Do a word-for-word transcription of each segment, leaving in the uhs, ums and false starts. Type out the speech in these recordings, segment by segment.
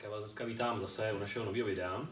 Tak já vás dneska vítám zase u našeho nového videa.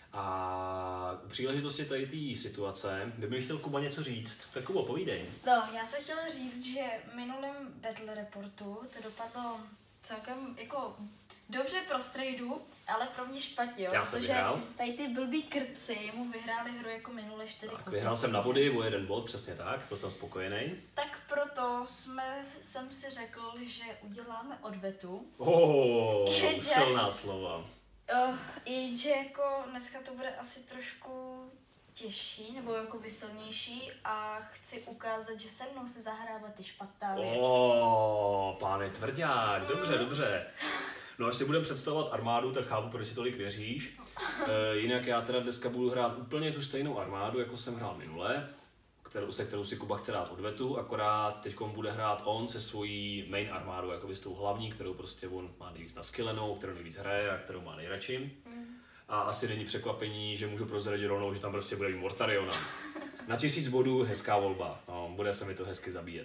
A u příležitosti tady té situace by mi chtěl Kuba něco říct. Tak Kubo, povídej. No, já jsem chtěla říct, že minulém Battle Reportu to dopadlo celkem jako dobře pro Strejdu, ale pro mě špatně, jo, Já jsem protože vyhrál. tady ty blbý krci mu vyhráli hru jako minule čtyři. Tak, vyhrál jsem na body o jeden bod, přesně tak, byl jsem spokojený. Tak proto jsme, jsem si řekl, že uděláme odvetu. Oh, Jenže- silná slova. Uh, jenže jako dneska to bude asi trošku těžší, nebo jakoby silnější a chci ukázat, že se mnou se zahrává ty špatná věc. Oh, plán je tvrdák, dobře, dobře. No, až si budeme představovat armádu, tak chápu, proč si tolik věříš. E, jinak já teda dneska budu hrát úplně tu stejnou armádu, jako jsem hrál minule, kterou, se kterou si Kuba chce dát odvetu, akorát teď bude hrát on se svojí main armádou, jakoby s tou hlavní, kterou prostě on má nejvíc naskillenou, kterou nejvíc hraje a kterou má nejradši. A asi není překvapení, že můžu prozradit rovnou, že tam prostě bude mít Mortariona. Na tisíc bodů hezká volba, no, bude se mi to hezky zabíjet.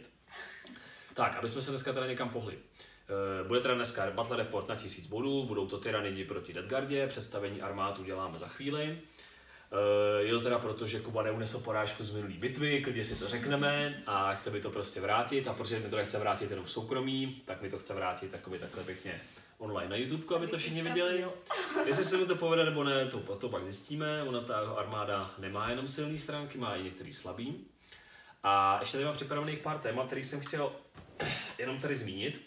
Tak, aby jsme se dneska teda někam pohli. Bude teda dneska Battle Report na tisíc bodů, budou to tyranidi proti Deadguardě, představení armád uděláme za chvíli. Je to teda proto, že Kuba neunesl porážku z minulý bitvy, klidně si to řekneme a chce mi to prostě vrátit a protože mi to nechce vrátit jenom v soukromí, tak mi to chce vrátit takový takhle pěkně online na YouTube, aby to všichni viděli. Jestli se mi to povede nebo ne, to, to pak zjistíme. Ona ta armáda nemá jenom silné stránky, má i některý slabý. A ještě tady mám připravených pár témat, který jsem chtěl jenom tady zmínit.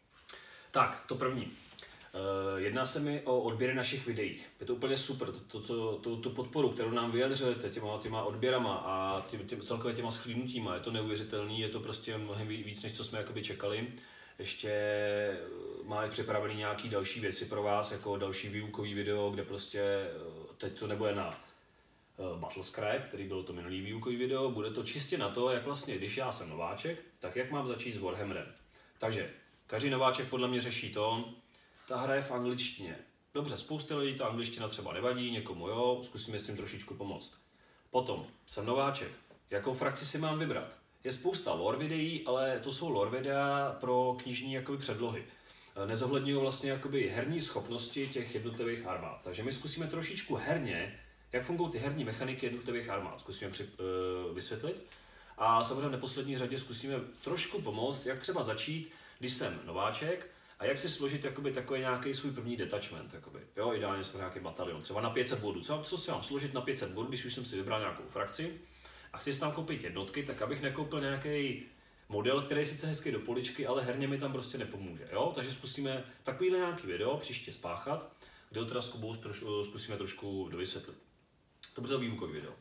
Tak, to první. Uh, jedná se mi o odběry našich videí. Je to úplně super, to, to, co, to, tu podporu, kterou nám vyjadřujete těma, těma odběrama a tím, tím, celkově těma schlídnutíma. Je to neuvěřitelný, je to prostě mnohem víc, než co jsme jakoby čekali. Ještě máme připravený nějaký další věci pro vás, jako další výukový video, kde prostě teď to nebude na Battlescribe, který bylo to minulý výukový video, bude to čistě na to, jak vlastně, když já jsem nováček, tak jak mám začít s Warhammerem. Takže každý nováček podle mě řeší to, ta hra je v angličtině. Dobře, spousta lidí ta angličtina třeba nevadí, někomu jo, zkusíme s tím trošičku pomoct. Potom, jsem nováček, jakou frakci si mám vybrat? Je spousta lore videí, ale to jsou lore videa pro knižní jakoby předlohy. Nezohledňují vlastně jakoby herní schopnosti těch jednotlivých armád. Takže my zkusíme trošičku herně, jak fungují ty herní mechaniky jednotlivých armád. Zkusíme při, uh, vysvětlit. A samozřejmě v neposlední řadě zkusíme trošku pomoct, jak třeba začít, když jsem nováček, a jak si složit jakoby, takový nějaký svůj první detachment. Jakoby. Jo, ideálně jsem nějaký batalion, třeba na pět set bodů. Co, co si mám složit na pět set bodů, když už jsem si vybral nějakou frakci a chci si tam koupit jednotky, tak abych nekoupil nějaký model, který je sice hezký do poličky, ale herně mi tam prostě nepomůže. Jo? Takže zkusíme takovýhle nějaký video příště spáchat, kde ho teda s Kubou troš, zkusíme trošku dovysvětlit. To bude to výukový video.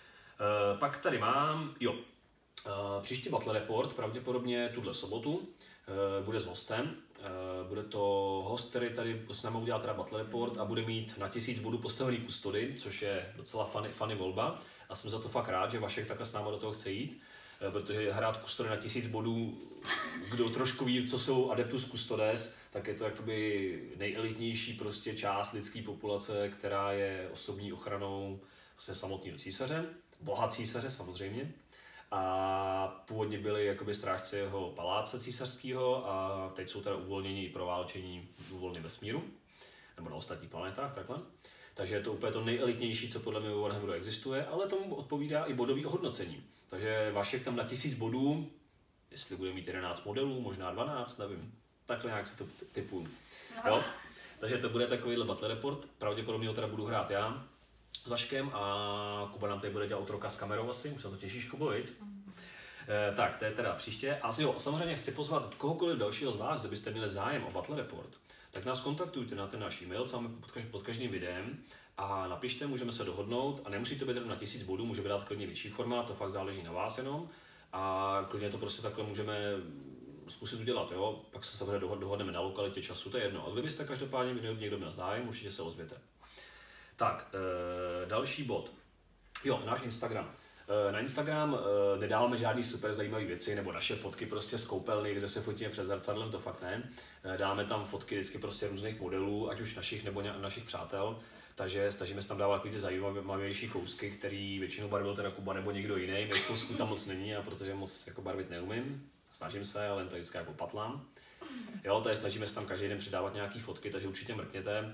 E, pak tady mám, jo, e, příští Battle Report, pravděpodobně tuhle sobotu, e, bude s hostem. E, bude to host, který tady s námi udělá teda Battle Report a bude mít na tisíc bodů postavený kustody, což je docela funny, funny volba. A jsem za to fakt rád, že Vašek takhle s námi do toho chce jít, e, protože hrát kustody na tisíc bodů, kdo trošku ví, co jsou Adeptus Custodes, tak je to jakoby nejelitnější prostě část lidské populace, která je osobní ochranou se samotného císaře, boha císaře samozřejmě. A původně byli jakoby strážci jeho paláce císařského a teď jsou teda uvolněni i pro válčení volně vesmíru, nebo na ostatních planetách, takhle. Takže je to úplně to nejelitnější, co podle mě u Warhammeru existuje, ale tomu odpovídá i bodový ohodnocení. Takže Vašek tam na tisíc bodů, jestli bude mít jedenáct modelů, možná dvanáct, nevím. Takhle nějak si to typuju. Jo? Takže to bude takovýhle Battle Report, pravděpodobně ho teda budu hrát já s Vaškem a Kuba nám tady bude dělat otroka s kamerou asi, už se to těšíš, Kubo, viď? Mm. E, tak, to je teda příště. A jo, samozřejmě chci pozvat kohokoliv dalšího z vás, kdybyste měli zájem o Battle Report, tak nás kontaktujte na ten náš e-mail, co máme pod, každý, pod každým videem a napište, můžeme se dohodnout a nemusí to být jenom na tisíc bodů, může být klidně větší formát, to fakt záleží na vás jenom a klidně to prostě takhle můžeme zkusit udělat, jo, pak se samozřejmě dohodneme na lokalitě času, to je jedno. A kdybyste každopádně někdo měl zájem, určitě se ozvěte. Tak, e, další bod. Jo, náš Instagram. E, na Instagram e, nedáváme žádný super zajímavé věci, nebo naše fotky prostě z koupelny, kde se fotíme před zrcadlem, to fakt ne. E, dáme tam fotky vždycky prostě různých modelů, ať už našich nebo ně, našich přátel. Takže snažíme se tam dávat takový ty zajímavější kousky, který většinou barvil teda Kuba nebo někdo jiný. Mě kousků tam moc není, a protože moc jako barvit neumím. Snažím se, ale jen to vždycky jako patlám. Jo, tady snažíme se tam každý den přidávat nějaký fotky, takže určitě mrkněte.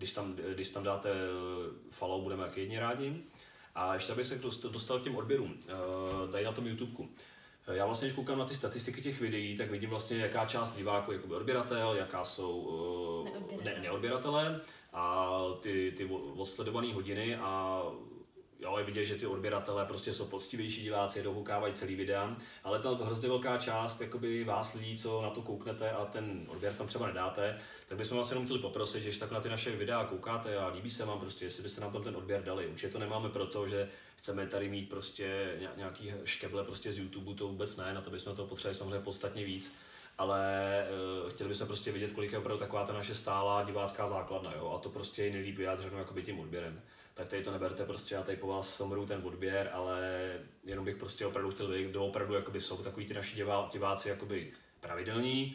když tam, když tam dáte follow, budeme jak jedni rádi. A ještě abych se dostal k těm odběrům, tady na tom YouTubeku. Já vlastně, když koukám na ty statistiky těch videí, tak vidím vlastně, jaká část diváků je odběratel, jaká jsou ne, neodběratelé a ty, ty odsledované hodiny a jo, je vidět, že ty odběratelé prostě jsou poctivější diváci, dohoukávají celý videa, ale ta hrozně velká část jakoby vás lidí, co na to kouknete a ten odběr tam třeba nedáte, tak bychom vás jenom chtěli poprosit, že když tak na ty naše videa koukáte a líbí se vám prostě, jestli byste nám tam ten odběr dali. Určitě to nemáme proto, že chceme tady mít prostě nějaký škeble prostě z YouTube, to vůbec ne, na to bychom toho potřebovali samozřejmě podstatně víc, ale uh, chtěli bychom prostě vidět, kolik je opravdu taková ta naše stálá divácká základna, jo, a to prostě je nejlíp vyjádřeno jakoby tím odběrem. Tak tady to neberte prostě, já tady po vás somru ten odběr, ale jenom bych prostě opravdu chtěl vědět, kdo opravdu jakoby jsou takový ty naši divá, diváci jakoby pravidelní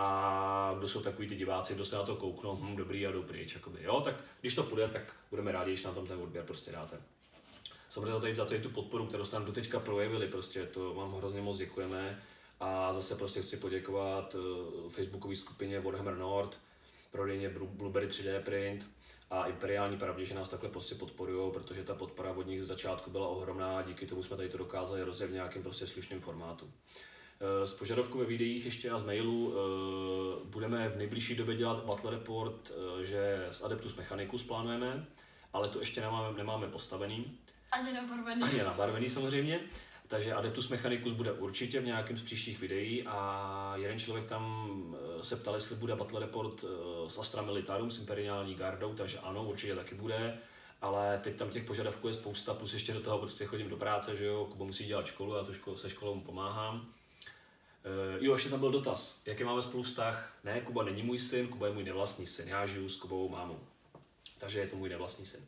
a kdo jsou takový ty diváci, kdo se na to kouknou, hm, dobrý a jdou pryč, jakoby, jo, tak když to půjde, tak budeme rádi, když nám tam ten odběr prostě dáte. Samozřejmě za tady, za tady tu podporu, kterou jste nám doteďka projevili, prostě to vám hrozně moc děkujeme a zase prostě chci poděkovat uh, facebookové skupině Warhammer Nord, prodejně Blueberry tři dé Print a Imperiální pravdě, že nás takhle prostě podporují, protože ta podpora od nich z začátku byla ohromná a díky tomu jsme tady to dokázali rozjet v nějakém prostě slušném formátu. Z požadavku ve videích ještě a z mailů budeme v nejbližší době dělat Battle Report, že z Adeptus Mechanicus plánujeme, ale to ještě nemáme, nemáme postavený. Ani nabarvený. Ani nabarvený samozřejmě. Takže Adeptus Mechanicus bude určitě v nějakém z příštích videí a jeden člověk tam se ptal, jestli bude Battle Report s Astra Militarum, s Imperiální gardou, takže ano, určitě taky bude, ale teď tam těch požadavků je spousta, plus ještě do toho prostě chodím do práce, že jo, Kuba musí dělat školu, já tu školu, se školou mu pomáhám. E, jo, ještě tam byl dotaz, jaký máme spolu vztah? Ne, Kuba není můj syn, Kuba je můj nevlastní syn, já žiju s Kubovou mámou, takže je to můj nevlastní syn.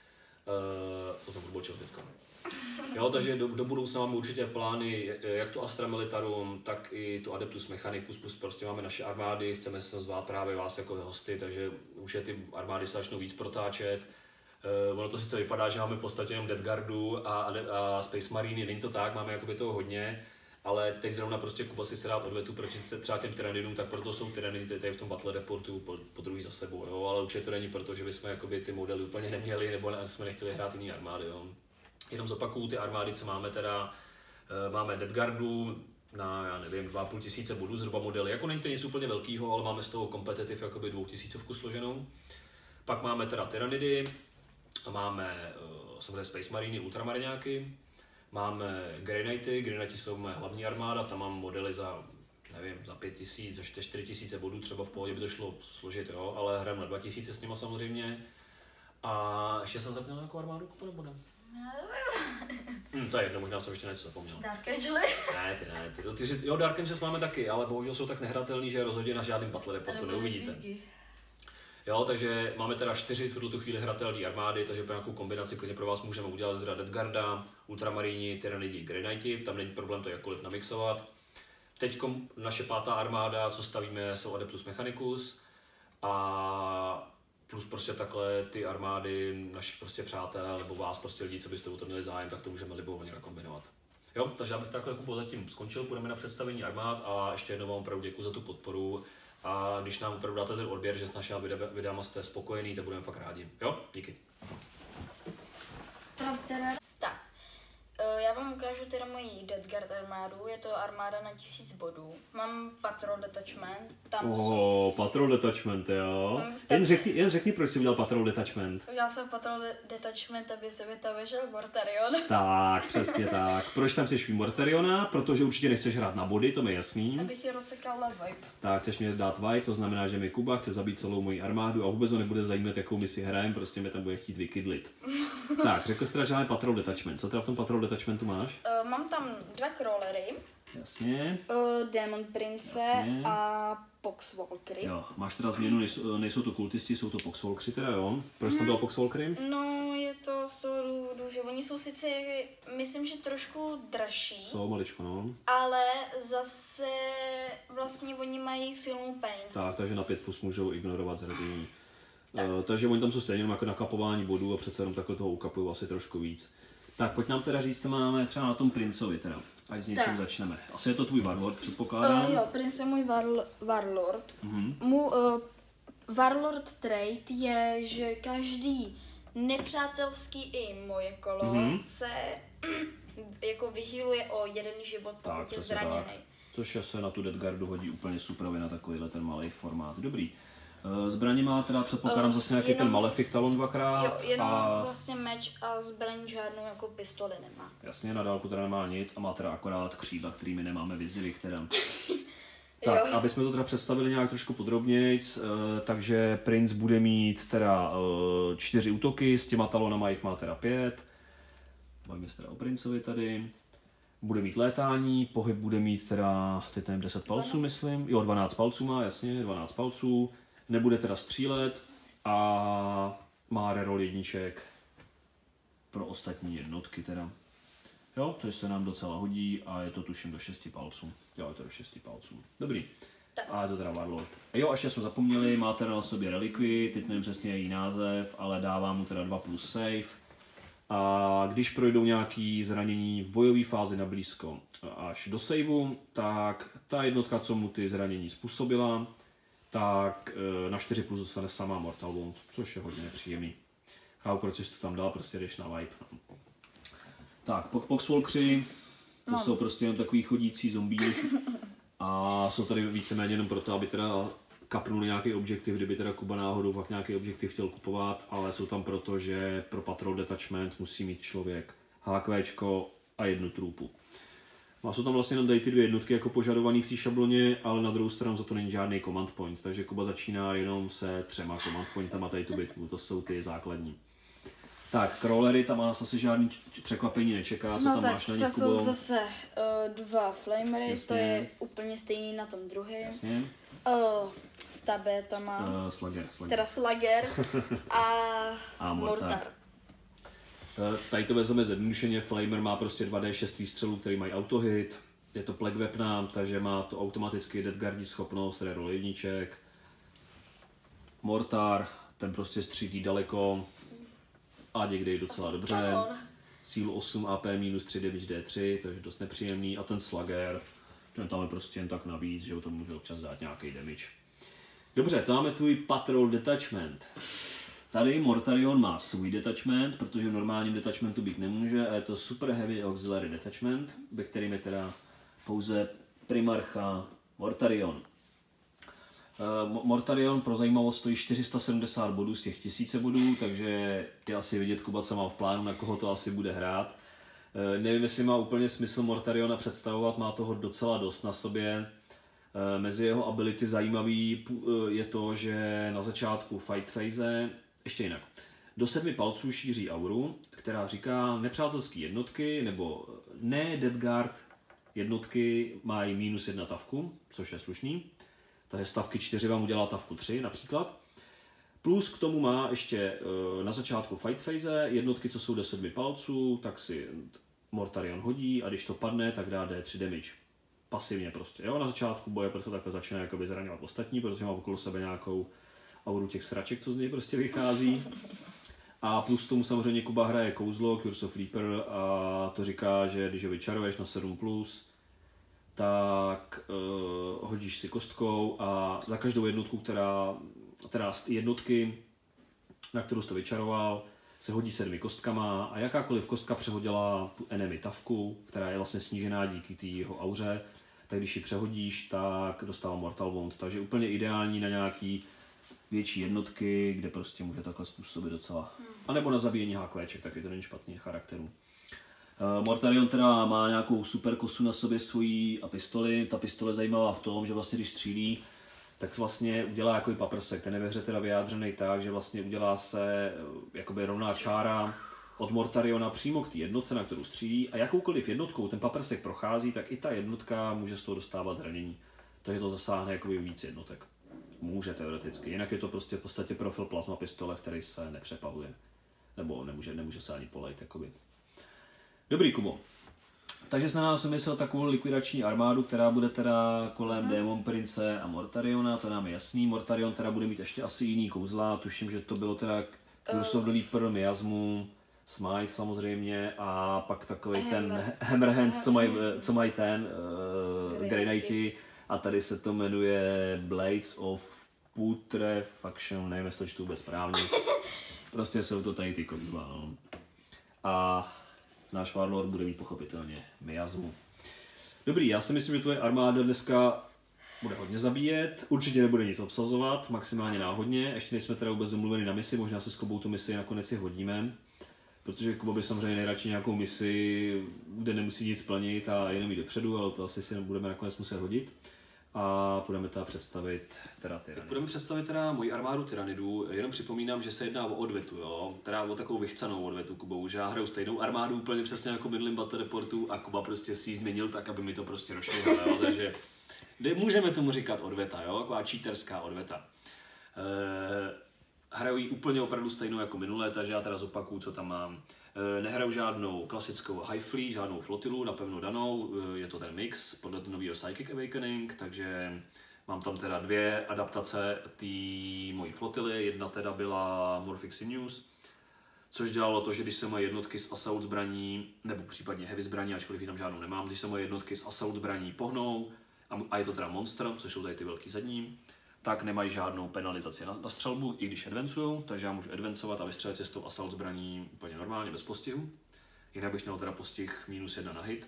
E, to jsem odbočil teďka. Jo, takže do, do budoucna máme určitě plány, jak tu Astra Militarum, tak i tu Adeptus Mechanicus, plus prostě máme naše armády, chceme se zvát právě vás jako hosty, takže už je ty armády se začnou víc protáčet. Uh, ono to sice vypadá, že máme v podstatě jenom Death Guardu a, a, a Space Marine, není to tak, máme jakoby toho hodně, ale teď zrovna prostě Kuba si chce dát odvetu proti třeba těm Tyranidům, tak proto jsou Tyranidi tady v tom Battle Reportu po, po druhý za sebou, jo, ale určitě to není proto, že bychom jakoby ty modely úplně neměli, nebo ne, jsme nechtěli hrát jiný armády, jo. Jenom zopakuju ty armády, co máme teda, máme Death Guardu na, já nevím, dva a půl tisíce bodů zhruba modely, jako není to nic úplně velkýho, ale máme z toho competitive jakoby dvoutisícovku složenou. Pak máme teda Tyranidy, máme samozřejmě Space Marine, Ultramariňáky, máme Grey Knighty, Grey Knighty jsou moje hlavní armáda, tam mám modely za, nevím, za pět tisíc, za čtyři tisíce bodů, třeba v pohodě by to šlo složit, jo, ale hrajeme na dva tisíce s nima samozřejmě. A ještě jsem zapněl nějakou armádu, Kuba, nebo ne? Hmm, to je jedno, možná jsem ještě něco zapomněl. Dark Angely? Ne, ty ne, ty, ty, ty jo, Dark Angels máme taky, ale bohužel jsou tak nehratelný, že rozhodně na žádným Battle Reportu neuvidíte. Jo, takže máme teda čtyři v tuto chvíli hratelné armády, takže pro nějakou kombinaci klidně pro vás můžeme udělat teda Death Guarda, Ultramarini, Tyranidy, Grey Knighty, tam není problém to jakkoliv namixovat. Teď naše pátá armáda, co stavíme, jsou Adeptus Mechanicus a plus prostě takhle ty armády našich prostě přátel nebo vás prostě lidí, co byste o to měli zájem, tak to můžeme libovolně nakombinovat. Jo, takže já bych takhle Kubo zatím skončil, půjdeme na představení armád a ještě jednou vám opravdu děkuji za tu podporu a když nám opravdu dáte ten odběr, že s našimi videama jste spokojený, tak budeme fakt rádi. Jo, díky. Tak, já vám ukážu teda moji Death Guard armádu, je to armáda na tisíc bodů. Mám Patrol Detachment, tam oh, jsou... Patrol Detachment, jo. Jen řekni, jen řekni, proč jsi udělal Patrol Detachment. Udělal jsem Patrol Detachment, aby se mi tam vyšel Mortarion. Tak, přesně tak. Proč tam chceš Mortariona? Protože určitě nechceš hrát na body, to mi je jasný. Abych je rozsekal na vibe. Tak, chceš mě dát vibe, to znamená, že mi Kuba chce zabít celou moji armádu a vůbec ho nebude zajímat, jakou misi hrajeme, prostě mě tam bude chtít vykydlit. Tak, řekl jsi teda, že máme Patrol Detachment. Co teda v tom Patrol Detachmentu máš? Uh, mám tam dva crawlery. Jasně. Uh, Demon Prince Jasně. A Poxwalkery. Jo, máš teda změnu, nejsou, nejsou to kultisti, jsou to Poxwalkery teda, jo? Proč hmm. tam byl Poxwalkery? No, je to z toho důvodu, že oni jsou sice, myslím, že trošku dražší. Jsou maličko, no. Ale zase vlastně oni mají Film Pain. Tak, takže na pět plus můžou ignorovat zradění. Tak. Uh, takže oni tam jsou stejně jako nakapování bodů a přece jenom takhle toho ukapují asi trošku víc. Tak pojď nám teda říct, co máme třeba na tom Princovi teda. Ať s něčím začneme. Asi je to tvůj Warlord, předpokládám. Uh, jo, Prince je můj war, Warlord. Uh-huh. Mu, uh, Warlord Trade je, že každý nepřátelský i moje kolo mm-hmm. se jako vyhýluje o jeden život, pokud je zraněný. Tak. Což se na tu Deathguardu hodí úplně super na takovýhle ten malý formát. Dobrý. Zbraně má teda, předpokládám, uh, zase nějaký jenom, ten Malefic Talon dvakrát. Jo, jenom a... vlastně meč a zbraň žádnou jako pistoli nemá. Jasně, na dálku teda nemá nic a má teda akorát křídla, kterými nemáme vizi, které... Tak, jo. Aby jsme to teda představili nějak trošku podrobnějc, uh, takže princ bude mít teda uh, čtyři útoky, s těma talonama jich má teda pět. Bavíme se teda o princovi tady. Bude mít létání, pohyb bude mít teda, teď nevím, deset palců myslím, jo, dvanáct palců má, jasně, dvanáct palců. Nebude teda střílet a má reroll jedniček pro ostatní jednotky teda. Jo, což se nám docela hodí a je to tuším do šesti palců. Jo, je to do šesti palců. Dobrý. A je to teda Warlord. A jo, ještě jsme zapomněli, má teda na sobě relikvii, teď nevím přesně její název, ale dává mu teda dva plus save. A když projdou nějaké zranění v bojové fázi na blízko až do saveu, tak ta jednotka, co mu ty zranění způsobila, tak na čtyři plus dostane sama Mortal Wound, což je hodně nepříjemný. Chápu, proč jsi to tam dal, prostě jdeš na vibe. Tak, Poxwalkři, to no. jsou prostě jen takový chodící zombie a jsou tady víceméně jenom proto, aby teda kapnuli nějaký objektiv, kdyby teda Kuba náhodou pak nějaký objektiv chtěl kupovat, ale jsou tam proto, že pro patrol detachment musí mít člověk hákvéčko a jednu trůpu. A jsou tam vlastně jenom tady ty dvě jednotky jako požadovaný v té šabloně, ale na druhou stranu za to není žádný command point, takže Kuba začíná jenom se třema command pointama tady tu bitvu, to jsou ty základní. Tak, crawlery, tam nás asi žádný překvapení nečeká, co no tam tak, máš na nich, to jsou zase uh, dva flamery, Jasně. To je úplně stejný na tom druhém. Jasně. Uh, Stabé tam má, uh, slugger, slugger. teda Slugger a, a Mortar. mortar. Uh, tady to vezmeme zjednodušeně, Flamer má prostě dva dé šest výstřelů, který mají autohit, je to plague weapon, takže má to automaticky deathguardí schopnost, reroll jedniček. Mortar, ten prostě střílí daleko a někdy docela dobře. Sílu osm, A P minus tři, damage D tři, takže dost nepříjemný. A ten Slugger, ten tam je prostě jen tak navíc, že to může občas dát nějaký damage. Dobře, to máme tvůj patrol detachment. Tady Mortarion má svůj detachment, protože v normálním detachmentu být nemůže a je to Super Heavy Auxiliary Detachment, ve kterým je teda pouze primarcha Mortarion. Uh, Mortarion pro zajímavost stojí čtyři sta sedmdesát bodů z těch tisíce bodů, takže je asi vidět, Kuba, co má v plánu, na koho to asi bude hrát. Uh, nevím, jestli má úplně smysl Mortariona představovat, má toho docela dost na sobě. Uh, mezi jeho ability zajímavý uh, je to, že na začátku fight phase, ještě jinak, do sedmi palců šíří auru, která říká nepřátelské jednotky nebo ne Deathguard jednotky mají minus jedna tavku, což je slušný. Takže stavky čtyři vám udělá tavku tři například. Plus k tomu má ještě na začátku fight phase jednotky, co jsou do sedmi palců, tak si Mortarion hodí a když to padne, tak dá D tři damage. Pasivně prostě. Jo? Na začátku boje prostě takhle začne jakoby zraňovat ostatní, protože má okolo sebe nějakou auru těch sraček, co z něj prostě vychází. A plus tomu samozřejmě Kuba hraje kouzlo, Curse of Reaper, a to říká, že když ho vyčaruješ na sedm plus, tak uh, hodíš si kostkou a za každou jednotku, která, teda jednotky, na kterou jsi to vyčaroval, se hodí sedmi kostkama a jakákoliv kostka přehodila tu enemy tavku, která je vlastně snížená díky té jeho auře, tak když ji přehodíš, tak dostává Mortal Wound. Takže úplně ideální na nějaký větší jednotky, kde prostě může takhle způsobit docela. A nebo na zabíjení hákvéček, taky to není špatný charakterů. Uh, Mortarion teda má nějakou super kosu na sobě svojí a pistoli. Ta pistole je zajímavá v tom, že vlastně když střílí, tak vlastně udělá jako paprsek. Ten je ve hře teda vyjádřený tak, že vlastně udělá se jakoby rovná čára od Mortariona přímo k té jednotce, na kterou střílí, a jakoukoliv jednotkou ten paprsek prochází, tak i ta jednotka může z toho dostávat zranění. Takže to zasáhne jakoby víc jednotek. Může teoreticky. Jinak je to prostě v podstatě profil plazma pistole, který se nepřepahuje. Nebo nemůže, nemůže se ani polejt. Jakoby. Dobrý, Kubo. Takže jsme nás vymyslel takovou likvidační armádu, která bude teda kolem Démon Prince a Mortariona, to nám je jasný. Mortarion teda bude mít ještě asi jiný kouzla, tuším, že to bylo teda Curse of the Leaper, Miasmu, Smite samozřejmě a pak takový ten Hammerhand, co mají co maj ten uh, Grey Knighti, a tady se to jmenuje Blades of Putrefaction, nevím, jestli to čtu vůbec správně. Prostě jsou to tady ty kouzla, no. A náš Warlord bude mít pochopitelně miasmu. Dobrý, já si myslím, že tvoje armáda dneska bude hodně zabíjet, určitě nebude nic obsazovat, maximálně náhodně, ještě nejsme teda vůbec domluveni na misi, možná se s Kubou tu misi nakonec si hodíme, protože Kuba by samozřejmě nejradši nějakou misi, kde nemusí nic plnit a jenom jít dopředu, ale to asi si budeme nakonec muset hodit. A budeme teda představit teda tyranidy. Budeme představit teda moji armádu tyranidů, jenom připomínám, že se jedná o odvetu, jo, teda o takovou vychcanou odvetu Kubou, že já hraju stejnou armádu úplně přesně jako minulým Battle Reportu a Kuba prostě si ji změnil tak, aby mi to prostě rozšířilo, jo, takže můžeme tomu říkat odveta, jo, taková cheaterská odveta. E, hraju ji úplně opravdu stejnou jako minulé, takže já teda zopakuju, co tam mám. E, nehraju žádnou klasickou high fleet, žádnou flotilu, napevno danou, e, je to ten mix podle nového Psychic Awakening, takže mám tam teda dvě adaptace té mojí flotily, jedna teda byla Morphic Sinews, což dělalo to, že když se moje jednotky z assault zbraní, nebo případně heavy zbraní, ačkoliv ji tam žádnou nemám, když se moje jednotky z assault zbraní pohnou, a je to teda monster, což jsou tady ty velký zadní, tak nemají žádnou penalizaci na, na střelbu, i když advancujou, takže já můžu advancovat a vystřelit si s tou assault zbraní úplně normálně, bez postihu. Jinak bych měl teda postih minus jedna na hit.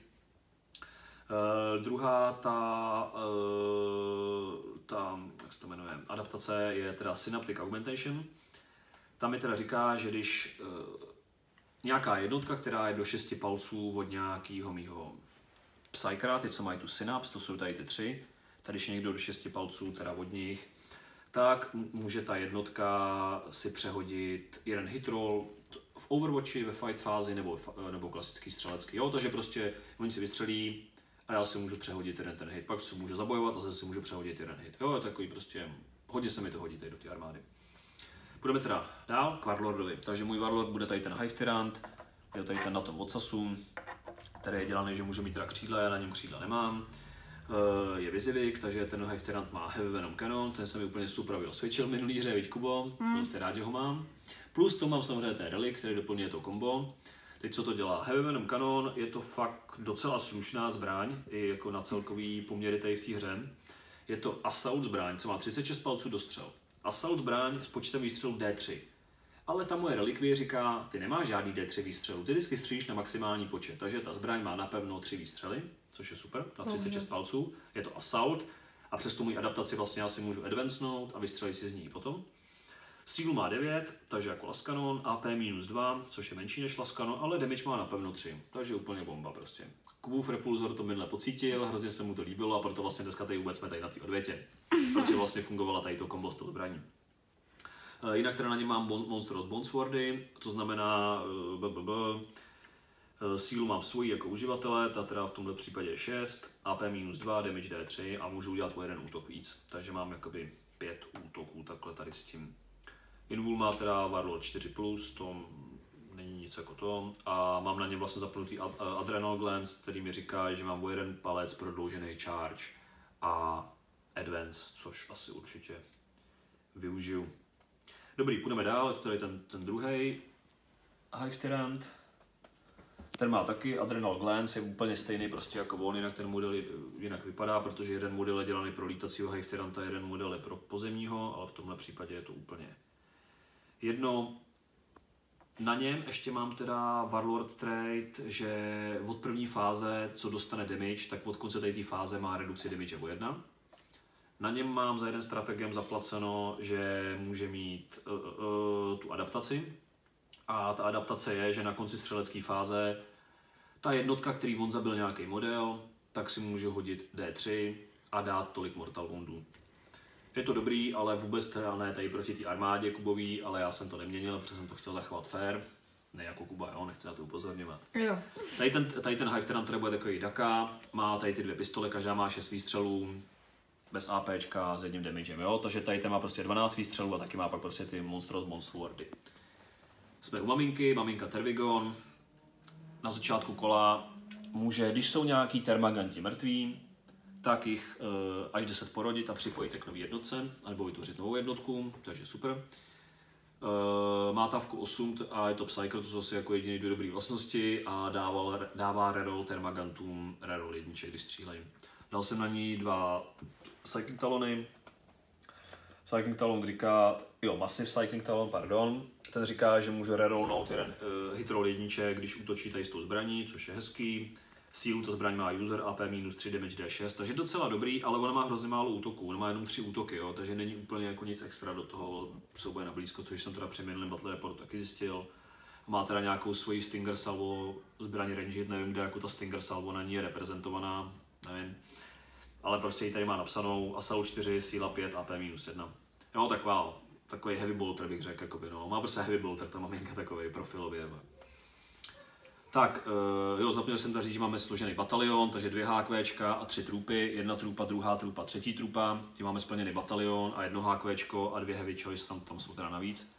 Uh, druhá, ta, uh, ta, jak se to jmenuje, adaptace je teda Synaptic Augmentation. Tam mi teda říká, že když uh, nějaká jednotka, která je do šesti palců od nějakého mýho Psykera, ty co mají tu Synapse, to jsou tady ty tři, tady když je někdo do šesti palců, teda od nich, tak může ta jednotka si přehodit jeden hit roll v Overwatchi, ve fight fázi nebo, nebo klasický střelecký. Jo, takže prostě oni si vystřelí a já si můžu přehodit jeden ten hit, pak si můžu zabojovat a zase si můžu přehodit jeden hit. Jo, je takový prostě, hodně se mi to hodí tady do té armády. Půjdeme teda dál k Warlordovi, takže můj Warlord bude tady ten Hive Tyrant, je tady ten na tom ocasu, který je dělaný, že může mít teda křídla, já na něm křídla nemám. Je Vizivik, takže ten Hive Tyrant má Heavy Venom Cannon, ten se mi úplně super osvědčil minulý hře, viď Kubo, mm. byl jsi rád, že ho mám. Plus to mám samozřejmě ten Relic, který doplňuje to kombo. Teď co to dělá? Heavy Venom Cannon je to fakt docela slušná zbraň, i jako na celkový poměry tady v té hře. Je to Assault zbraň, co má třicet šest palců do střel. Assault zbraň s počtem výstřelů D tři. Ale ta moje relikvie říká, ty nemáš žádný D tři výstřelů, ty vždycky střílíš na maximální počet, takže ta zbraň má napevno tři výstřely, což je super, na třicet šest palců, je to Assault a přes tu můj adaptaci vlastně já si můžu advancenout a vystřelit si z ní potom. Sílu má devět, takže jako Laskanon, A P minus dva, což je menší než Laskanon, ale damage má napevno tři, takže úplně bomba prostě. Kubův repulzor to minule pocítil, hrozně se mu to líbilo a proto vlastně dneska tady vůbec jsme tady na té odvětě, protože vlastně fungovala tady to kombo s tou zbraní. Jinak teda na něm mám Monstrous Boneswordy, to znamená b, b, b, sílu mám svoji jako uživatele, ta teda v tomto případě je šest, A P minus dva, damage D tři a můžu udělat o jeden útok víc, takže mám jakoby pět útoků takhle tady s tím. Invul má teda Warlord čtyři plus, to není nic jako to, a mám na něm vlastně zapnutý Adrenal Glands, který mi říká, že mám o jeden palec prodloužený charge a advance, což asi určitě využiju. Dobrý, půjdeme dál, je to tady ten, ten druhý Hive Tyrant. Ten má taky Adrenal Glands, je úplně stejný prostě jako on, jinak ten model jinak vypadá, protože jeden model je dělaný pro lítacího Hive Tyranta, jeden model je pro pozemního, ale v tomhle případě je to úplně jedno. Na něm ještě mám teda Warlord trait, že od první fáze, co dostane damage, tak od konce té fáze má redukci damage o jedna. Na něm mám za jeden strategem zaplaceno, že může mít uh, uh, tu adaptaci. A ta adaptace je, že na konci střelecké fáze ta jednotka, který on zabil nějaký model, tak si může hodit D tři a dát tolik mortal woundů. Je to dobrý, ale vůbec teda ne tady proti té armádě Kubový, ale já jsem to neměnil, protože jsem to chtěl zachovat fair. Ne jako Kuba, jo, nechci na to upozorňovat. Jo. Tady ten, tady ten Hive Tyrant bude takový daka, má tady ty dvě pistole, každá má šest výstřelů, bez APčka s jedním damagem, jo, takže tady ten má prostě dvanáct výstřelů a taky má pak prostě ty Monstrous Boneswordy. Jsme u maminky, maminka Tervigon. Na začátku kola může, když jsou nějaký termaganti mrtví, tak jich uh, až deset porodit a připojit k nový jednotce, anebo vytvořit novou jednotku, takže super. Uh, má tavku osm a je to Psyker, to jsou asi jako jediné dvě dobré vlastnosti a dával, dává reroll termagantům, reroll jedniček, když střílejí. Dal jsem na ní dva Psychic Talony. Cycling Talon říká, jo, Massive Cycling Talon, pardon, ten říká, že může rerollnout jeden uh, hit roll jedniček, když útočí tady s tou zbraní, což je hezký. Sílu ta zbraň má user A P minus tři, damage D šest, takže docela dobrý, ale ona má hrozně málo útoků, ona má jenom tři útoky, jo, takže není úplně jako nic extra do toho souboje na blízko, což jsem teda při minulém Battle Reportu taky zjistil. Má teda nějakou svoji Stinger Salvo zbraň range, nevím, kde jako ta Stinger Salvo na ní je reprezentovaná, nevím. Ale prostě ji tady má napsanou Assault čtyři, síla pět, A P minus jedna. Jo, taková, takový heavy bolter bych řekl, jakoby, no. Má prostě heavy bolter, ta maminka takový profilově. Tak, uh, jo, zapomněl jsem tady říct, že máme složený batalion, takže dvě hákvéčka a tři trupy, jedna trupa, druhá trupa, třetí trupa, tím máme splněný batalion a jedno hákvéčko a dvě heavy choice, tam, tam jsou teda navíc.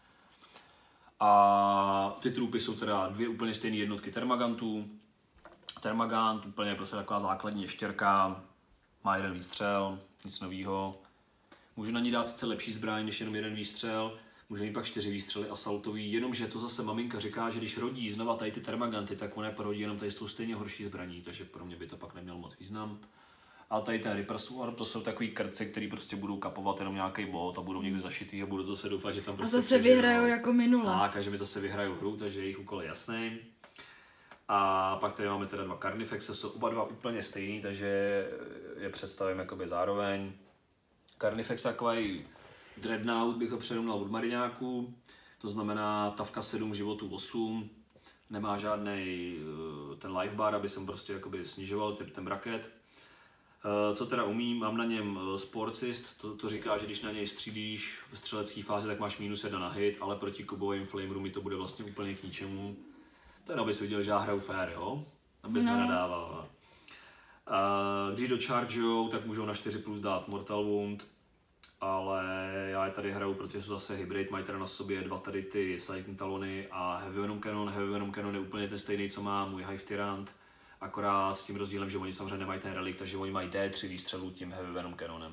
A ty trupy jsou teda dvě úplně stejné jednotky termagantů. Termagant, úplně prostě taková základní ještěrka, má jeden výstřel, nic novýho. Můžu na ní dát sice lepší zbraň než jenom jeden výstřel, může mít pak čtyři výstřely assaultový, jenomže to zase maminka říká, že když rodí znova tady ty termaganty, tak ona porodí jenom tady s tou stejně horší zbraní, takže pro mě by to pak nemělo moc význam. A tady ten Reaper Swarm, to jsou takový krci, který prostě budou kapovat jenom nějaký bod a budou někde zašitý a budou zase doufat, že tam prostě a zase vyhrajou jako minule. Tak, a že mi zase vyhrajou hru, takže jejich úkol je jasný. A pak tady máme teda dva Carnifexe, jsou oba dva úplně stejný, takže je představím jakoby zároveň. Carnifex takový Dreadnought bych ho předomnal od Mariňáků, to znamená tavka sedm, životů osm, nemá žádný ten life bar, aby jsem prostě jakoby snižoval ten, ten braket. Co teda umím, mám na něm Sportsist, to, to říká, že když na něj střílíš v střelecké fázi, tak máš minus jedna na hit, ale proti kubovým flamerům mi to bude vlastně úplně k ničemu. To je, abys viděl, že já hraju fair, jo? Abys no. nenadával. A když dochargeujou, tak můžou na čtyři plus dát Mortal Wound, ale já je tady hraju, protože jsou zase hybrid, mají teda na sobě dva tady ty Cycling Talony a Heavy Venom Cannon. Heavy Venom Cannon je úplně ten stejný, co má můj Hive Tyrant, akorát s tím rozdílem, že oni samozřejmě nemají ten relikt, takže oni mají D tři výstřelů tím Heavy Venom Cannonem.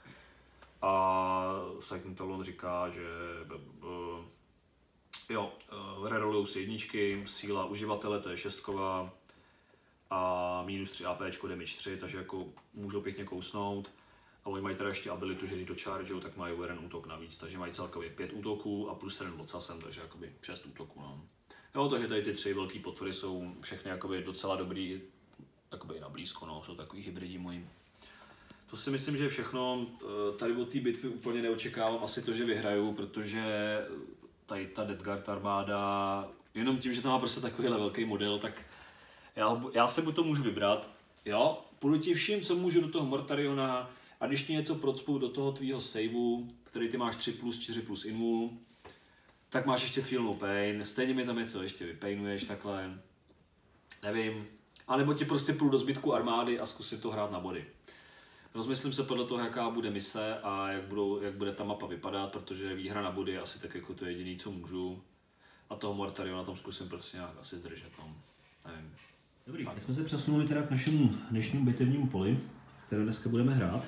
A Cycling Talon říká, že uh, jo, uh, rerolujou si jedničky, síla uživatele, to je šestková a minus tři APčko, damage tři, takže jako můžou pěkně kousnout. A oni mají teda ještě abilitu, že když dochargeujou, tak mají jeden útok navíc, takže mají celkově pět útoků a plus jeden vocasem, takže jakoby šest útoků. No. Jo, takže tady ty tři velké potvory jsou všechny jakoby docela dobrý, jakoby i na blízko, no, jsou takový hybridi moji. To si myslím, že je všechno. Tady od té bitvy úplně neočekávám asi to, že vyhraju, protože tady ta Death Guard armáda, jenom tím, že tam má prostě takovýhle velký model, tak já, já se mu to můžu vybrat. Jo, půjdu ti vším, co můžu do toho Mortariona, a když ti něco procpou do toho tvýho saveu, který ty máš tři plus, čtyři plus invul, tak máš ještě feel no pain, stejně mi tam něco ještě vypainuješ takhle, nevím. A nebo ti prostě půjdu do zbytku armády a zkusit to hrát na body. Rozmyslím se podle toho, jaká bude mise a jak, budou, jak bude ta mapa vypadat, protože výhra na body je asi tak jako to jediný, co můžu. A toho Mortariona tam zkusím prostě nějak asi zdržet, no. Nevím. Dobrý, tak jsme se přesunuli teda k našemu dnešnímu bitevnímu poli, které dneska budeme hrát.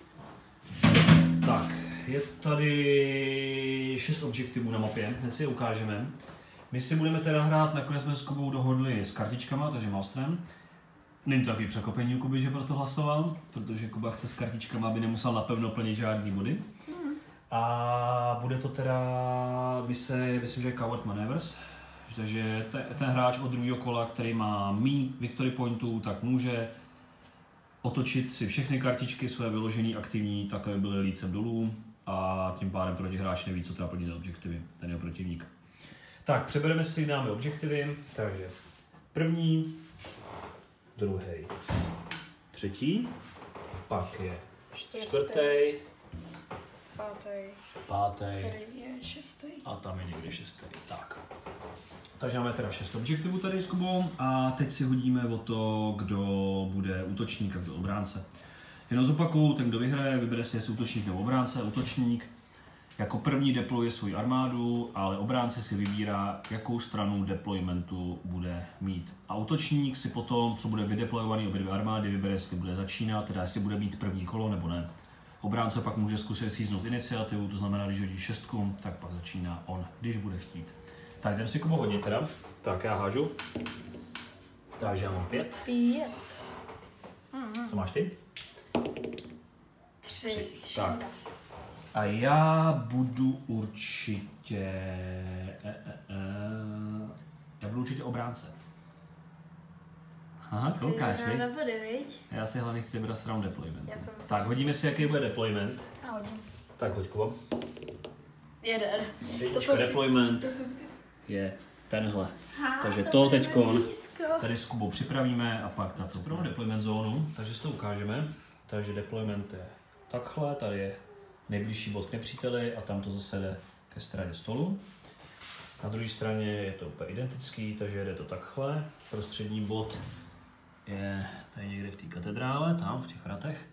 Tak, je tady šest objektivů na mapě, hned si je ukážeme. My si budeme teda hrát, nakonec jsme s Kubou dohodli s kartičkama, takže Malstrem. Není to takový překvapení u Kuby, že proto hlasoval, protože Kuba chce s kartičkama, aby nemusel napevno plnit žádný body. Mm. A bude to teda, mise, myslím, že je Coward Maneuvers. Takže ten, ten hráč od druhého kola, který má míň victory pointů, tak může otočit si všechny kartičky své vyložené aktivní, tak aby byly lícem dolů a tím pádem proti hráč neví, co teda plní za objektivy, ten jeho protivník. Tak, přebereme si, dáme objektivy, takže první, druhý, třetí, pak je čtvrtý, pátý, pátý tady je šestý a tam je někde šestý. Tak. Takže máme teda šest objektivů tady s Kubou a teď si hodíme o to, kdo bude útočník a kdo obránce. Jenom zopakuju, ten kdo vyhraje, vybere si jestli útočník nebo obránce. Útočník jako první deployuje svou armádu, ale obránce si vybírá, jakou stranu deploymentu bude mít. A útočník si potom, co bude vydeployovaný obě dvě armády, vybere, jestli bude začínat, teda jestli bude mít první kolo nebo ne. Obránce pak může zkusit síznout iniciativu, to znamená, když hodí šestku, tak pak začíná on, když bude chtít. Tak jdem si Kubo hodit teda. Tak já hážu. Takže já mám pět. Pět. Co máš ty? Tři. Tak. A já budu určitě... E, e, e, já budu určitě obránce. Aha, koukáš, viď? Já si hlavně chci vybrat stranu deployment. Tak, hodíme si, jaký bude deployment. A hodím. Tak hoď, Kubo. Jeden. To jsou deployment ty, to jsou ty. je tenhle. Ha, takže to, to teď tady s Kubou připravíme a pak na to pro deployment zónu, takže si to ukážeme. Takže deployment je takhle, tady je nejbližší bod k nepříteli a tam to zase jde ke straně stolu. Na druhé straně je to úplně identický, takže jde to takhle. Prostřední bod je tady někde v té katedrále, tam v těch vratech.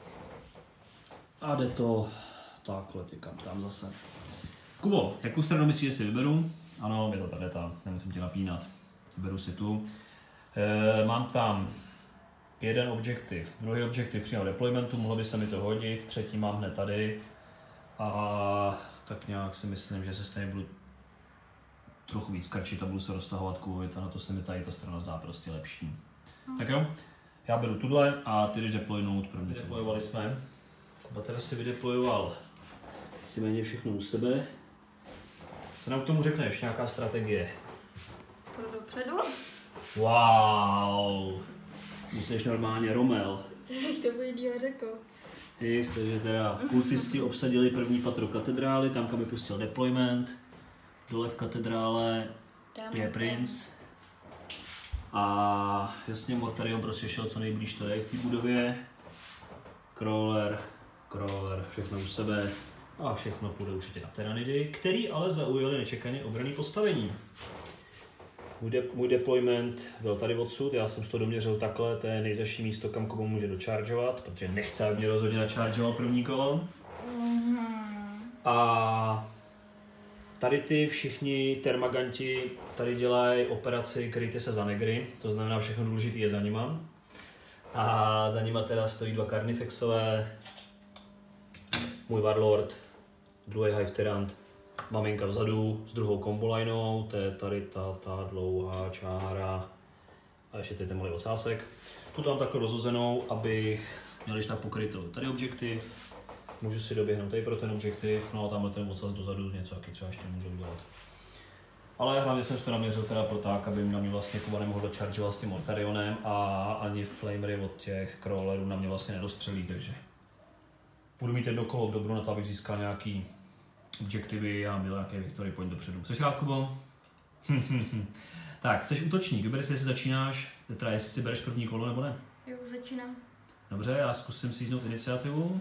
A jde to takhle, tykám tam zase. Kubo, jakou stranu myslíš, že si vyberu? Ano, je to tady ta, nemusím tě napínat. Vyberu si tu. E, mám tam jeden objektiv, druhý objektiv přímo deploymentu, mohlo by se mi to hodit, třetí mám hned tady. A tak nějak si myslím, že se stejně budu trochu víc krčit a budu se roztahovat kvůli to, na to se mi tady ta strana zdá prostě lepší. Hmm. Tak jo, já beru tuhle a ty jdeš deploynout pro mě. Deployovali jsme. Kuba teda si vydeployoval víceméně všechno u sebe. Co nám k tomu řekneš? Nějaká strategie? Půjdu dopředu. Wow! Jsi normálně Romel. Co bych to jinýho řekl? Jist, takže teda kultisti obsadili první patro katedrály, tam kam je pustil deployment. Dole v katedrále Dáme je princ. A jasně Mortarion prostě šel co nejblíž tady k té budově. Crawler, crawler, všechno u sebe. A všechno půjde určitě na Tyranidy, který ale zaujali nečekaně obranný postavení. Můj, de- můj deployment byl tady odsud, já jsem si to doměřil takhle, to je nejzaší místo, kam Kubo může dochargeovat, protože nechce, aby mě rozhodně načargeoval první kolo. Mm-hmm. A tady ty všichni termaganti tady dělají operaci kryjte se za negry, to znamená všechno důležité je za nima. A za nima teda stojí dva Carnifexové, můj Warlord, druhý Hive Tyrant, maminka vzadu s druhou kombolinou, to je tady ta, ta dlouhá čára a ještě tady ten malý ocásek. Tu tam takhle rozhozenou, abych měl již tak pokrytou tady objektiv, můžu si doběhnout tady pro ten objektiv, no a tamhle ten ocas dozadu něco taky třeba ještě můžu udělat. Ale hlavně jsem si to naměřil teda pro tak, aby na mě vlastně Kuba nemohl dochargeovat s tím Mortarionem a ani flamery od těch crawlerů na mě vlastně nedostřelí, takže budu mít jedno kolo v dobru na to, abych získal nějaký objektivy a měl nějaký victory point dopředu. Jseš rád, Kubo? Tak, jsi útočník, vyberi si, jestli začínáš, teda jestli si bereš první kolo nebo ne. Jo, začínám. Dobře, já zkusím si jíznout iniciativu.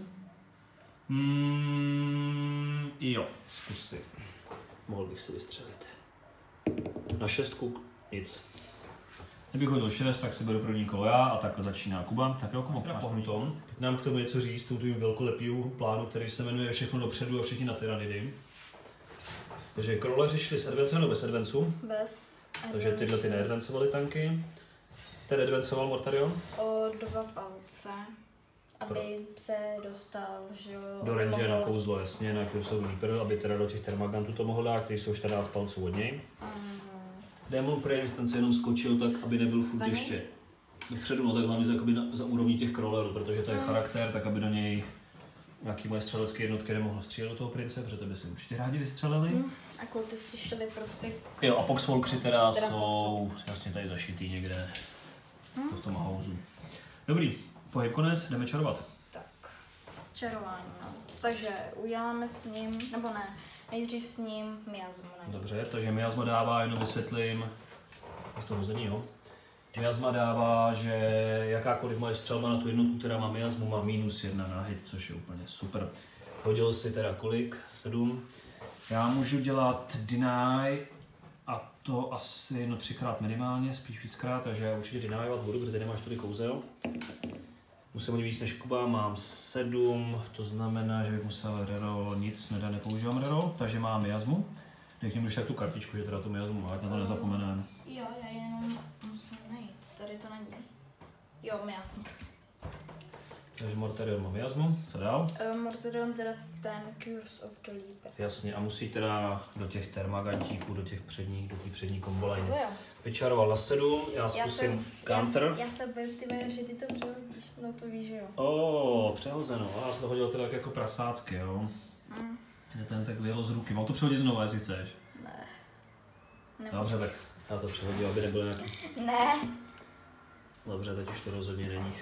Mm, jo, zkusím. Mohl bych si vystřelit. Na šestku nic. Kdybych hodil šest, tak si beru první kolo já a takhle začíná Kuba. Tak jo, Kubo, máš první tom. Teď nám k tomu něco říct, tomu velkolepýho plánu, který se jmenuje všechno dopředu a všichni na Tyranidy. Takže crawleři šli s advancem nebo bez advancu? Bez. Takže tyhle ty neadvancovaly tanky. Ten advancoval Mortarion? O dva palce, aby Pro. se dostal, že jo. Do range mohl... na kouzlo, jasně, na Curse Reaper, aby teda do těch termagantů to mohl dát, který jsou čtrnáct palců od něj. Uh-huh. Demon pro instance jenom skočil tak, aby nebyl furt ještě dopředu, no tak hlavně za, na, za úrovní těch crawlerů, protože to je uh-huh. charakter, tak aby do něj nějaký moje střelecké jednotky nemohlo střílet do toho prince, protože to by si určitě rádi vystřelili. Hmm. A kultisti šli prostě... Jo, a Poxwalkři teda, teda jsou jasně tady zašitý někde hmm. to v tom houzu. Dobrý, pohyb konec, jdeme čarovat. Tak, čarování, no. Takže uděláme s ním, nebo ne, nejdřív s ním miasmu. Dobře, takže miasma dává, jenom vysvětlím, je to hození, jo. Miasma dává, že jakákoliv moje střelba na tu jednotku, která má miasmu, má minus jedna na hit, což je úplně super. Hodil si teda kolik? Sedm. Já můžu dělat deny a to asi no třikrát minimálně, spíš víckrát, takže já určitě denyovat budu, protože ty nemáš tolik kouzel. Musím mít víc než Kuba, mám sedm, to znamená, že bych musel reroll, nic nedá, nepoužívám reroll, takže mám miasmu. Dej k tak tu kartičku, že teda tu miasmu, ať na to nezapomeneme. Jo, já jenom musím najít, tady to není. Jo, miasmu. Takže Mortarion má miasmu, co dál? Uh, Mortarion teda ten Curse of the Reaper. Jasně, a musí teda do těch termagantíků, do těch předních, do těch přední kombolajny. Jo. Vyčaroval na sedm, já zkusím já jsem, counter. Já, já se bojím, ty že ty to přehodíš, no to víš, že jo. Oh, přehozeno, a já jsem to hodil teda jako prasácky, jo. Mm. Mě ten tak vyjelo z ruky. Mám to přehodit znovu, jestli chceš. Ne. Dobře, tak já to přehodil, aby nebylo nějaký... Ne. Dobře, teď už to rozhodně není.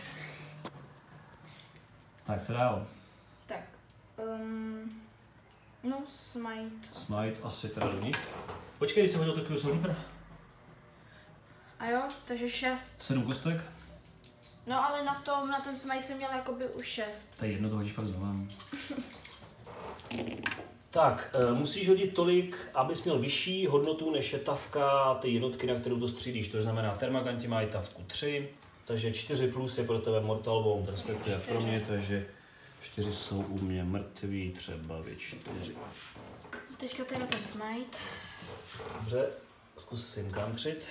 Tak se dál. Tak. Um, no, smite. Smite asi teda do nich. Počkej, když jsem hodil takový solíbr. A jo, takže šest. Sedm kostek. No ale na tom, na ten smite jsem měl jakoby už šest. Tady jedno to hodíš fakt znovu. Tak, e, musíš hodit tolik, abys měl vyšší hodnotu než je tavka ty jednotky, na kterou to střídíš. To znamená, termaganti mají tavku tři, takže čtyři plus je pro tebe Mortal Wound, respektive pro mě, takže čtyři jsou u mě mrtví, třeba vy čtyři. Teďka teda ten smite. Dobře, zkusím countrit.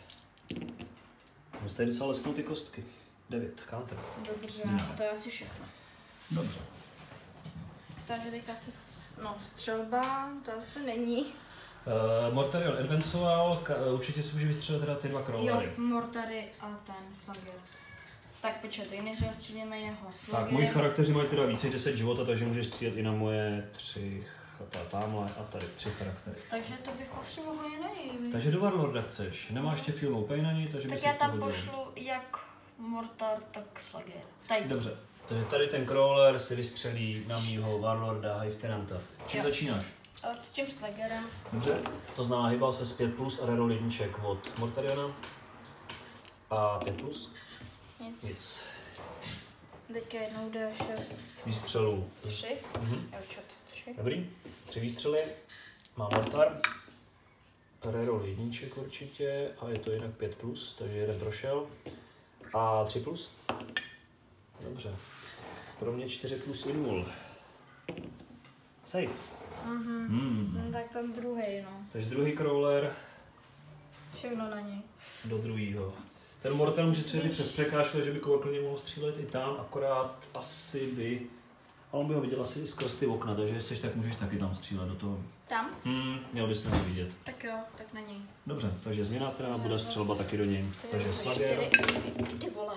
Mě tady docela lesknou ty kostky. devět, counter. Dobře, Ne. a to je asi všechno. Dobře. Takže teďka se, s- no, střelba, to asi není. Uh, Mortarion advancoval, ka- určitě si může vystřelit teda ty dva Jo, crawlery. mortary a ten slugger. Tak počkej, nejdřív střílíme jeho slugger. Tak, moji charakteři mají teda více deset života, takže můžeš střílet i na moje tři, ch- tamhle a tady tři charaktery. Takže to bych asi mohla jen najít. Takže do Warlorda chceš, nemáš ještě feel no pain ani, takže Tak bys já to tam hodil. pošlu jak mortar, tak slugger. Tady. Dobře, takže tady ten crawler si vystřelí na mýho Warlorda Hive Tenanta. Čím Jo. začínáš? A s tím sluggerem. Dobře, to znamená hýbal se z pět plus a reroll jedniček od Mortariona. A pět plus? Nic. Nic. Teďka jednou D šest. Výstřelů. tři. Mhm. Jo, čo to tři. Dobrý, tři výstřely, má mortar, reroll jedniček určitě a je to jinak pět plus, takže jeden prošel a tři plus. Dobře, pro mě čtyři plus i nul. Safe. Mhm. Hmm. No, tak ten druhý, no. Takže druhý crawler Všechno na něj. do druhého. Ten mortar může třeba přes překážle, že by klidně mohl střílet i tam, akorát asi by... Ale on by ho viděl asi i skrz ty okna, takže jestli tak můžeš taky tam střílet do toho. Tam? Hmm, měl bys to vidět. Tak jo, tak na něj. Dobře, takže změna teda bude střelba taky do něj. To je Takže zase slugger, čtyři. Ty vole.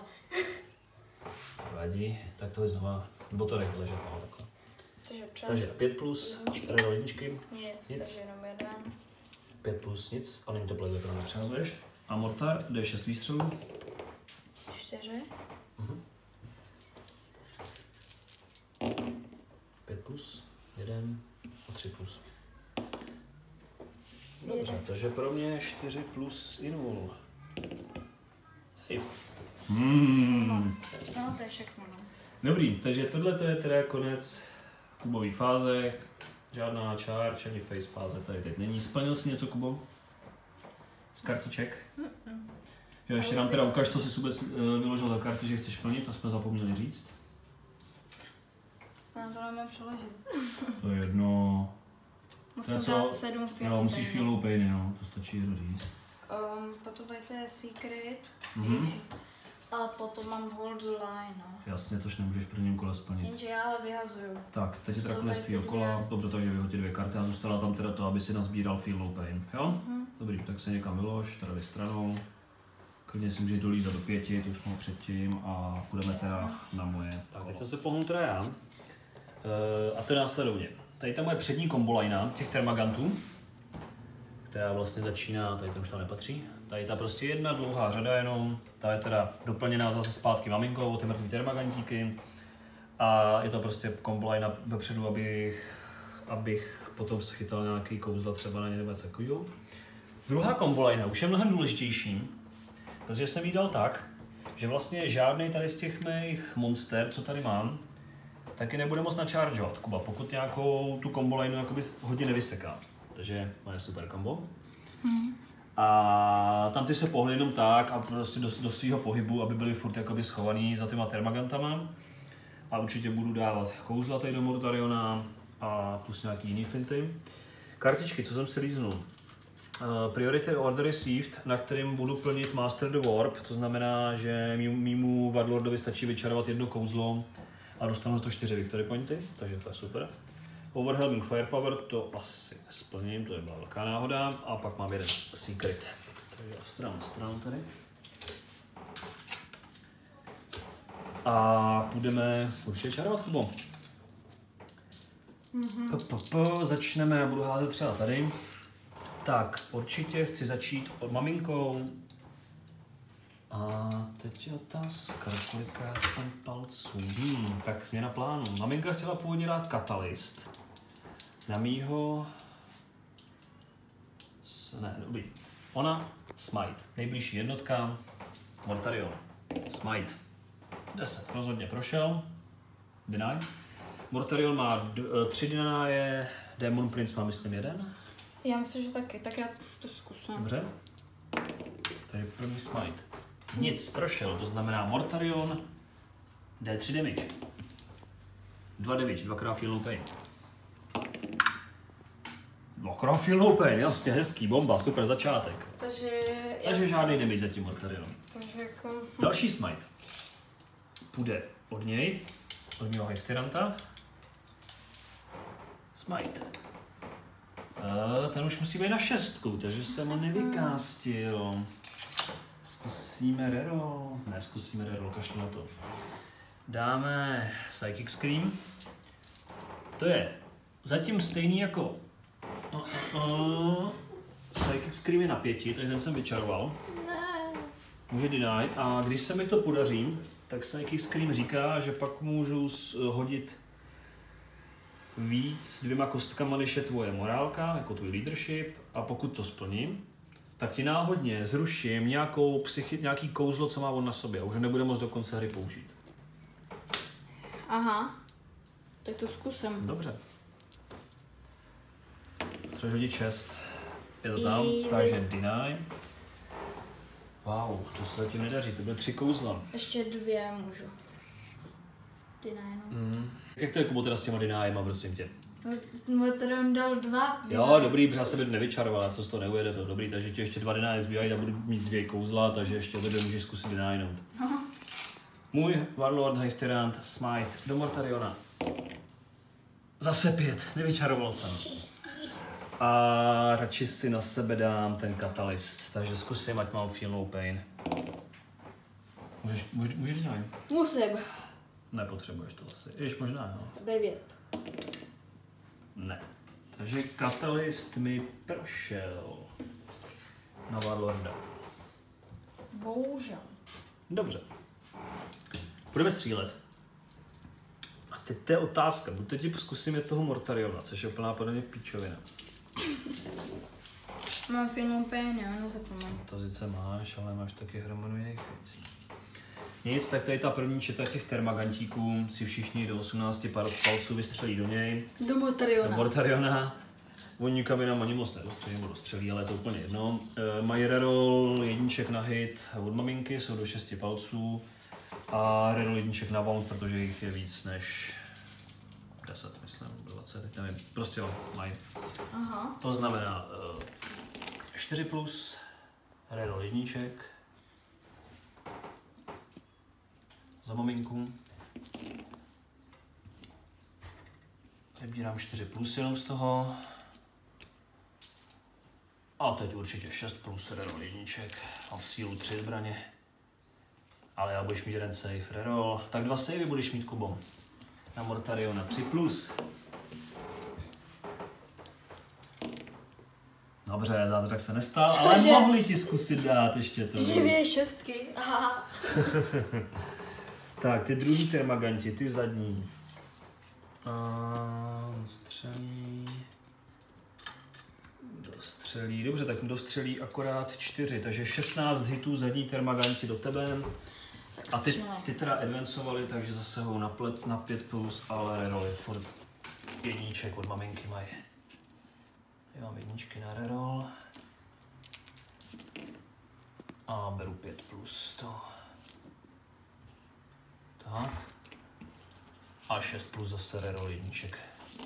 vadí, tak to je znova, nebo to nech ležet, no, takhle. Takže přes. Takže pět plus, Jedničky. reroll jedničky, Nic, nic. takže jenom jeden. pět plus nic, a není to play weapon, nepřehazuješ. A mortar, D šest výstřelů. Čtyři. Mhm. pět plus, jeden a tři plus. Dobře, Jeden. takže pro mě čtyři plus i nul. Safe. Hmm. No, to je všechno, no. Dobrý, takže tohle to je teda konec Kubové fáze. Žádná charge ani face fáze tady teď není. Splnil jsi něco, Kubo? Z kartiček? Mm-mm. Jo, ještě nám teda ukáž, co jsi vůbec uh, vyložil za karty, že chceš plnit, to jsme zapomněli říct. Já to nemám přeložit. To je jedno. Musím co? dát sedm filmů. Jo, musíš feel no pain, no, to stačí říct. Um, potom tady to je secret. Mhm. A potom mám hold line, no. Jasně, tož nemůžeš prvním kole splnit. Jenže já ale vyhazuju. Tak, teď je Jsou teda konec tady tvýho ty kola. dvě. Dobře, takže vyhodí dvě karty a zůstala tam teda to, aby si nazbíral feel no pain. Jo? Mhm. Dobrý, tak se někam vylož, tady stranou. Klidně si můžeš dolízat do pěti, to už jsme předtím a půjdeme teda na moje. Tak, teď jsem se pohnul teda já. Uh, a to je následovně. Tady ta moje přední kombolajna těch termagantů, která vlastně začíná, tady to už tam nepatří. Tady ta prostě jedna dlouhá řada jenom, ta je teda doplněná zase zpátky maminkou o ty mrtvý termagantíky. A je to prostě kombolajna vepředu, abych, abych potom schytal nějaký kouzla třeba na ně nebo něco takového. Druhá kombolajna už je mnohem důležitější, protože jsem jí dal tak, že vlastně žádný tady z těch mých monster, co tady mám, taky nebude moc načaržovat, Kuba, pokud nějakou tu kombolajnu jakoby hodně nevyseká. Takže moje super kombo. Hmm. A tam ty se pohly jenom tak a prostě do, do svého pohybu, aby byly furt jakoby schovaný za těma termagantama. A určitě budu dávat kouzla tady do Mortariona a plus nějaký jiný finty. Kartičky, co jsem si líznul. Uh, priority order received, na kterým budu plnit Master the Warp, to znamená, že mý, mýmu Warlordovi stačí vyčarovat jedno kouzlo a dostanu to čtyři victory pointy, takže to je super. Overwhelming Firepower, to asi nesplním, to je byla velká náhoda. A pak mám jeden secret. Takže stranu stranu tady. A budeme určitě čarovat, Kubo. Mm-hmm. Po, po, po, začneme, já budu házet třeba tady. Tak, určitě chci začít od maminkou. A teď je otázka, kolika jsem palců. Hmm, tak změna plánu. Maminka chtěla původně dát Catalyst. Na mýho... S... Ne, dobrý. Ona, Smite. Nejbližší jednotka, Mortarion. Smite. deset, rozhodně prošel. Deny. Mortarion má d- tři denáje, Demon Prince má myslím jeden. Já myslím, že taky, tak já to zkusím. Dobře. Tady je první Smite. Nic, prošel, to znamená Mortarion, D tři damage. dva damage, dvakrát feel no pain. Dvakrát feel no pain, jasně, hezký, bomba, super začátek. Takže... Takže žádný damage zatím Mortarionem. Takže jako... Další smite. Půjde od něj, od mého Hektyranta. Smite. Uh, ten už musí být na šestku, takže jsem ho nevykástil. Zkusíme reroll. Ne, zkusíme reroll, kašlu na to. Dáme Psychic Scream. To je zatím stejný jako... Uh, uh, Psychic Scream je na pěti, takže ten jsem vyčaroval. Ne. Může deny. A když se mi to podaří, tak Psychic Scream říká, že pak můžu hodit víc dvěma kostkama, než je tvoje morálka, jako tvůj leadership, a pokud to splním, tak ti náhodně zruším nějakou psychi- nějaký kouzlo, co má on na sobě, a už nebude moct do konce hry použít. Aha. Tak to zkusím. Dobře. Třeba hodit šest. Je to tam, Easy. takže deny. Wow, to se zatím nedaří, to byly tři kouzla. Ještě dvě můžu. Deny, no. Mm. Jak to je, Kubo, teda s těma denyema, prosím tě? Mortarion dal dva. Jo, dobrý, protože já jsem nevyčaroval, já jsem z toho neujede, byl dobrý, takže ti ještě dva deny zbývají a budu mít dvě kouzla, takže ještě obě můžeš zkusit denynout. Můj Warlord Hektyrant Smite do Mortariona. Zase pět, nevyčaroval jsem. A radši si na sebe dám ten Catalyst, takže zkusím, ať mám feel no pain. Můžeš, můžeš, můžeš deny? Musím. Nepotřebuješ to asi, jež možná, jo. Devět. Ne. Takže Catalyst mi prošel na Warlorda. Bohužel. Dobře. Budeme střílet. A teď to je otázka. Buď teď zkusím je toho Mortariona, což je úplná podle mě píčovina. Mám film pain, jo, nezapomeň. To sice máš, ale máš taky hromadu jiných věcí. Nic, tak tady ta první četa těch termagantíků si všichni do osmnácti palců vystřelí do něj. Do Mortariona. Do Mortariona. Oni nikam jinam ani moc nedostřelí, nebo dostřelí, ale je to úplně jedno. E, mají reroll jedniček na hit od maminky, jsou do šesti palců. A reroll jedniček na wound, protože jich je víc než deset, myslím, dvacet, teď nevím. Prostě jo, mají. Aha. To znamená uh, čtyři plus, reroll jedniček. Za maminku. Vybírám čtyři plus jenom z toho. A teď určitě šest plus, reroll jedniček. Mám sílu tři zbraně. Ale já budeš mít jeden save, reroll. Tak dva savey budeš mít, Kubo. Na Mortariona tři plus. Dobře, zázrak se nestal, Cože? ale mohli ti zkusit dát ještě to. Živě šestky. Aha. Tak, ty druhý termaganti, ty zadní. A dostřelí. Dostřelí, dobře, tak dostřelí akorát čtyři, takže šestnáct hitů zadní termaganti do tebe. A ty, ty teda advancovali, takže zase ho na, plet, na pět plus, ale reroll je furt jedniček od maminky mají. Já mám jedničky na reroll. A beru pět plus to. Tak. A šest plus zase reroll jedniček.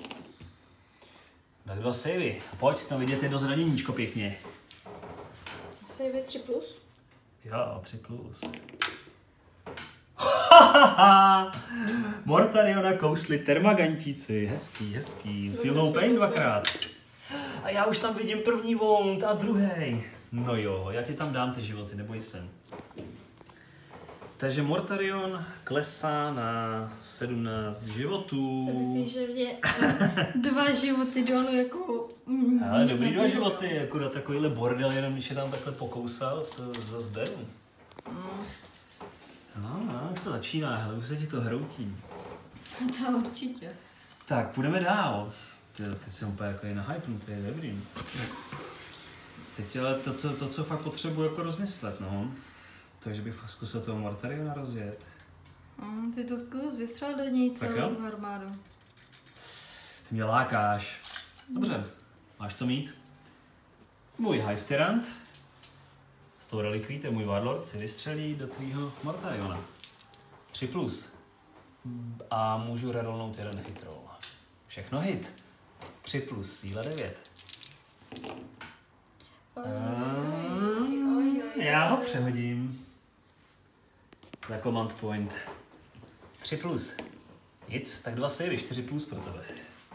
Tak dva savey. Pojď, tam vidět jedno zraněníčko pěkně. Save tři plus? Jo, tři plus. Mortariona kousli termagantíci, hezký, hezký. Feel no pain dvakrát. A já už tam vidím první wound a druhý. No jo, já ti tam dám ty životy, neboj se. Takže Mortarion klesá na sedmnáct životů. Co myslíš, že mě dva životy dolů jako... Mm, ale dobrý dva životy, akorát takovýhle bordel, jenom když je tam takhle pokousal, to zase beru. Mm. No, no, už to začíná, ale už se ti to hroutí. To určitě. Tak, půjdeme dál. Ty, teď jsem úplně jako na hype, to je dobrý. Teď ale to, to, to, co fakt potřebuji jako rozmyslet, no. Takže bych fakt zkusil toho Mortariona rozjet. Mm, ty to zkus, vystřel do něj celou armádu. Ty mě lákáš. Dobře, máš to mít. Můj Hive Tyrant s tou relikví, to je můj Warlord, si vystřelí do tvýho Mortariona. tři plus. A můžu rerolnout jeden hit roll. Všechno hit. tři plus, síla devět. Um, já ho přehodím. Za command point. tři plus. Nic, tak dva savey, čtyři plus pro tebe.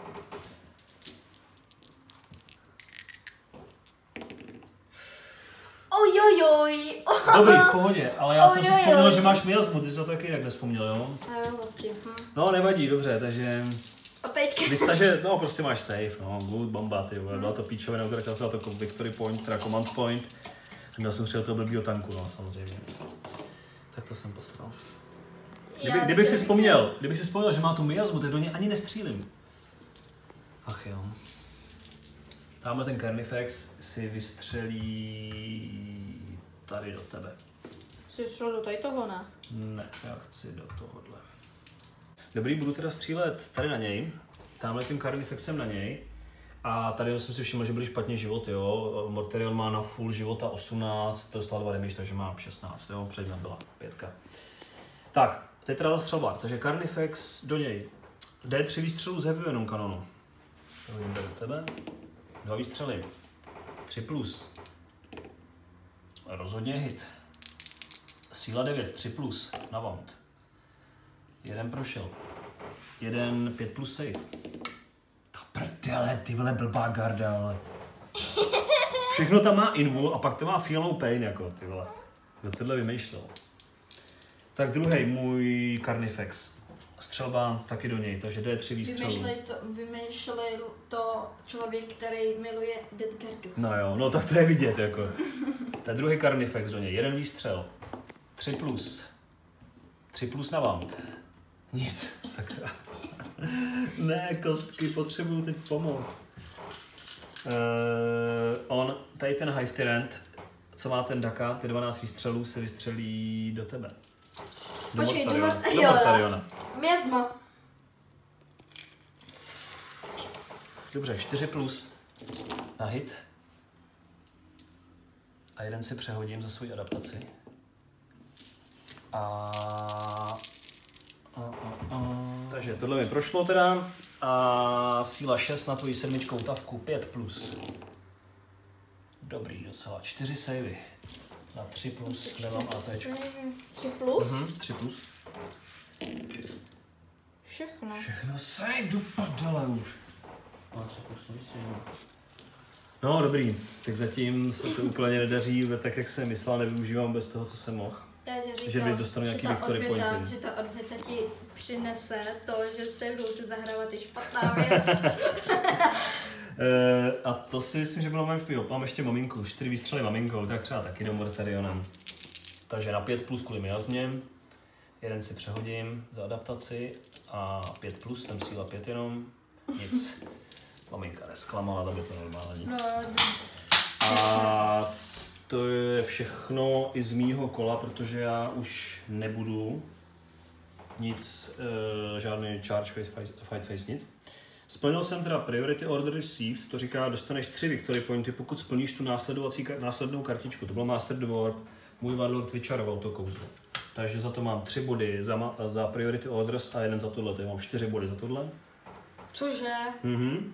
Ojojoj. Dobrý, v pohodě, ale já jsem si Ojojoj. vzpomněl, že máš miasmu, ty jsi to taky tak nespomněl, jo? A jo, vlastně. Hm. No, nevadí, dobře, takže... A teďka. Vystaže, no prostě máš save, no, good bomba, ty vole, byla to píčové, neutratil jsem na to victory point, teda command point. A měl jsem přijel toho blbýho tanku, no, samozřejmě. Tak to jsem posral. Kdyby, kdybych si vzpomněl, kdybych si vzpomněl, že má tu miasmu, tak do něj ani nestřílím. Ach jo. Tamhle ten Carnifex si vystřelí tady do tebe. Jsi šel do tady toho, ne? Ne, já chci do tohohle. Dobrý, budu teda střílet tady na něj, tamhle tím Carnifexem na něj. A tady jsem si všiml, že byly špatně životy, jo. Mortarion má na full života osmnáct, to dostal dva damage, takže mám šestnáct, jo. Předtím byla pětka. Tak, teď teda ta střelba, takže Carnifex do něj. D tři výstřelů z heavy venom kanonu. Hodím do tebe. Dva výstřely. tři plus. Rozhodně hit. Síla devět, tři plus na wound. Jeden prošel. Jeden pět plus save. Ta prdele, ty vole blbá garda, ale. Všechno tam má invu a pak to má feelnou pain, jako ty vole. Kdo tohle vymýšlel? Tak druhý můj Carnifex. Střelba taky do něj, takže D tři výstřelů. Vymýšlej to, vymýšlej to člověk, který miluje Deadguardu. No jo, no tak to je vidět, jako. To je druhý Carnifex do něj, jeden výstřel. tři plus. tři plus na wound. Nic, sakra. Ne, kostky, potřebuju teď pomoct. Uh, on, tady ten Hive Tyrant, co má ten Daka, ty dvanáct výstřelů se vystřelí do tebe. Do Počkej, do Mortariona. Mortariona. Do Mortariona. Miasma. Dobře, čtyři plus na hit. A jeden si přehodím za svoji adaptaci. A... a, a, a... Takže tohle mi prošlo teda. A síla šest na tvoji sedmičkou tavku, pět plus. Dobrý, docela. čtyři savey. Na tři plus nemám APčko. tři plus? Mhm, tři plus. Všechno. Všechno save, do prdele už. No dobrý, tak zatím se to úplně nedaří, tak jak jsem myslel, nevyužívám bez toho, co jsem mohl. Já ti říkám, Že když dostanu nějaký že ta victory odvěta- pointy. Že ta odvěta ti přinese to, že se mnou se zahrávat je špatná věc. E, a to si myslím, že bylo moje pío. Mám ještě maminku, čtyři výstřely maminkou, tak třeba taky do Mortarionem. Takže na pět plus kvůli miasmě. Jeden si přehodím za adaptaci a pět plus, jsem síla pět jenom. Nic. Maminka nesklamala, tam je to normální. No, A to je všechno i z mýho kola, protože já už nebudu nic, uh, žádný charge fight, fight, fight face, nic. Splnil jsem teda priority order received, to říká, dostaneš tři victory pointy, pokud splníš tu následovací, následnou kartičku. To byl Master Dwarf, můj Warlord vyčaroval to kouzlo. Takže za to mám tři body za, za priority orders a jeden za tohle, takže mám čtyři body za tohle. cože? Mhm.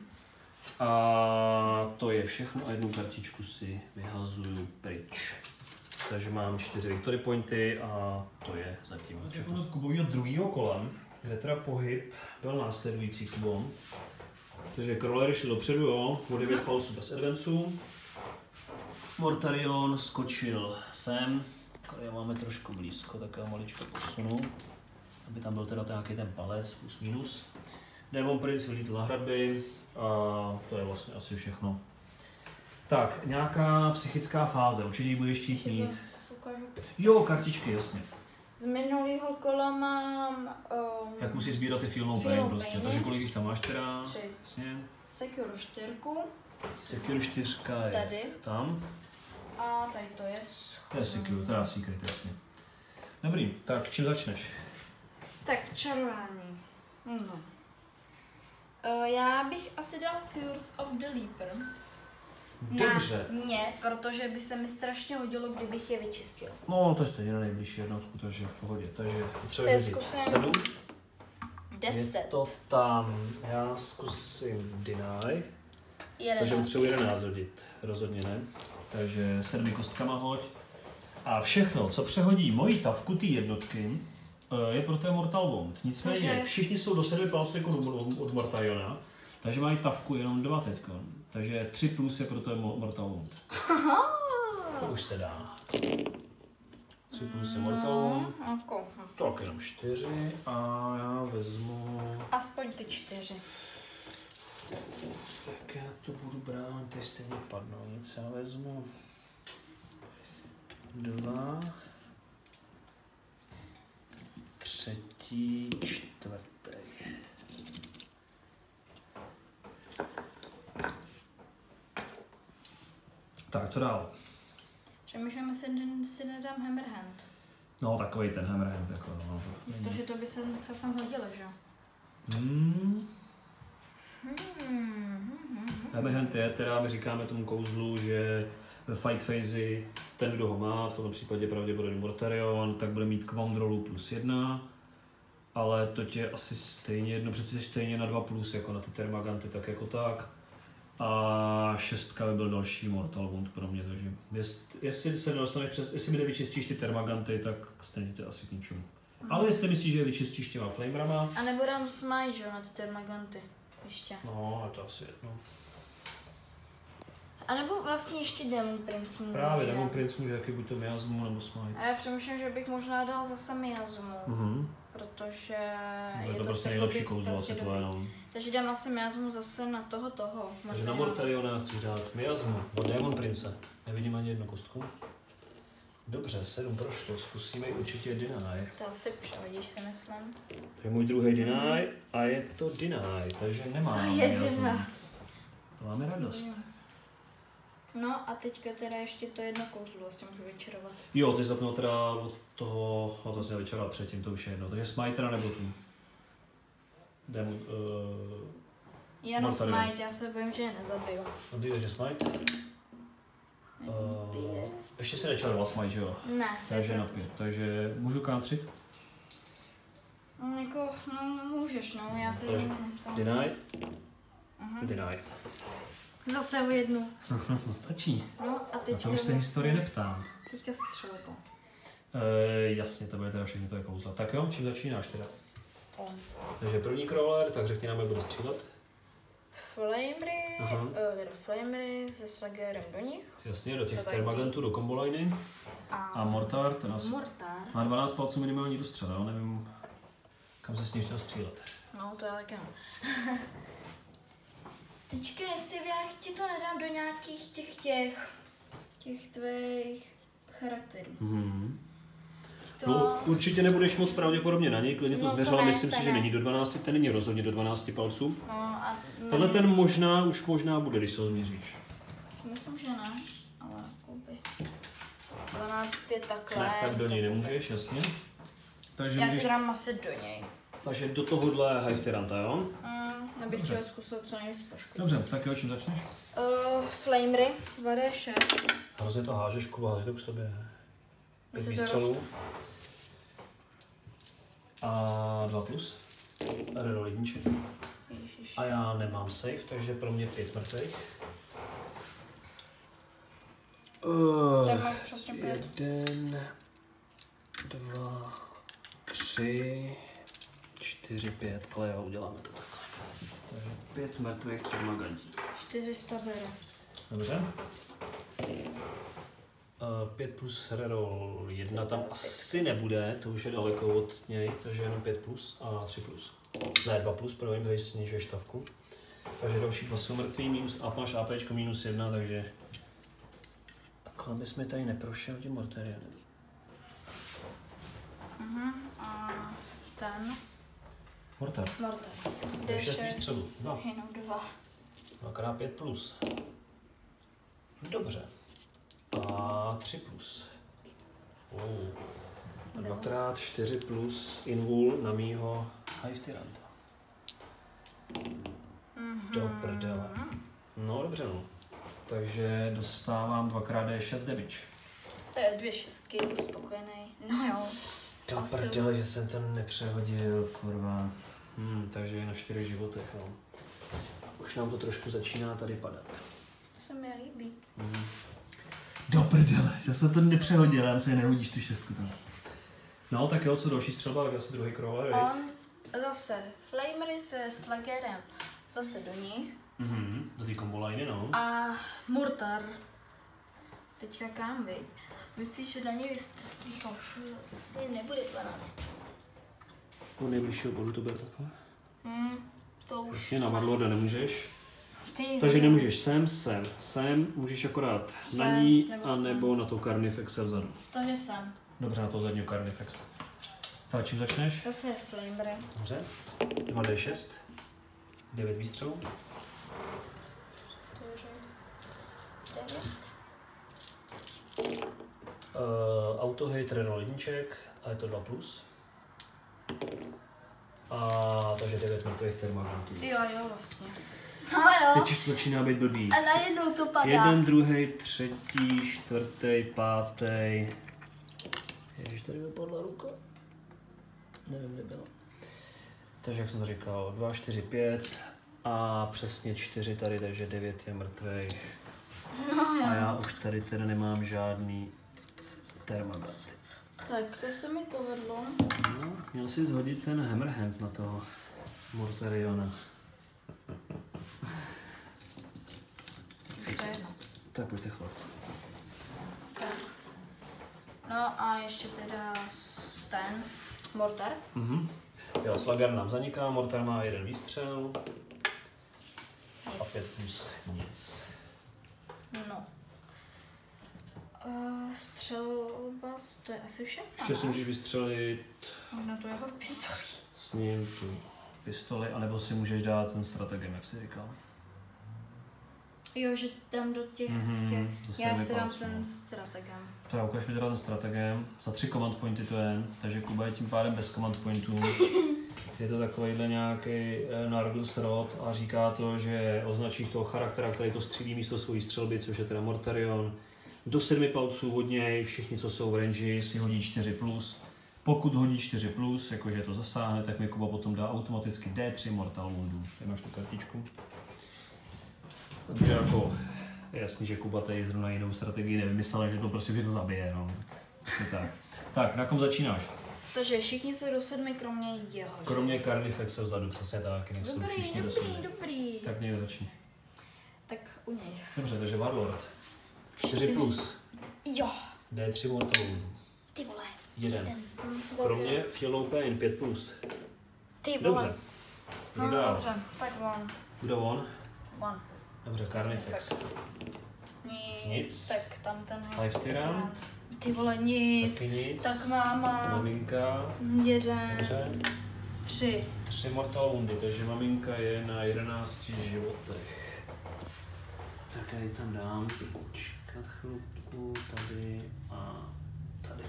A to je všechno a jednu kartičku si vyhazuju pryč. Takže mám čtyři victory pointy a to je zatím všechno. Od Kubovýho druhého kola, kde teda pohyb byl následující Kubom. Takže Crawler šli dopředu, jo, o devět palců bez advanceu. Mortarion skočil sem, Tady máme trošku blízko, tak já maličko posunu, aby tam byl teda nějaký ten palec plus minus. Demon Prince vylítl na hradby a to je vlastně asi všechno. Tak, nějaká psychická fáze, určitě ji budeš chtít mít. Jo, kartičky, jasně. Z minulého kola mám... Um, Jak musí sbírat ty Feel No Pain prostě, takže kolik jich tam máš teda? Tři. Jasně. Secure čtyřku. Secure čtyřka je tady. Tam. A tady to je... To je Secure, to je Secret, jasně. Dobrý, tak čím začneš? Tak čarování. No. Uh, já bych asi dal Curse of the Leaper. Dobře. Na mě, protože by se mi strašně hodilo, kdybych je vyčistil. No, to je stejně na nejbližší jednotku, takže v pohodě. Takže potřebuji zkusím sedm. Deset. Je to tam. Já zkusím deny. Jedenáct. Takže potřebuji jedenáct hodit. Rozhodně ne. Takže sedmi kostkama hoď. A všechno, co přehodí moji tavku té jednotky, je pro té Mortal Wound. Nicméně Takže... všichni jsou do sedmi palců jako od Mortariona, takže mají tavku jenom dva teďko. Takže tři plus je pro té Mortal Wound. To už se dá. tři plus je Mortal Wound. No, tak jenom čtyři a já vezmu... aspoň ty čtyři. Tak já to budu brát, ty stejně padnou nic, já vezmu... dva... třetí, čtvrtý. Tak, co dál? Přemýšlím, jestli si nedám Hammerhand. No, takový ten Hammerhand, jako no. Protože to by se celkem hodilo, že? Hmm. Hmm, hmm, hmm. Hammerhand je, teda my říkáme tomu kouzlu, že ve fight phase ten, kdo ho má, v tomto případě pravděpodobně Mortarion, tak bude mít Quandrolu plus jedna, ale to tě asi stejně jedno, protože stejně na dva plus, jako na ty Termaganty, tak jako tak. A šestka by byl další Mortal Wound pro mě, takže jest, jestli se nedostaneš přes, jestli mi nevyčistíš ty Termaganty, tak stejně to asi k ničemu. Mm. Ale jestli myslíš, že je vyčistíš těma Flamerama... A nebo dám Smite, že na ty Termaganty, ještě. No, to asi jedno. A nebo vlastně ještě Demon Prince může. Právě, Demon Prince může jaký buď to miasmu nebo Smite. A já přemýšlím, že bych možná dal zase miasmu, Mhm. protože je je to to prostě nejlepší kouzlo prostě asi tvoje, no. Takže dám asi miasmu zase na toho toho. Takže na Mortariona chci dát miasmu od Demon Prince. Nevidím ani jednu kostku. Dobře, sedm prošlo, zkusíme určitě deny. To asi přehodíš, si myslím. To je můj druhý deny a je to deny, takže nemám miasmu. To máme radost. No a teďka teda ještě to jedno kouzlo vlastně můžu vyčarovat. Jo, ty zapnul teda od toho, no to jsem vyčaroval předtím, to už je jedno. Takže Smitera nebo tu? Demon, uh, Jenom Smite, já se bojím, že je nezabiju. Zabiješ, že Smite? Uh, ještě se nečaroval Smite, že jo? Ne. Takže na pět, takže můžu countrit? No, jako, no, můžeš, no, já si... Takže to... deny? Uh-huh. Deny. Zase o jednu. Stačí. No a teďka... A to už se historie neptám. Teďka se střelba. E, jasně, to bude teda všechny to je kouzla. Tak jo, čím začínáš teda? On. Takže první crawler, tak řekni nám, jak bude střílet. Flamery, Aha. uh, Flamery se Slagerem do nich. Jasně, do těch To Termagantů, do comboliny. A, A Mortar, ten asi Mortar. má dvanáct palců minimální dostřel, jo? Nevím, kam se s ním chtěl střílet. No, to já taky no. Teďka, jestli já ti to nedám do nějakých těch těch, těch tvých charakterů. Mhm. To... No, určitě nebudeš moc pravděpodobně na něj, klidně to No, změř, to ale ne, myslím to si, ne. že není do dvanácti, ten není rozhodně do dvanácti palců. No a... Tenhle nevím. ten možná, už možná bude, když se ho změříš. Myslím, že ne, ale jakoby... dvanáct je takhle. Ne, tak do něj to nemůžeš, vůbec. jasně. Takže, Já můžeš, ti dám asi do něj. takže do tohohle Hive Tyranta, jo? Mm, abych chtěla zkusit co nejvíc poškodit. Dobře, tak jo, čím začneš? Uh, Flamery, dva dé šest. Hrozně to hážeš, Kuba, hážeš to k sobě. Pět Jestli to výstřelů. A dva plus. Reroll jedniček. Ježiš. A já nemám save, takže pro mě pět mrtvých. Uh, Tak máš přesně pět. jeden, dva, tři, čtyři, pět, ale jo, uděláme to takhle. Takže pět mrtvých Termagantí. čtyři sta bere. Dobře. pět plus reroll, jedna tam asi nebude, to už je daleko od něj, takže jenom pět plus a tři plus. Ne, dva plus, protože tady snižuješ stavku. Takže další dva jsou mrtvý, minus, a máš APčko minus jedna, takže... Takhle bys mi tady neprošel tím Mortarionem. Mhm, a ten... Mortar. Mortar. D šest výstřelů. Dva. Jenom dva. Dvakrát pět plus. Dobře. A tři plus. Oh. A dvakrát čtyři plus invul na mýho Hive Tyranta. Mm-hmm. Do prdele. No dobře no. Takže dostávám dvakrát D šest damage. To je dvě šestky, budu spokojený. No jo. Do prdele, že jsem to nepřehodil, kurva. Hmm, takže je na čtyři životech, no. Už nám to trošku začíná tady padat. To se mi líbí. Mm. Do prdele, že jsem to nepřehodil, já si nehodíš tu šestku tam. No tak jo, co další střelba, tak asi druhý crawler, On zase Flamery se Slagerem zase do nich. Mhm, do té combo liney, no. A Mortar. Teď jakám, viď? Myslíš, že na něj to asi nebude dvanáct. U nejbližšího bodu to bude takhle? Hmm, to už... Prostě na Warlorda nemůžeš. Ty, Takže nemůžeš sem, sem, sem, můžeš akorát Sem, na ní, nebo anebo sem. na to Carnifexe vzadu. Takže jsem. Dobře, na to zadního Carnifexe. Tak čím začneš? Zase Flamery. Dobře. dva D šest. devět výstřelů. čtyři, devět. Uh, auto hit, reroll jedniček, a je to dva plus. A takže devět mrtvých termagantů. Jo, jo, vlastně. No jo. Teď už to začíná být blbý. A najednou to padá. Jeden, druhý, třetí, čtvrtý, pátý. Ježiš, tady vypadla ruka. Nevím, kde byla. Takže jak jsem to říkal, dva, čtyři, pět a přesně čtyři tady, takže devět je mrtvých. No jo. A já už tady teda nemám žádný termaganty. Tak, to se mi povedlo. No, měl si zhodit ten Hammerhand na toho Mortariona. Už to je jedno. Tak pojďte chlapci. Tak. No a ještě teda s- ten Mortar. Mhm. Jo, Slager nám zaniká, Mortar má jeden výstřel a pět plus nic. No. Uh, střelba, to je asi všechno. Ještě si můžeš vystřelit Na to jeho pistoli. s ním tu pistoli, anebo si můžeš dát ten strategem, jak jsi říkal. Jo, že tam do těch, Mhm, těch zase já mi si dám palců, ten no. strategem. To já ukáž mi teda ten strategem. Za tři command pointy to je, takže Kuba je tím pádem bez command pointů. Je to takovýhle nějaký Nargles rod a říká to, že označíš toho charaktera, který to střílí místo svojí střelby, což je teda Mortarion. Do sedmi palců od něj, všichni, co jsou v range, si hodí čtyři plus. Pokud hodí čtyři plus, jakože to zasáhne, tak mi Kuba potom dá automaticky D tři Mortal Woundu. Tady máš tu kartičku. Takže jako je jasný, že Kuba tady zrovna jinou strategii nevymyslel, že to prostě všechno zabije, no. Prostě tak. Tak, na kom začínáš? Takže všichni jsou do sedmi, kromě jeho. že? Kromě Carnifexe vzadu, přesně tak, jinak jsou Dobrý, všichni do dobrý, sedmi. dobrý. Tak někdo začni. Tak u něj. Dobře, takže Warlord. čtyři Čtyři. plus. Jo, D tři Mortal Woundu. ty vole. Jeden. Hm, Kromě Yellow Pain pět plus. Ty vole. Dobře. Kdo No, dál? dobře, tak on. Kdo on? On. Dobře, Carnifex. Fax. Nic. Nic. Tak tam ten Hive Tyrant. Ty vole, nic. Taky nic. Tak máma. Maminka. Jeden, Dobře. tři. Tři Mortal Woundy, takže maminka je na jedenácti životech. Tak já ji tam dám, počkat chvilku, tady a tady.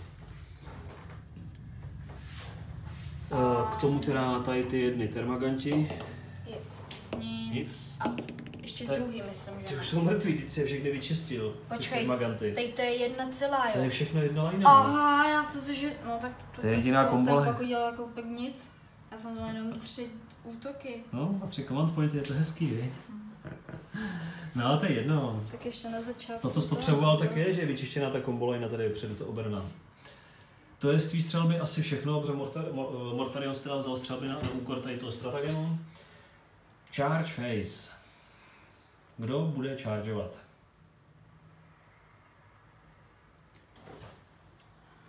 A k tomu teda tady ty jedny termaganti. Je. Nic. Nic. A ještě Tak- druhý, myslím, že Ty ne. už jsou mrtví, teď si je všechny vyčistil. ty Počkej, termaganty. Teď to je jedna celá, To je jo. všechno jedna linea. Aha, já jsem si, že... No tak to, To je jediná to jsem kombole. fakt udělala jako pak nic. Já jsem měla jenom tři útoky. No, a tři command pointy, je to hezký, vy? No, ale to je jedno. Tak ještě na začátku. To, co spotřeboval, tak je, že je vyčištěná ta kombolejna tady vepředu, to obrana. To je z tvý střelby asi všechno, protože Mortar, Mo- Mortarion jste nám vzal střelby na, na úkor tady toho strategemu. Charge phase. Kdo bude chargeovat?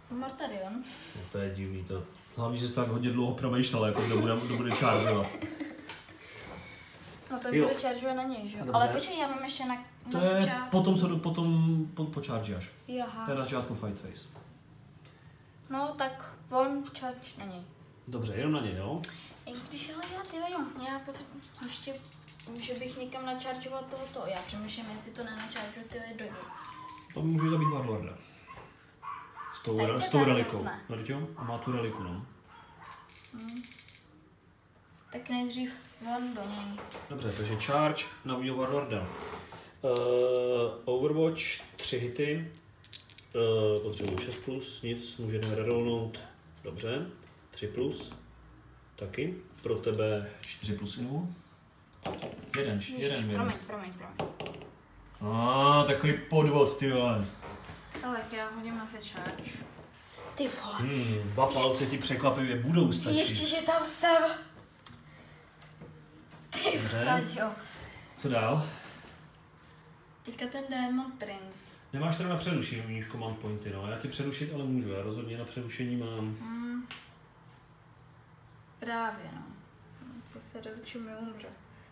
Mortarion. No to je divný to. Hlavně, že jsi tak hodně dlouho promýšlel, jako kdo bude, kdo bude chargeovat. No to bude chargeovat na něj, že jo? Ale počkej, já mám ještě na, na to je začátku. potom, co potom po, po chargeaš. Jaha. To je na začátku fight phase. No tak on charge na něj. Dobře, jenom na něj, jo? I když ale já, ty jo, já potřebuji ještě, že bych někam načargeoval tohoto. Já přemýšlím, jestli to nenačargeoval ty do něj. To může zabít Warlorda. S tou, Tak to s tou tak relikou. ne. No, jo? A má tu reliku, no. Hmm. Tak nejdřív on do něj. Dobře, takže charge na Warlorda. Uh, Overwatch, tři hity. Uh, potřebuji šest plus, nic, můžeme rerollnout. Dobře, tři plus. Taky. Pro tebe čtyři plus inů. Jeden, Ježiš, jeden, jeden. promiň, promiň, promiň. A takový podvod, ty vole. Ale já hodím asi charge. Ty vole. Hmm, dva palce ti překvapivě budou stačit. Ještě, že tam jsem. Ty Dobře. vole, jo. Co dál? Teďka ten Demon Prince. Nemáš teda na přerušení už command pointy, no. Já ti přerušit ale můžu, já rozhodně na přerušení mám. Hmm. Právě, no. To se rozeču mi umře.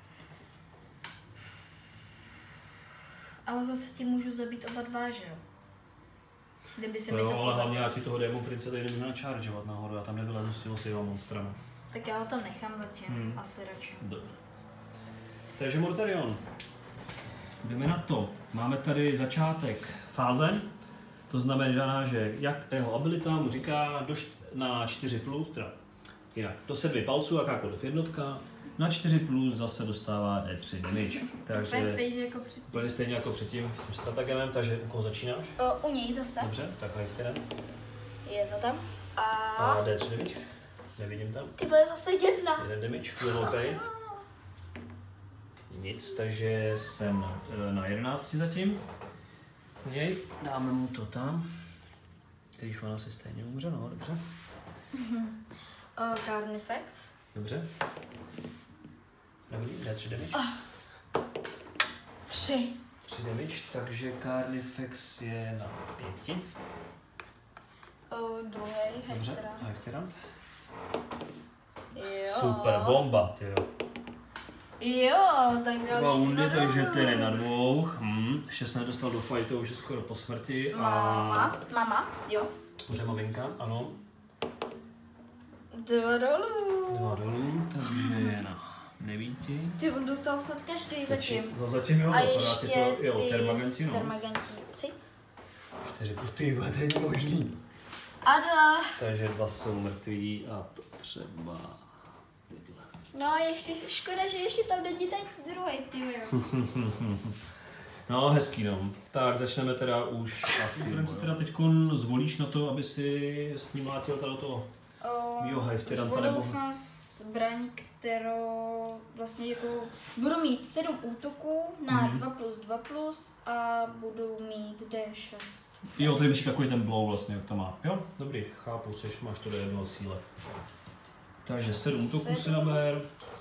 Ale zase ti můžu zabít oba dva, že jo? Kdyby se No mi to jo, ale povedlo. hlavně já ti toho Demon Prince tady nemůžu načargeovat nahoru, já tam nevylezu s těma sejva monstrama. Tak já ho tam nechám zatím, Hmm. asi radši. Dobře. Takže Mortarion. Jdeme na to. Máme tady začátek fáze. To znamená, že jak jeho abilita mu říká do št- na čtyři plus, teda jinak, do sedmi palců, jakákoliv jednotka, na čtyři plus zase dostává D tři damage. Takže Takže stejně jako předtím. úplně stejně jako předtím s tím strategem, takže u koho začínáš? O, u něj zase. Dobře, tak high talent. Je to tam. A... A D tři damage. Nevidím tam. Ty vole, zase jedna. Jeden damage, full pay. Nic, takže jsem eh, na jedenácti zatím. Něj, dáme mu to tam. Když ona si stejně umře, no dobře. O, Carnifex. Dobře. Nevidím, D tři damage. Tři. tři damage, takže Carnifex je na pěti. O, druhý. Dobře, Hectora. Hive Tyrant. Jo. Super, bomba, tyjo. Jo, tak Dva další undy, dva takže dolů. ten je na dvou. Hm. Ještě se nedostal do fightu, už je skoro po smrti. Mama, mama, jo. Dobře, maminka, ano. Dva dolů. Dva dolů, takže je na devíti. Ty, on dostal snad každý zatím. No zatím jo, A akorát ještě je to, jo, ty termaganti, no. termagantíci. Čtyři plus, ty vole, to není možný. A dva. Takže dva jsou mrtví a to třeba tyhle. No a ještě škoda, že ještě tam není ten druhý, ty jo. No, hezký no. Tak začneme teda už asi. Ten si teda teď zvolíš na to, aby si s ním látil teda toho mýho Hive Tyranta, Zvolil nebo... jsem zbraň, kterou vlastně jako budu mít sedm útoků na Mhm. dva plus dva plus a budu mít D šest. Jo, to je myslíš takový ten blow vlastně, jak to má. Jo, dobrý, chápu, což máš to do jednoho cíle. Takže sedm útoků si naber.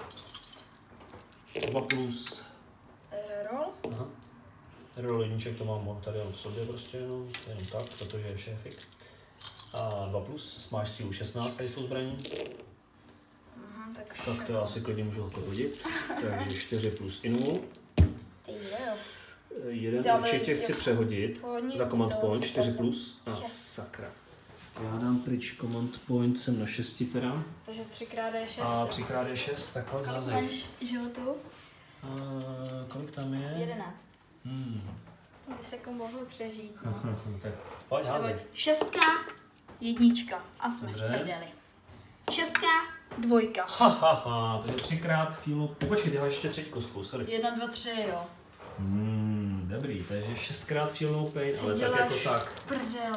dva plus. Reroll. Aha. Reroll jedniček to mám tady jenom v sobě prostě, no, jenom tak, protože je šéfik. A dva plus, máš sílu šestnáct tady s tou zbraní. Mhm, tak Tak to já si klidně můžu hodit. Takže čtyři plus inu. Ty jo. Jeden Ale určitě chci jak- přehodit Hodit za command to point, si čtyři to- plus. A Šest. sakra. Já dám pryč command point, jsem na šesti teda. Takže třikrát D šest. A třikrát je šest, takhle Kolik házej. máš životů? A kolik tam je? Jedenáct. Hmm. Ty se jako mohl přežít. No. Tak pojď házej. Pojď. Šestka, jednička. A jsme Dobře. v prdeli. Šestka, dvojka. Ha, ha, ha, to je třikrát fílu. Počkej, ty máš ještě třetí kostku, sorry. Jedna, dva, tři, jo. Hmm, dobrý, takže šestkrát feel no pain, Si ale tak děláš jako tak. prdel.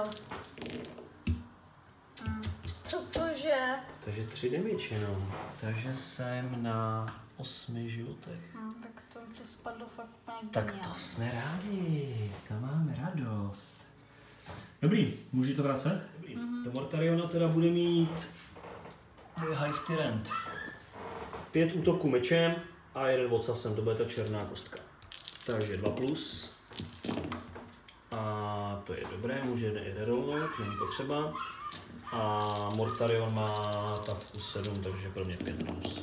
Hmm. Co, cože? Takže tři damage jenom. Takže jsem na osmi životech. Hmm, tak to, to spadlo fakt úplně Tak to geniálně. jsme rádi, to máme radost. Dobrý, můžu to vracet? Dobrý. Mhm. Do Mortariona teda bude mít Hive Tyrant. Pět útoků mečem a jeden odsasem, to bude ta černá kostka. Takže dva plus. A to je dobré, může rerolnout, není potřeba. A Mortarion má tavku sedm, takže pro mě pět plus.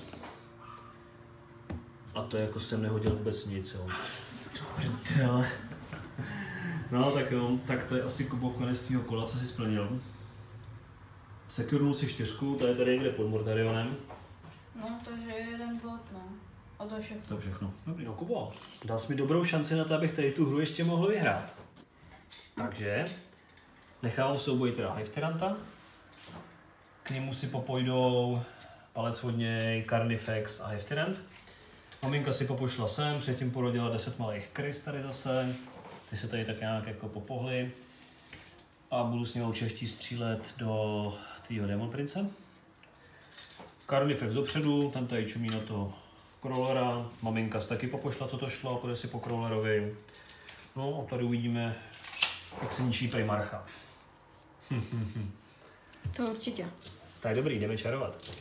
A to jako jsem nehodil vůbec nic, jo. Prdele. No tak jo, tak to je asi Kubo konec tvýho kola, co jsi splnil. Securnul si čtyřku, to je tady někde pod Mortarionem. No, takže jeden bod, no. A to je všechno. To je všechno. Dobrý, no Kubo, dal jsi mi dobrou šanci na to, abych tady tu hru ještě mohl vyhrát. Takže nechávám v souboji teda Hifteranta. K němu si popojdou Palec vodněj, Carnifex a Hifterant. Maminka si popošla sem, předtím porodila deset malých krys tady zase. Ty se tady tak nějak jako popohly. A budu s ním určitě střílet do tvýho Demon Prince. Carnifex dopředu, ten tady čumí na to Crawlera. Maminka se taky popošla, co to šlo, půjde si po Crawlerovi. No a tady uvidíme, jak se ničí Primarcha. To určitě. Tak dobrý, jdeme čarovat.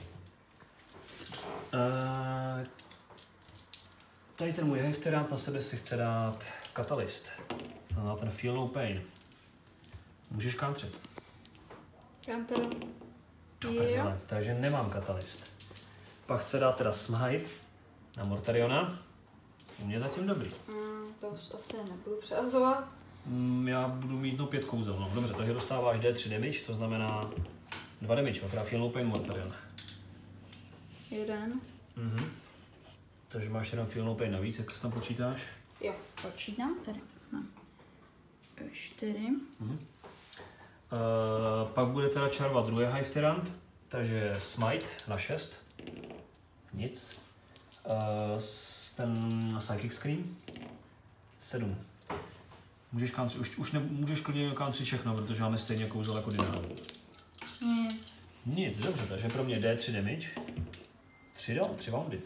Uh, tady ten můj Hifterant na sebe si chce dát Catalyst. Na ten Feel No Pain. Můžeš countřit. Counter. Jo. Takže nemám Catalyst. Pak chce dát teda Smite na Mortariona. U mě zatím dobrý. Mm, to už asi nebudu přehazovat. Mm, já budu mít no pět kouzel. No. Dobře, takže dostáváš D tři damage, to znamená dva damage, teda Feel No Pain Mortarion. Jeden. Mhm. Takže máš jenom Feel No Pain navíc, jak to tam počítáš? Jo, počítám tady. Mám čtyři. Mhm. Uh, pak bude teda čarovat druhý Hifterant, takže Smite na šest. Nic. Uh, ten Psychic Scream. sedm. Můžeš country, už, už ne, můžeš klidně country všechno, protože máme stejně kouzel jako Dynamo. Nic. Nic, dobře, takže pro mě D tři damage. tři do, tři woundy.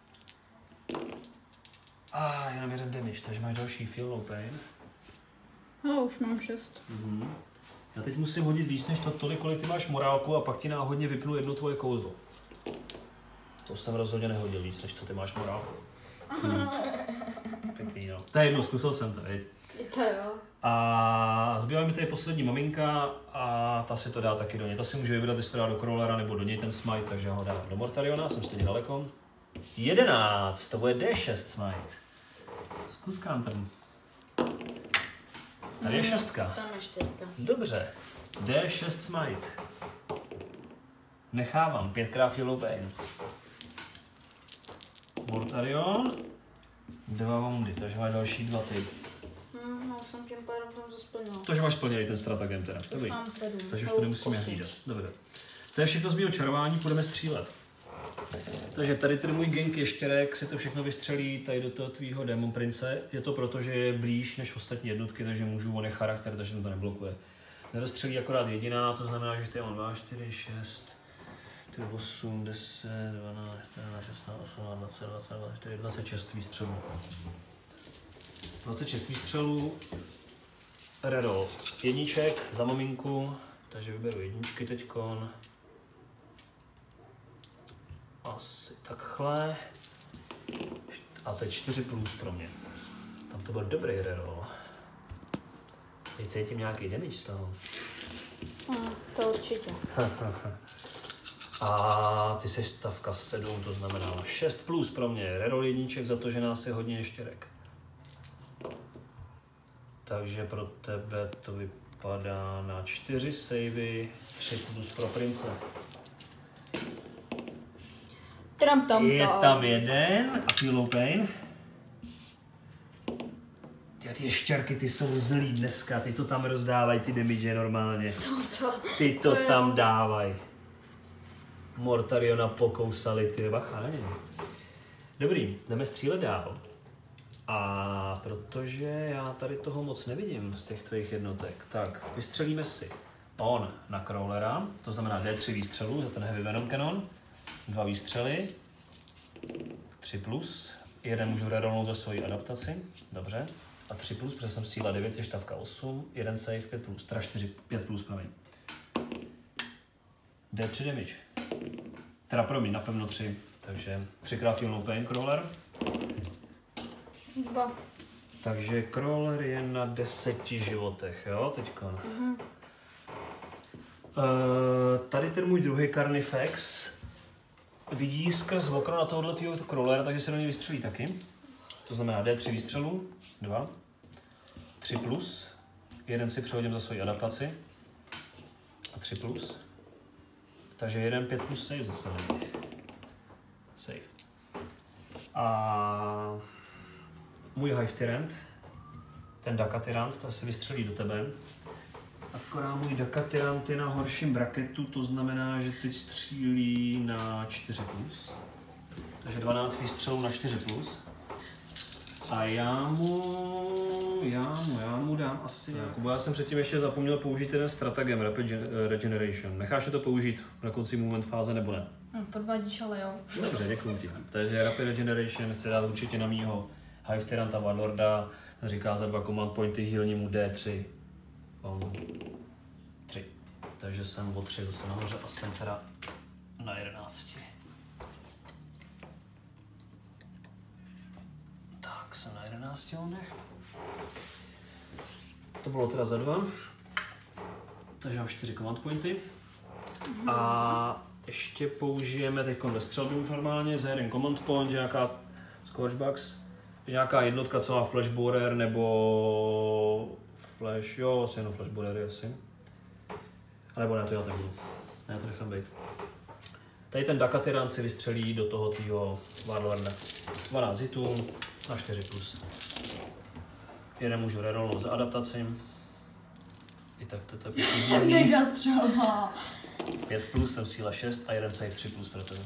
A ah, jenom jeden damage, takže máš další Feel No Pain. No, už mám šest. Mhm. Já teď musím hodit víc než to tolik, kolik ty máš morálku a pak ti náhodně vypnu jedno tvoje kouzlo. To jsem rozhodně nehodil víc než co ty máš morálku. Hmm. Pěkný, no. To je jedno, zkusil jsem to, viď? To jo. A zbývá mi tady poslední maminka a ta si to dá taky do něj. Ta si může vybrat, jestli to dá do Crawlera nebo do něj ten Smite, takže ho dám do Mortariona, jsem stejně daleko. jedenáct, to bude D šest Smite. Zkus countem. Tady je šestka. Tam je čtyřka. Dobře. D šest Smite. Nechávám pětkrát Feel No Pain. Mortarion. Dva woundy, takže máš další dva ty. Hmm, no, jsem tím pádem tam to splnil. Takže máš splněný ten stratagem teda. Dobrý. Mám sedm. Takže už to nemusíme hlídat. Dobře. To je všechno z mého čarování, budeme střílet. Takže tady ten můj gang ještěrek si to všechno vystřelí tady do toho tvýho Demon Prince. Je to proto, že je blíž než ostatní jednotky, takže můžu, on je charakter, takže to neblokuje. Nedostřelí akorát jediná, to znamená, že tady mám dva, čtyři, šest, osm, deset, dvanáct, čtrnáct, šestnáct, osmnáct, dvacet, dvacet dva, dvacet čtyři, dvacet šest výstřelů. dvacet šest výstřelů. Reroll jedniček za maminku, takže vyberu jedničky teďkon. Asi takhle. A teď čtyři plus pro mě. Tam to byl dobrý reroll. Teď cítím nějaký damage z toho. Hmm, to určitě. A ty jsi stavka sedm, to znamená šest plus pro mě. Reroll jedniček za to, že nás je hodně ještěrek. Takže pro tebe to vypadá na čtyři savey, tři plus pro prince. Tram tam Je tam jeden a Feel No Pain. Ty, ty ještěrky, ty jsou zlý dneska, ty to tam rozdávají, ty damage normálně. To, to, Ty to, to tam jo. dávají. Mortariona pokousali, ty bacha, nevím. Dobrý, jdeme střílet dál. A protože já tady toho moc nevidím z těch tvých jednotek, tak vystřelíme si on na Crawlera, to znamená D tři výstřelů za ten Heavy Venom Cannon. Dva výstřely, tři plus, jeden můžu rerollnout za svoji adaptaci, dobře, a tři plus, protože jsem síla devět, je štavka osm, jeden save, pět plus, teda čtyři, pět plus, promiň. D tři damage, teda promiň, napevno tři, takže třikrát Feel No Pain, Crawler. Dva. Takže crawler je na deseti životech, jo, teďka. Mm-hmm. Uh, tady ten můj druhý Carnifex vidí skrz okno na tohohle crawlera, takže se do něj vystřelí taky. To znamená D tři výstřelů, dva, tři plus, jeden si přehodím za svoji adaptaci a tři plus. Takže jeden, pět plus save zase. Save. A můj Hive Tyrant, ten Daka Tyrant, to se vystřelí do tebe. Akorát můj Daka Tyrant je na horším braketu, to znamená, že teď střílí na čtyři plus. Takže dvanáct výstřelů na čtyři plus. A já mu, já mu, já mu dám asi nějakou. Já jsem předtím ještě zapomněl použít ten stratagem Rapid Regeneration. Necháš to použít na konci movement fáze nebo ne? No, podvádíš, ale jo. Dobře, děkuji ti. Takže Rapid Regeneration chce dát určitě na mýho Hive Tyranta Warlorda. Ten říká za dva command pointy healni mu D tři. Um, tři. Takže jsem o tři zase nahoře a jsem teda na jedenácti. Tak, jsem na jedenácti ondech. To bylo teda za dva. Takže mám čtyři command pointy. Mm-hmm. A ještě použijeme teď ve střelbě už normálně za jeden command point, že nějaká Scorchbox, že nějaká jednotka, co má flashborer nebo flash, jo, asi jenom flashborer asi. A nebo ne, to já tak budu. Ne, to nechám být. Tady ten Daka Tyrant si vystřelí do toho tvýho Warlorda. dvanáct hitů na čtyři plus. Jeden můžu rerollnout za adaptaci. I tak to je to Mega střelba. pět plus, jsem síla šest a jeden save tři plus pro tebe.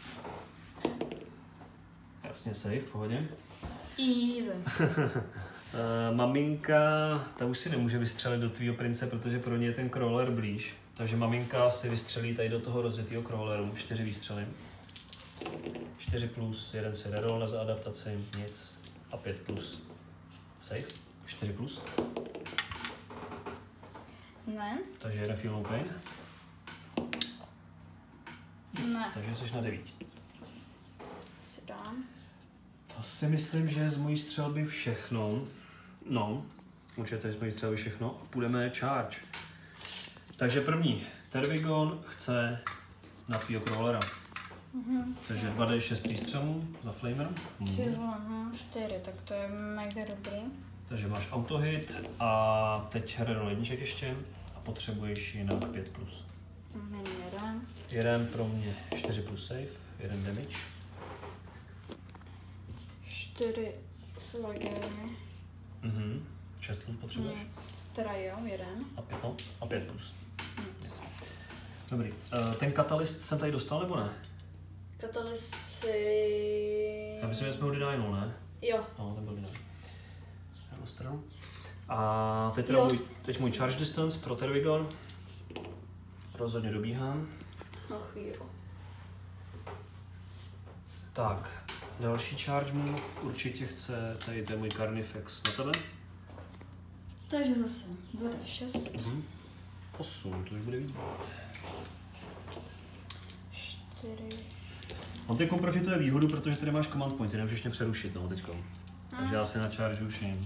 Jasně, save, v pohodě. Easy. Uh, maminka, ta už si nemůže vystřelit do tvýho prince, protože pro ně je ten crawler blíž. Takže maminka si vystřelí tady do toho rozjetého crawleru, čtyři výstřely. čtyři plus, jeden si reroll za adaptaci, nic. A pět plus. Save, čtyři plus. Ne. Takže jeden feel no pain. Nic. Ne. Takže jsi na devět. Si dám. To si myslím, že je z mojí střelby všechno. No, určitě je z mojí střelby všechno. A půjdeme charge. Takže první, Tervigon chce na tvýho crawlera. Mm-hmm. Takže dva dé šest výstřelů za flamer. Ty vole, no, čtyři, tak to je mega dobrý. Takže máš autohit a teď reroll jedniček ještě a potřebuješ jinak pět plus. Není jeden. Jeden pro mě, čtyři plus save, jeden damage. čtyři slagery. Mhm. šest plus potřebuješ? Teda jo, jeden. A pět, no, a pět plus. Dobrý. Ten katalyst jsem tady dostal, nebo ne? Katalyst si... Já myslím, že jsme ho denial, ne? Jo. No, ten byl denial. Na stranu. A teď, teda můj, teď můj charge distance pro Tervigon. Rozhodně dobíhám. Ach jo. Tak, další charge move určitě chce, tady to je můj Carnifex na tebe. Takže zase bude šest. Mhm. osm, to už bude víc. čtyři. On teď profituje výhodu, protože tady máš command point, ty nemůžeš mě přerušit, no, teďko. Takže já si na charge už jim.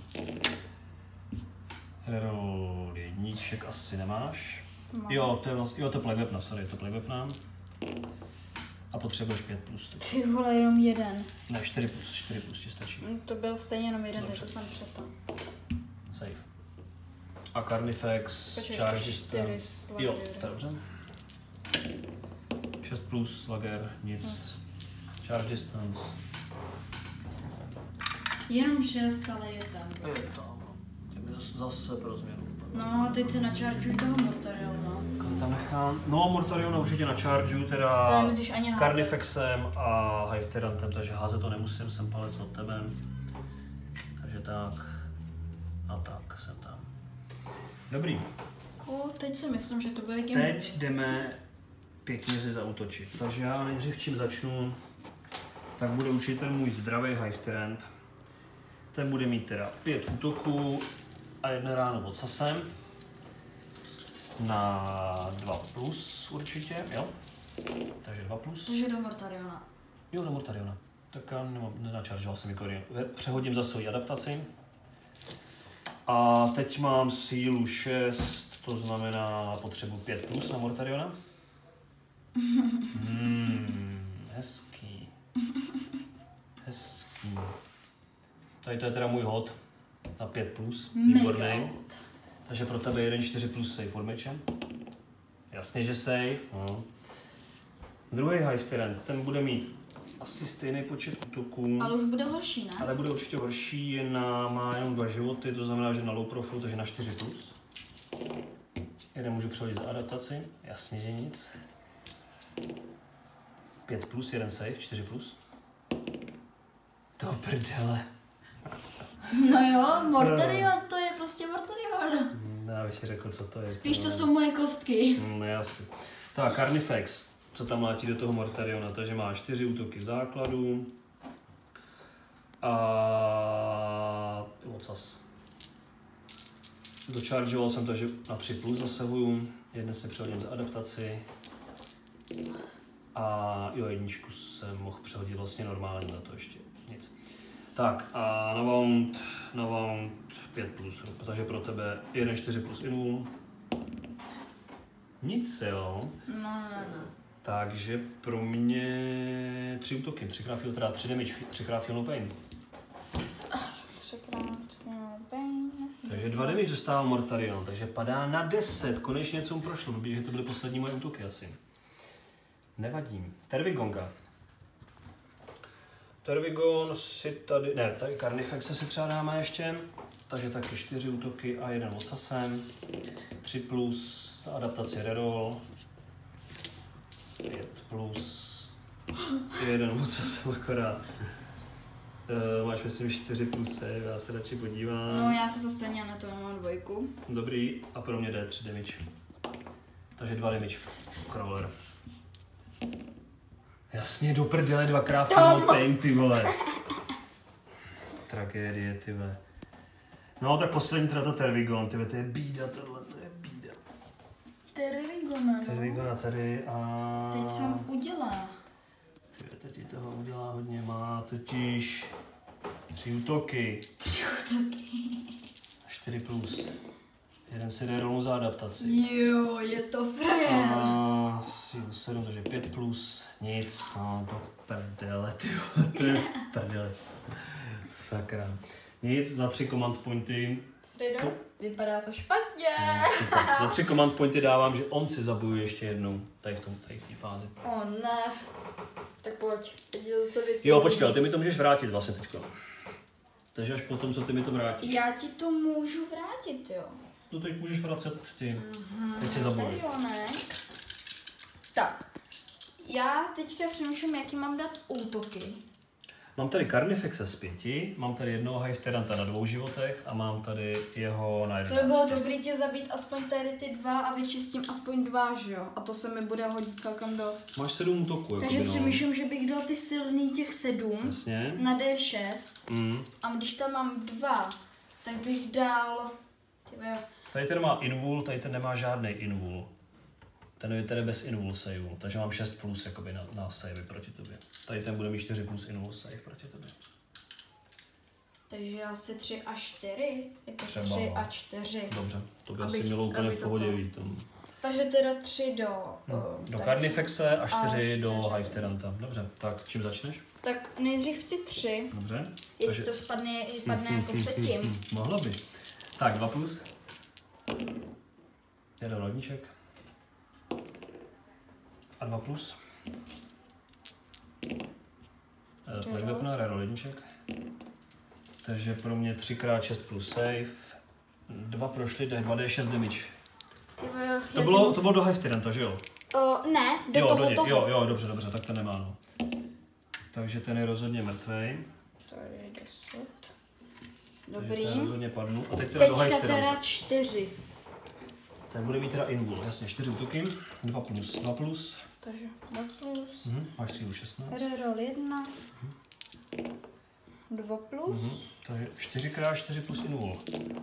Reroll jedniček asi nemáš. Mám. Jo, to je vlastně, jo, to je plague weapon, sorry, to je plague weapon. A potřebuješ pět plus. Ty vole, jenom jeden. Ne, čtyři plus, čtyři plus ti stačí. To byl stejně jenom jeden, Dobře. takže jsem předtím. Save. A Carnifex, Počkej, charge ještě čtyři distance. slagery. Jo, to je dobře. šest plus, slager, nic. Nic. Charge distance. Jenom šest, ale je tam. Je tam. Je mi zase, zase pro změnu. No, teď se načarčuj toho Mortariona. Koho tam nechám? No, Mortariona určitě na chargeu, teda To nemusíš ani házet. Carnifexem a Hive Tyrantem, takže házet to nemusím, jsem palec od tebe. Takže tak. A tak, jsem tam. Dobrý. O, teď si myslím, že to bude game. Teď jdeme pěkně si zaútočit. Takže já nejdřív čím začnu, tak bude určitě ten můj zdravý Hive Tyrant. Ten bude mít teda pět útoků a jedné ráno pod sasem. Na dva plus určitě, jo? Takže dva plus. Takže do Mortariona. Jo, do Mortariona. Tak já nenačaržoval jsem jako přehodím za svoji adaptaci. A teď mám sílu šest, to znamená potřebu pět plus na Mortariona. Hmm, hezký. Hezký. Tady to je teda můj hod na pět plus, výborný. Takže pro tebe jeden čtyři plus save od meče. Jasně, že save. No. Druhý Hive Tyrant, ten bude mít asi stejný počet útoků. Ale už bude horší, ne? Ale bude určitě horší, na, má jenom dva životy, to znamená, že na low profile, takže na čtyři plus. Jeden můžu přehodit za adaptaci, jasně, že nic. pět plus, jeden save, čtyři plus. To prdele. No jo, Mortarion, to je prostě Mortarion. Já bych ti řekl, co to je. Spíš to jsou moje kostky. Ne, asi. Tak, Carnifex, co tam mlátí do toho Mortariona, takže má čtyři útoky v základu. A... ocas. Dochargeoval jsem to, že na tři plus zasahuju, jeden se přehodím za adaptaci. A jo, jedničku jsem mohl přehodit vlastně normálně za to ještě, nic. Tak a na wound, na wound pět plus, takže pro tebe jeden čtyři plus invul. Nic jo. No, no, no. Takže pro mě tři útoky, třikrát feel, teda tři damage, třikrát feel no pain. Třikrát no pain. Takže dva damage dostává Mortarion, takže padá na deset, konečně něco mu prošlo, protože to byly poslední moje útoky asi. Nevadí. Tervigonga. Tervigon si tady, ne, tady Carnifexe si třeba dáme ještě, takže taky čtyři útoky a jeden osasem, tři plus za adaptaci reroll, pět plus, jeden osasem akorát. Uh, máš myslím čtyři plus save, já se radši podívám. No já se to stejně na to mám dvojku. Dobrý, a pro mě jde tři damage. Takže dva damage. Crawler. Jasně, do prdele dvakrát full pain, ty vole. Tragédie, ty vole. No tak poslední teda to Tervigon, ty vole, to je bída tohle, to je bída. Tervigona, no. Tervigona tady a... Teď jsem udělá. Ty vole, teď toho udělá hodně, má totiž tři útoky. Tři útoky. čtyři plus. Jeden si jde rovnou za adaptaci. Jo, je to frajer. A sílu sedm, takže pět plus, nic, no to prdele, ty vole, to je prdele. Sakra. Nic, za tři command pointy. Stejno, Po... vypadá to špatně. No, za tři command pointy dávám, že on si zabojuje ještě jednou, tady v tom, tady v té fázi. O ne. Tak pojď, teď se vysvětlím. Jo, počkej, ale ty mi to můžeš vrátit vlastně teďko. Takže až potom, co ty mi to vrátíš. Já ti to můžu vrátit, jo. No teď můžeš vracet ty, Mm-hmm. teď si zabojuj. Tady jo, ne. Tak, já teďka přemýšlím, jaký mám dát útoky. Mám tady Carnifexe z pěti, mám tady jednoho Hive Tyranta na dvou životech a mám tady jeho na To jedenácti. by bylo dobrý tě zabít aspoň tady ty dva a vyčistím aspoň dva, že jo? A to se mi bude hodit celkem dost. Máš sedm útoků, Takže jakoby, no. přemýšlím, že bych dal ty silný těch sedm Jasně. na D šest. Mm. A když tam mám dva, tak bych dal... Tybe, Tady ten má invul, tady ten nemá žádný invul. Ten je tedy bez invul save, takže mám šest plus jakoby na, na save proti tobě. Tady ten bude mít čtyři plus invul save proti tobě. takže asi tři a čtyři. Jako Třeba, tři no. a čtyři. Dobře, to by Abych- asi mělo úplně aby v to pohodě bylo. vít. Tom. Takže teda tři do... No, uh, do tak. Carnifexe a čtyři A do čtyři. Hive Tyranta. Dobře, tak čím začneš? Tak nejdřív ty tři. Dobře. Jestli to spadne, spadne jako předtím. Mohlo by. Tak, dva plus. Jeden lodníček. A dva plus. Play weapon, reroll jedniček. Takže pro mě tři krát šest plus save. Dva prošly, to je dva D šest damage. Tyve, To bylo, to bylo do Hive Tyranta, že jo? Uh, ne, do Jo, toho do ně, toho. jo, jo, dobře, dobře, tak ten nemá, no. Takže ten je rozhodně mrtvej. Tady je deset. Takže Dobrý. ten rozhodně padnu. A teď teda do Hive Teďka Tyranta. teda čtyři. Ten bude mít teda invul, jasně, čtyři útoky. dva plus, dva plus. Takže dva plus. Mhm, máš sílu šestnáct. Reroll jedna. dva plus. Mhm, takže čtyři krát čtyři plus invul.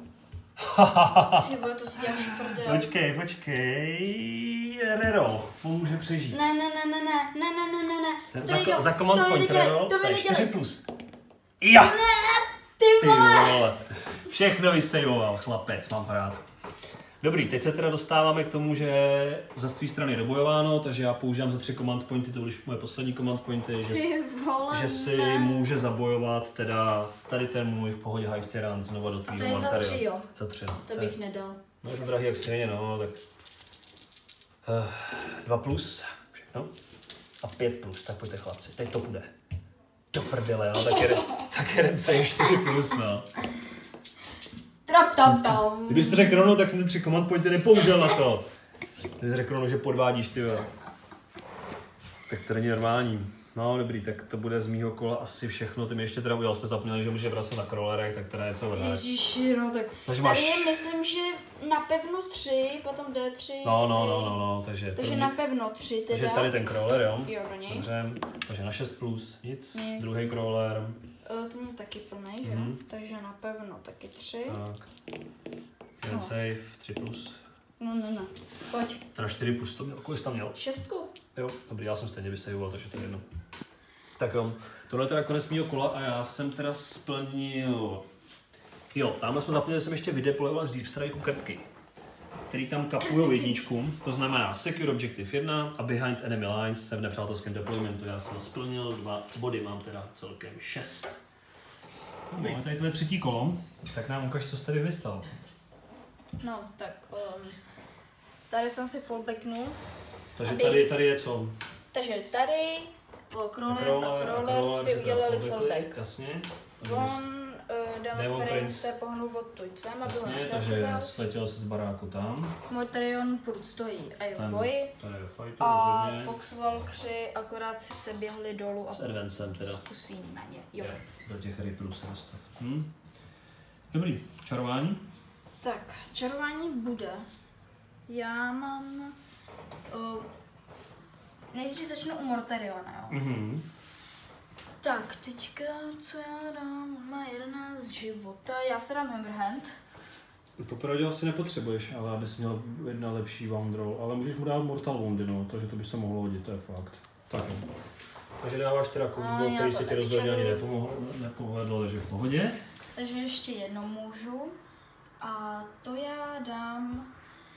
Ty vole, to si děláš prdel. Počkej, počkej. Reroll, pomůže přežít. Ne, ne, ne, ne, ne, ne, ne, ne, ne, ne. Za, Strejdo, za command to mi point nedělej, reroll, to mi to je čtyři nedělej. plus. Ja! Ne, ty Ty vole. vole. Všechno vysejvoval, chlapec, mám rád. Dobrý, teď se teda dostáváme k tomu, že za z tvý strany je dobojováno, takže já používám za tři command pointy, to byly moje poslední command pointy, že, že si může zabojovat teda tady ten můj v pohodě Hive Tyrant znova do tvýho Martaria. A to je za tři, jo? Za tři, no. To bych nedal. No, že drahý jak svině, no, tak... Uh, dva plus, všechno. A pět plus, tak pojďte chlapci, teď to bude. Do prdele, no, tak jeden, tak jeden save čtyři plus, no. Trap tam tam. Kdybyste řekl rovnou, tak jsem ty tři command pointy nepoužil na to. Kdybyste řekl rovnou, že podvádíš, ty jo. Tak to není normální. No dobrý, tak to bude z mýho kola asi všechno. Ty mi ještě teda udělal, jsme zapomněli, že může vracet na crawlerech, tak teda něco vrát. Ježiši, no tak. Takže tady máš... je, myslím, že napevno tři, potom D tři. No, no, no, no, no, takže... Takže první... napevno tři teda. Takže tady ten crawler, jo? Jo, do něj. Dobře, takže na šest plus, nic. nic. Druhý crawler. Uh, ten je taky plný, že? Mhm. Takže napevno taky tři. Tak. Jeden No. save, tři plus. No, no, no. Pojď. Teda čtyři plus, to měl, kolik jsi tam měl? Šestku. Jo, dobrý, já jsem stejně vysajoval, takže to je jedno. Tak jo, tohle je teda konec mýho kola a já jsem teda splnil... Jo, tamhle jsme zapomněli, že jsem ještě vydeployoval z Deep Strike kartky, který tam kapují jedničku, to znamená Secure Objective jedna a Behind Enemy Lines jsem v nepřátelském deploymentu, já jsem splnil dva body, mám teda celkem šest. No, a tady to je třetí kolo, tak nám ukaž, co jsi tady vystal. No, tak um, tady jsem si fallbacknul. Takže aby... tady, tady je co? Takže tady o, crawler, Crawler a crawler, crawler si teda udělali fallbackli, fallback. Jasně. On, uh, Demon Demon Prince Prince se pohnul od tujcem a byl Jasně, na takže sletěl se z baráku tam. Mortarion furt stojí a je v Ten, boji. to je fightu A rozhodně. Poxval kři akorát si se běhli dolů a S advancem teda. zkusí na ně. Jo. Je, do těch ripplů se dostat. Hm? Dobrý, čarování? Tak, čarování bude. Já mám... Uh, nejdřív začnu u Mortariona, jo. Mhm. Tak, teďka, co já dám? On má jedenáct života, já se dám Hammerhand. Popravdě asi nepotřebuješ, ale abys měl jedna lepší wound roll, ale můžeš mu dát Mortal Woundy, no, takže to by se mohlo hodit, to je fakt. Tak jo. Takže dáváš teda kouzlo, já který to se ti taky rozhodně ani čaruju. nepomohlo, nepovedlo, takže v pohodě. Takže ještě jednou můžu. A to já dám...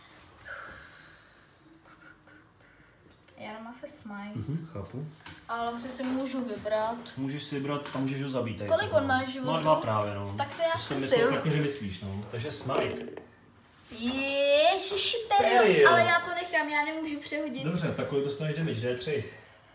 Já dám asi Smite. Mhm, chápu. Ale asi si můžu vybrat. Můžeš si vybrat a můžeš ho zabít. Tady Kolik toho. on má životů? Má dva právě, no. Tak to já To jsem zkusím. myslel, že myslíš, no. Takže Smite. Ježiši, Perio. Perio, ale já to nechám, já nemůžu přehodit. Dobře, tak kolik dostaneš damage? D tři.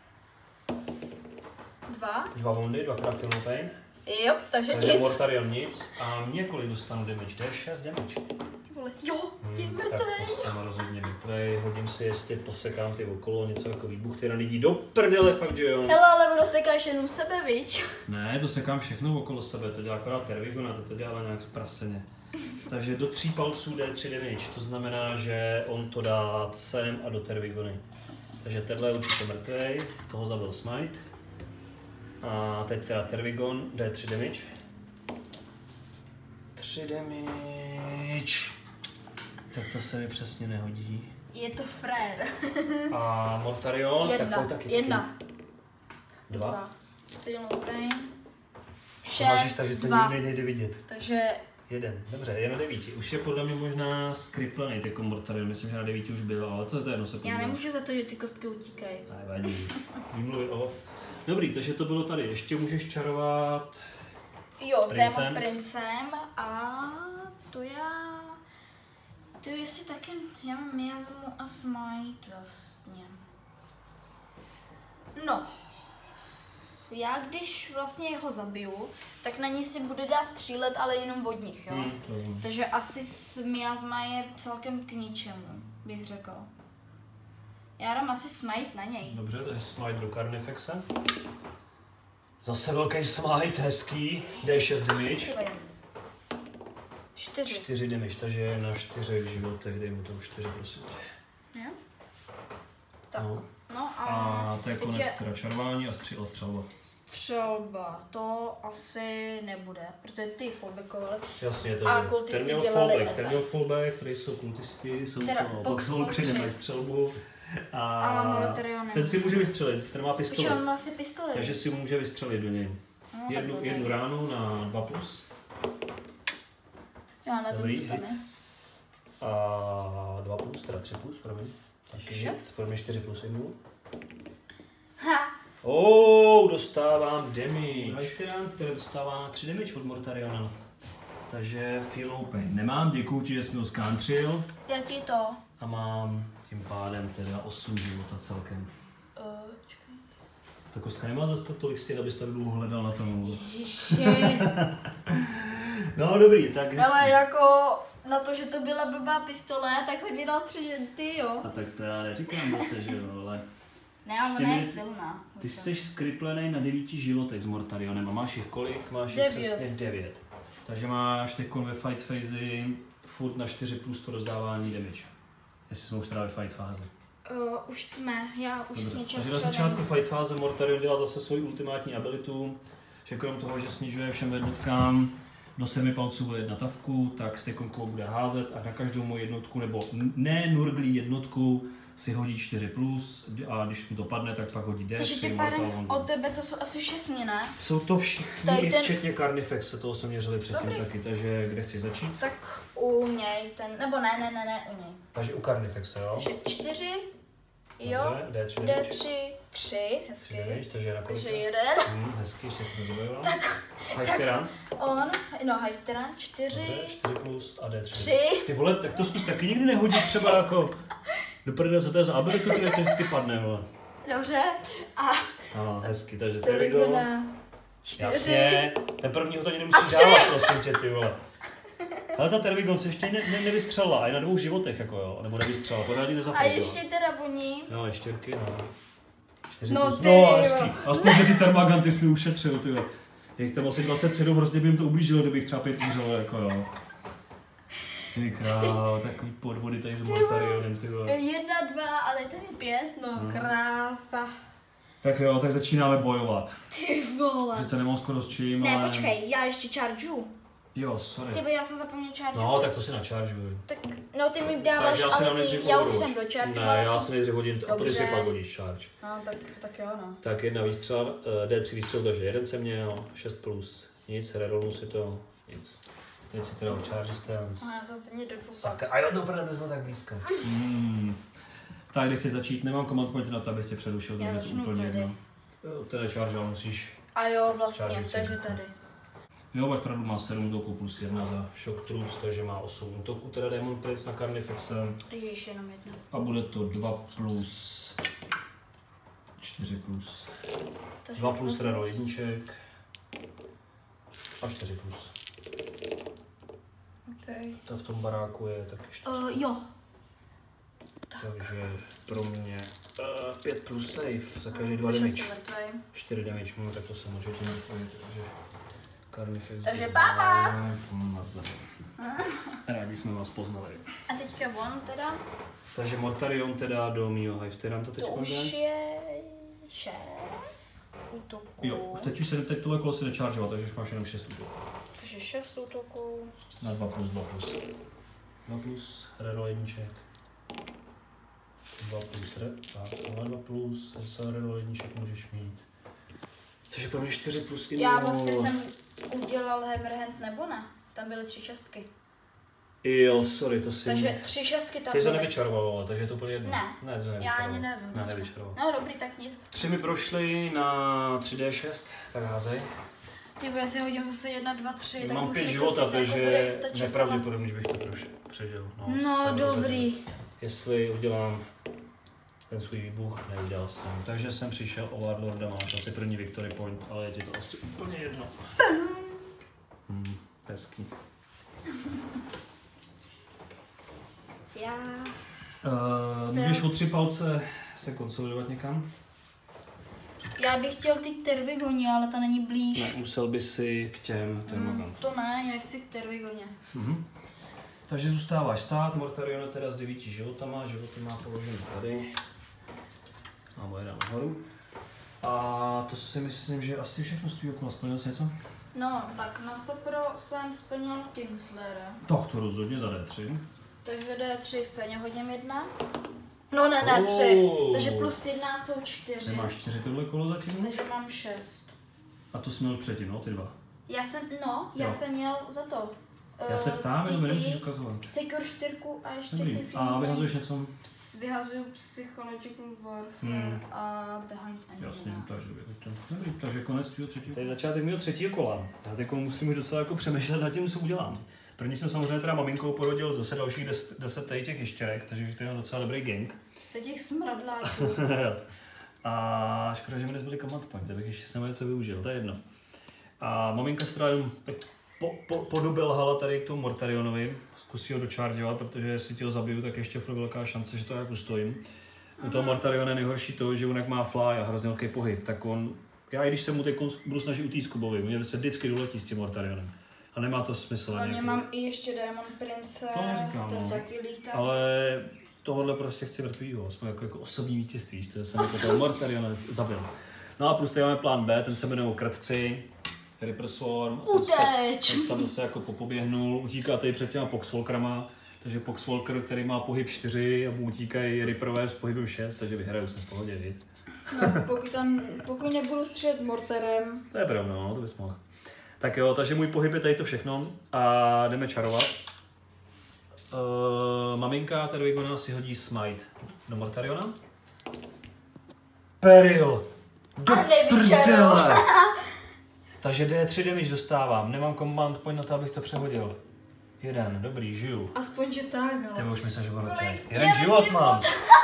Dva? Dva woundy, dvakrát Feel No Pain. Jo, takže Takže nic. Mortarion nic. A mě kolik dostanu damage? D šest damage. Ty vole, jo, je Hmm, tak mrtvej. to jsem rozhodně mrtvej. Hodím si, jestli posekám ty okolo, něco jako výbuch, ty lidí do prdele, fakt, že jo. Hele, ale rozsekáš jenom sebe, viď? Ne, to sekám všechno okolo sebe, to dělá akorát Tervigona, to to dělá nějak zpraseně. Takže do tří palců D tři damage, to znamená, že on to dá sem a do Tervigony. Takže tenhle je určitě mrtvej, toho zabil Smite. A teď teda Tervigon, D tři damage. tři damage. Tak to se mi přesně nehodí. Je to frér. A Mortarion, Jedna, tak pojď taky. jedna. Dva. Dva. Feel No Pain. To máš Šest, tak, že to dva. nikdy nejde vidět. Takže Jeden, dobře, je na devíti. Už je podle mě možná skriplený jako Mortarion, myslím, že na devíti už byl, ale to je jedno se já podíváš. nemůžu za to, že ty kostky utíkají. Ne, vadí. Výmluvy off. Dobrý, takže to bylo tady. Ještě můžeš čarovat... Jo, s Princem. Demon Princem a to já... To jestli taky, já mám miasmu a smite vlastně. No. Já když vlastně jeho zabiju, tak na ní si bude dát střílet, ale jenom od nich, jo. Hmm, to je... Takže asi s miasma je celkem k ničemu, bych řekl. Já dám asi smite na něj. Dobře, takže smite do Carnifexe. Zase velký smite, hezký. D šest damage. Čtyři. čtyři damage, takže je na čtyřech životech, dej mu to čtyři, prosím. Jo? Tak. No. No a, A to je teď konec je teda čarování a střel, střelba. střelba. To asi nebude, protože ty fallbackovali. Jasně, to A je. kultisti Ten měl dělali fallback, ten měl advance. fallback, který jsou kultisti, jsou Teda to, pak box jsou boxy. nemají střelbu. A, A Mortarion ten si může vystřelit, ten má Protože pistoli. on má asi pistoli. Takže si může vystřelit do něj. No, Jednu, tak jednu ránu na dva plus. Já nevím, Dobrý, co tam je. A dva plus, teda tři plus, promiň. Taky Šest. pro mě čtyři plus jednu. Ha! Oh, dostávám damage. Hajterán, který dostává na tři damage od Mortariona. Takže feel no pain. Nemám, děkuju ti, že jsi mi ho skantril. Já ti to. A mám tím pádem teda osm života celkem. Uh, čekaj. Ta kostka nemá za to tolik stěn, abys tady dlouho hledal na tom. Ježiši. No dobrý, tak hezky. Ale jako na to, že to byla blbá pistole, tak jsem mi dal tři, ty jo. A tak to já neříkám zase, že jo, ale... Ne, ale Ještě ona je mi- silná. Ty zase. jsi skriplený na devíti životech s Mortarionem a máš jich kolik? Máš jich Devět. přesně devět. Takže máš teď ve fight phase furt na čtyři plus to rozdávání damage. Jestli jsme už teda ve fight fázi. Uh, už jsme, já už s Dobře. něčem Takže na začátku fight fáze Mortarion dělá zase svoji ultimátní abilitu, že krom toho, že snižuje všem jednotkám do sedmi palců o jedna tavku, tak s tekonkou bude házet a na každou moji jednotku, nebo ne nurglí jednotku, si hodí čtyři plus a když mu to padne, tak pak hodí D tři. Takže tě pádem od tebe to jsou asi všechny, ne? Jsou to všichni, Tady i ten- včetně Carnifexe, toho jsme měřili předtím Dobrý. taky, takže kde chci začít? Tak u něj ten, nebo ne, ne, ne, ne, u něj. Takže u Carnifexe, jo? Takže čtyři, jo, Dobře, D tři D damage. tři, tři, tři hezky. damage, takže na kolik? Takže jeden. Hmm, hezky, ještě jsem nezabavila. Tak, Hajterán. On, no, Hajfteran, čtyři, Dobře, čtyři plus a D tři. tři. Ty vole, tak to zkus taky nikdy nehodit třeba jako... Do prdele, co to je za abilitu, ty to vždycky padne, vole. Dobře, a A hezky, takže tady go. Terigona, čtyři. Jasně, ten první ho to ani A nemusíš tři. dávat, prosím tě, ty vole. Ale ta Tervigon se ještě ne, ne, nevystřelila, a je na dvou životech, jako jo, nebo nevystřelila, pořádně A nezafrkla. ještě teda buní. No, ještěrky, no. Čtyři No plus. ty, no, jo. hezký. Aspoň, že ty termaganty jsi mi ušetřil, ty jo. Je jich tam asi dvacet sedm, hrozně by jim to ublížilo, kdybych třeba pět umřel, jako jo. Ty král, takový podvody tady s Mortarionem, ty vole. Jedna, dva, ale tady pět, no Hmm. krása. Tak jo, tak začínáme bojovat. Ty vole. Sice nemám skoro s čím, Ne, ale... počkej, já ještě chargeu. Jo, sorry. Ty vole, já jsem zapomněl chargeu. No, tak to si načaržuj. Tak, no ty mi dáváš, Takže já si dám ale nejdřív ty, já už overwatch. jsem do chargeu. Ne, já si nejdřív hodím a potom si Dobře. pak hodíš charge. No, tak, tak jo, no. Tak jedna výstřel, eh, D tři výstřel, takže jeden jsem měl, šest plus, nic, rerolnu si to, nic. Teď si teda charge stance. No, já jsem se mě do dvou. Saka, a jo, dobré, to jsme tak blízko. Mm. Tak, kde chci začít, nemám command point na to, abych tě předušil, Já takže to začnu úplně tady. jedno. Jo, ten je charge, ale musíš... A jo, vlastně, Chargeu si takže říkám. tady. Jo, máš pravdu, má sedm útoků plus jedna za shock troops, takže má osm útoků, teda Demon Prince na Carnifexe. Ježiš, jenom jedna. A bude to dva plus... čtyři plus... Takže dva plus reno jedniček. A čtyři plus. Okay. To v tom baráku je taky čtyři. Uh, jo. Takže pro mě uh, pět plus save za každý dva Což damage. asi mrtvej. čtyři damage, no tak to jsem může tím mrtvý, takže... Carnifex. Takže papa! Hmm, nazdar. Rádi jsme vás poznali. A teďka on teda, Takže Mortarion teda do mýho Hajfteranta teď to už jde. je šest útoků. Jo, už teď už se teď tohle kolo se nechargeovat, takže už máš jenom šest útoků. Takže šest útoků. Na dva plus dva plus. dva plus, reroll jedniček. dva plus re, a tohle dva plus, zase reroll jedniček můžeš mít. Takže pro mě čtyři plus jednou. Já vlastně jsem udělal Hammerhand nebo ne? Tam byly tři šestky. Jo, sorry, to si... Takže tři šestky tam Ty jsi to byly. nevyčaroval, ale takže je to úplně jedno. Ne. Ne, to Já nevyčaroval. ani nevím. Ne, teďka. nevyčaroval. No dobrý, tak nic. Tři mi prošly na tři dé šest, tak házej. Ty já si hodím zase jedna, dva, tři, tak Mám už pět mi to života, sice jako takže bude stačit, nepravděpodobně, že bych to proš- přežil. ale- No jsem dobrý. rozhodný. Jestli udělám ten svůj výbuch, neudělal jsem. Takže jsem přišel o Warlorda, máš asi první victory point, ale je ti to asi úplně jedno. Hmm, hezký. Já... Uh, můžeš o tři palce se konsolidovat někam? Já bych chtěl ty Tervigoni, ale ta není blíž. Ne, musel by si k těm termogantům. to ne, já chci k Tervigoně. Mhm. Takže zůstáváš stát, Mortarion je teda s devíti životama, životy má položený tady. A bude dám nahoru. A to si myslím, že asi všechno z tvýho kola. Splnil jsi něco? No, tak na sto pro jsem splnil Kingslayera. Tak to rozhodně za dé tři. Takže D tři stejně hodím jedna. No ne, ne, tři. Oh. Takže plus jedna jsou čtyři. Ty máš čtyři tohle kolo zatím? Takže mám šest. A to jsi měl předtím, no, ty dva. Já jsem, no, já Jo. jsem měl za to. Já se ptám, jenom nemusíš ukazovat. Secure čtyřku a ještě Dobrý. ty filmy. A vyhazuješ něco? Ps, vyhazuju Psychological Warfare Hmm. a Behind Enemy. Jasně, takže dobrý, takže konec tvýho třetího. Tady začátek mého třetího kola. Já teď musím už docela jako přemýšlet nad tím, co udělám. První jsem samozřejmě teda maminkou porodil zase dalších deset, deset tady těch ještěrek, takže to je docela dobrý gang. Teď těch smradláčů. A škoda, že mi nezbyli command point, tak ještě jsem něco využil, to je jedno. A maminka se teda jenom tak po, po, podobelhala tady k tomu Mortarionovi, zkusí ho dochargeovat, protože jestli ti ho zabiju, tak ještě furt velká šance, že to jak ustojím. U toho Mortariona je nejhorší to, že on jak má fly a hrozně velký pohyb, tak on, já i když se mu teď budu snažit utíct Kubovi, mě se vždycky doletí s tím Mortarionem. A nemá to smysl. A mě mám i ještě Diamond Prince, to neříkám, ten no. taky lítá. Ale tohle prostě chci mrtvýho, aspoň jako, jako osobní vítězství, že jsem jako toho Mortariona zabil. No a plus tady máme plán B, ten se jmenuje Krtci, Reaper Swarm. Uteč! Ten tam zase jako popoběhnul, utíká tady před těma Poxwalkerama, takže Poxwalker, který má pohyb čtyři a mu utíkají Reaperové s pohybem šest, takže vyhraju se v pohodě, viď? No, pokud, tam, pokud nebudu střílet morterem. To je pravda, no, to bys mohl. Tak jo, takže můj pohyb je tady to všechno a jdeme čarovat. Uh, maminka Tervigona si hodí Smite do Mortariona. Peril! Do prdele! Takže D tři damage dostávám, nemám command point na to, abych to přehodil. Jeden, dobrý, žiju. Aspoň, že tak, ale... Tebe už myslím, že budu mrtvý. Jeden Jeden život život. mám.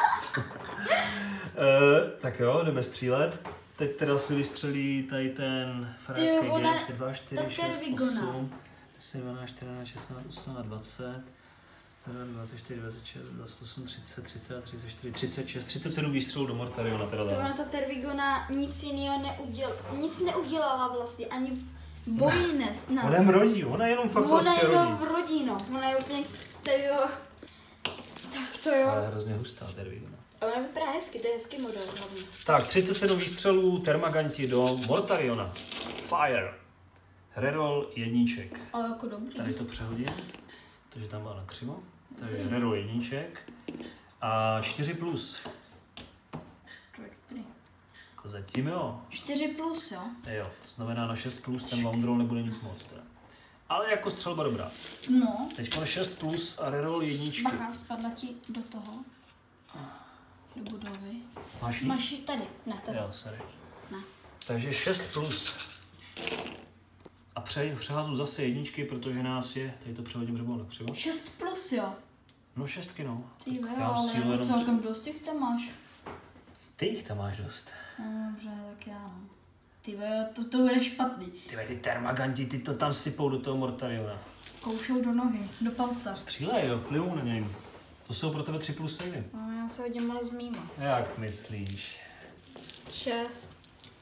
uh, tak jo, jdeme střílet. Teď teda si vystřelí tady ten frajerský gauge. dva, čtyři, šest, osm, deset, dvanáct, čtrnáct, šestnáct, osmnáct, dvacet, dvacet čtyři, dvacet šest, dvacet osm, třicet, třicet, třicet čtyři, třicet šest, třicet sedm výstřelů do Mortariona teda dá. Ona ta Tervigona nic jiného neudělala, nic neudělala vlastně, ani bojí nesnad. Ona mrodí, ona jenom fakt Ona prostě jenom rodí. rodí, no. Ona je úplně, tyjo. Tak to jo. Ale je hrozně hustá Tervigona. Ale ona vypadá hezky, to je hezký model hlavně. Tak, třicet sedm výstřelů Termaganti do Mortariona. Fire. Reroll jedníček. Ale jako dobrý. Tady to přehodím, takže tam má nakřivo. Takže reroll jedníček. A čtyři plus. Dobrý. Jako zatím jo. čtyři plus, jo? Jo, to znamená na šest plus ten wound roll nebude nic moc. Teda. Ale jako střelba dobrá. No. Teď na šest plus a reroll jedničky. Bacha, spadla ti do toho. Do budovy. Máš jí? Máš ji tady, ne tady. Jo, sorry. Ne. Takže šest plus. A pře- přehazu zase jedničky, protože nás je, tady to přehodím řebou na křivo. šest plus, jo? No šestky no. Ty jo, Já mám ale sílu jako jenom celkem dost těch tam máš. Ty jich tam máš dost. No dobře, tak já no. Ty jo, to, to bude špatný. Ty ty termaganti, ty to tam sypou do toho Mortariona. Koušou do nohy, do palce. Střílej jo, plivou na něj. To jsou pro tebe tři plus savey. No já se hodím ale s mýma. Jak myslíš? šest.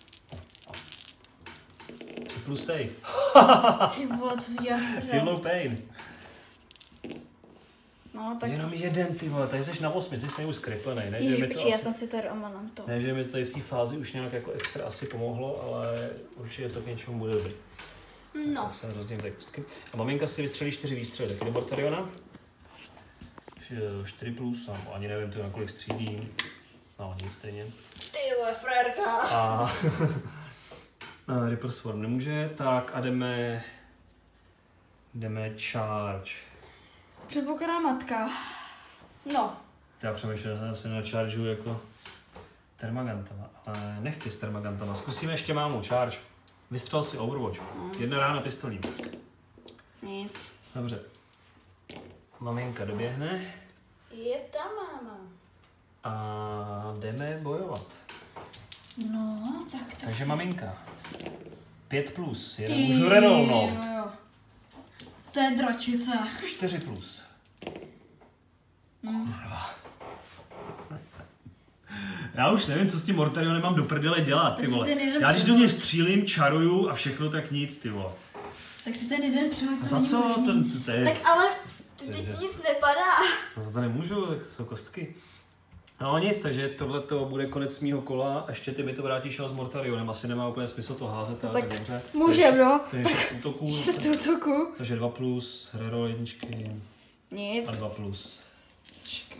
tři plus save. Ty vole, to si děláš Feel prdel. no pain. No tak... Jenom jeden, ty vole, tady jsi na osmi, jsi nejvíc skriplenej, ne? Že Ježiš, mi to počkej, já asi, jsem si tady omanám to. ne, že mi to tady v té fázi už nějak jako extra asi pomohlo, ale určitě to k něčemu bude dobrý. No. Já se rozdělím tady kostky. A maminka si vystřelí čtyři výstřely, taky do Mortariona. čtyři plus, no, ani nevím, to na kolik střílí. No, nic stejně. Ty vole, frérka. A no, Reaper Swarm nemůže, tak a jdeme, jdeme charge. Předpokládá matka. No. Já přemýšlím, že se načaržuju jako termagantama, ale nechci s termagantama. Zkusíme ještě mámu, charge. Vystřel si Overwatch. Jedna rána pistolí. Nic. Dobře. Maminka doběhne Je tam, máma. a jdeme bojovat. No, tak tak. Takže maminka. Pět plus, jeden Ty můžu rerollnout. jo. To je dračice. Čtyři plus. Mm. Já už nevím, co s tím Mortarionem mám do prdele dělat, ty Tak si vole. ten jeden Já když do přehoď. něj střílím, čaruju a všechno, tak nic, ty vole. Tak si ten jeden přehoď, to Za není co? možný. Ten, to je... Tak ale ty, Cože? teď nic nepadá. Za to nemůžu, tak jsou kostky. No nic, takže tohle to bude konec mýho kola a ještě ty mi to vrátíš z Mortarionem. Asi nemá úplně smysl to házet, ale Tak tak dobře. můžem, no. To je šest útoků. Šest útoků. Takže dva plus, reroll jedničky Nic. a dva plus. Počkej.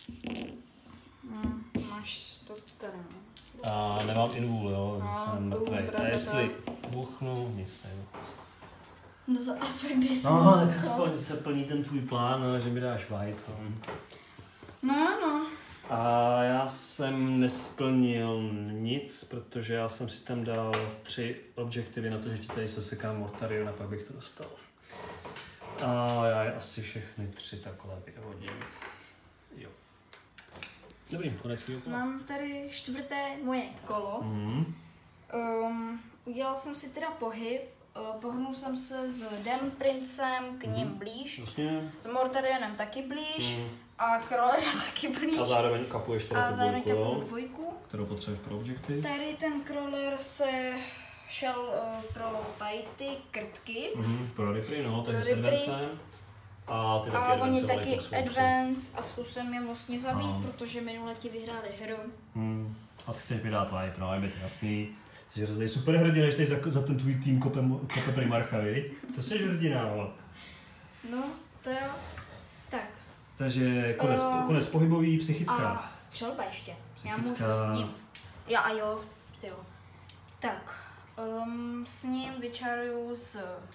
Hm, máš to tady. A nemám invul, jo, No, jsem to mrtvej. bude A jestli dobré. buchnu, nic nebuchnu. No, aspoň bys No, tak to... aspoň se plní ten tvůj plán, no, že mi dáš vibe. No, no. A já jsem nesplnil nic, protože já jsem si tam dal tři objektivy na to, že ti tady sesekám Mortarion a pak bych to dostal. A já je asi všechny tři takhle vyhodím. Jo. Dobrý, konec mého kola. Mám tady čtvrté moje kolo. Mm. Um, udělal jsem si teda pohyb. Uh, pohnul jsem se s Demon Princem k ním Mhm. blíž. Vlastně. S Mortarionem taky blíž. Mm. A Krolera taky blíž. A zároveň kapuješ teda A tu zároveň dvojku, kapu jo? dvojku. Kterou potřebuješ pro objektiv. Tady ten Kroler se šel uh, pro tady ty krtky. Mhm, pro Ripry, no, takže s Ripry. advancem. A ty taky A oni advancovali taky pak svou advance a zkusím je vlastně zabít, Aha. protože minule ti vyhráli hru. Hmm. A ty chceš mi dát vibe, no, je mi to jasný. Jsi hrozný super hrdina, než tady za, za ten tvůj tým kope, kope Primarcha, viď? To jsi hrdina, ale. No, to jo. Tak. Takže konec, Uh, konec pohybový, psychická. A střelba ještě. Já můžu Psychická. s ním. Já a jo, ty jo. Tak, um, s ním vyčaruju z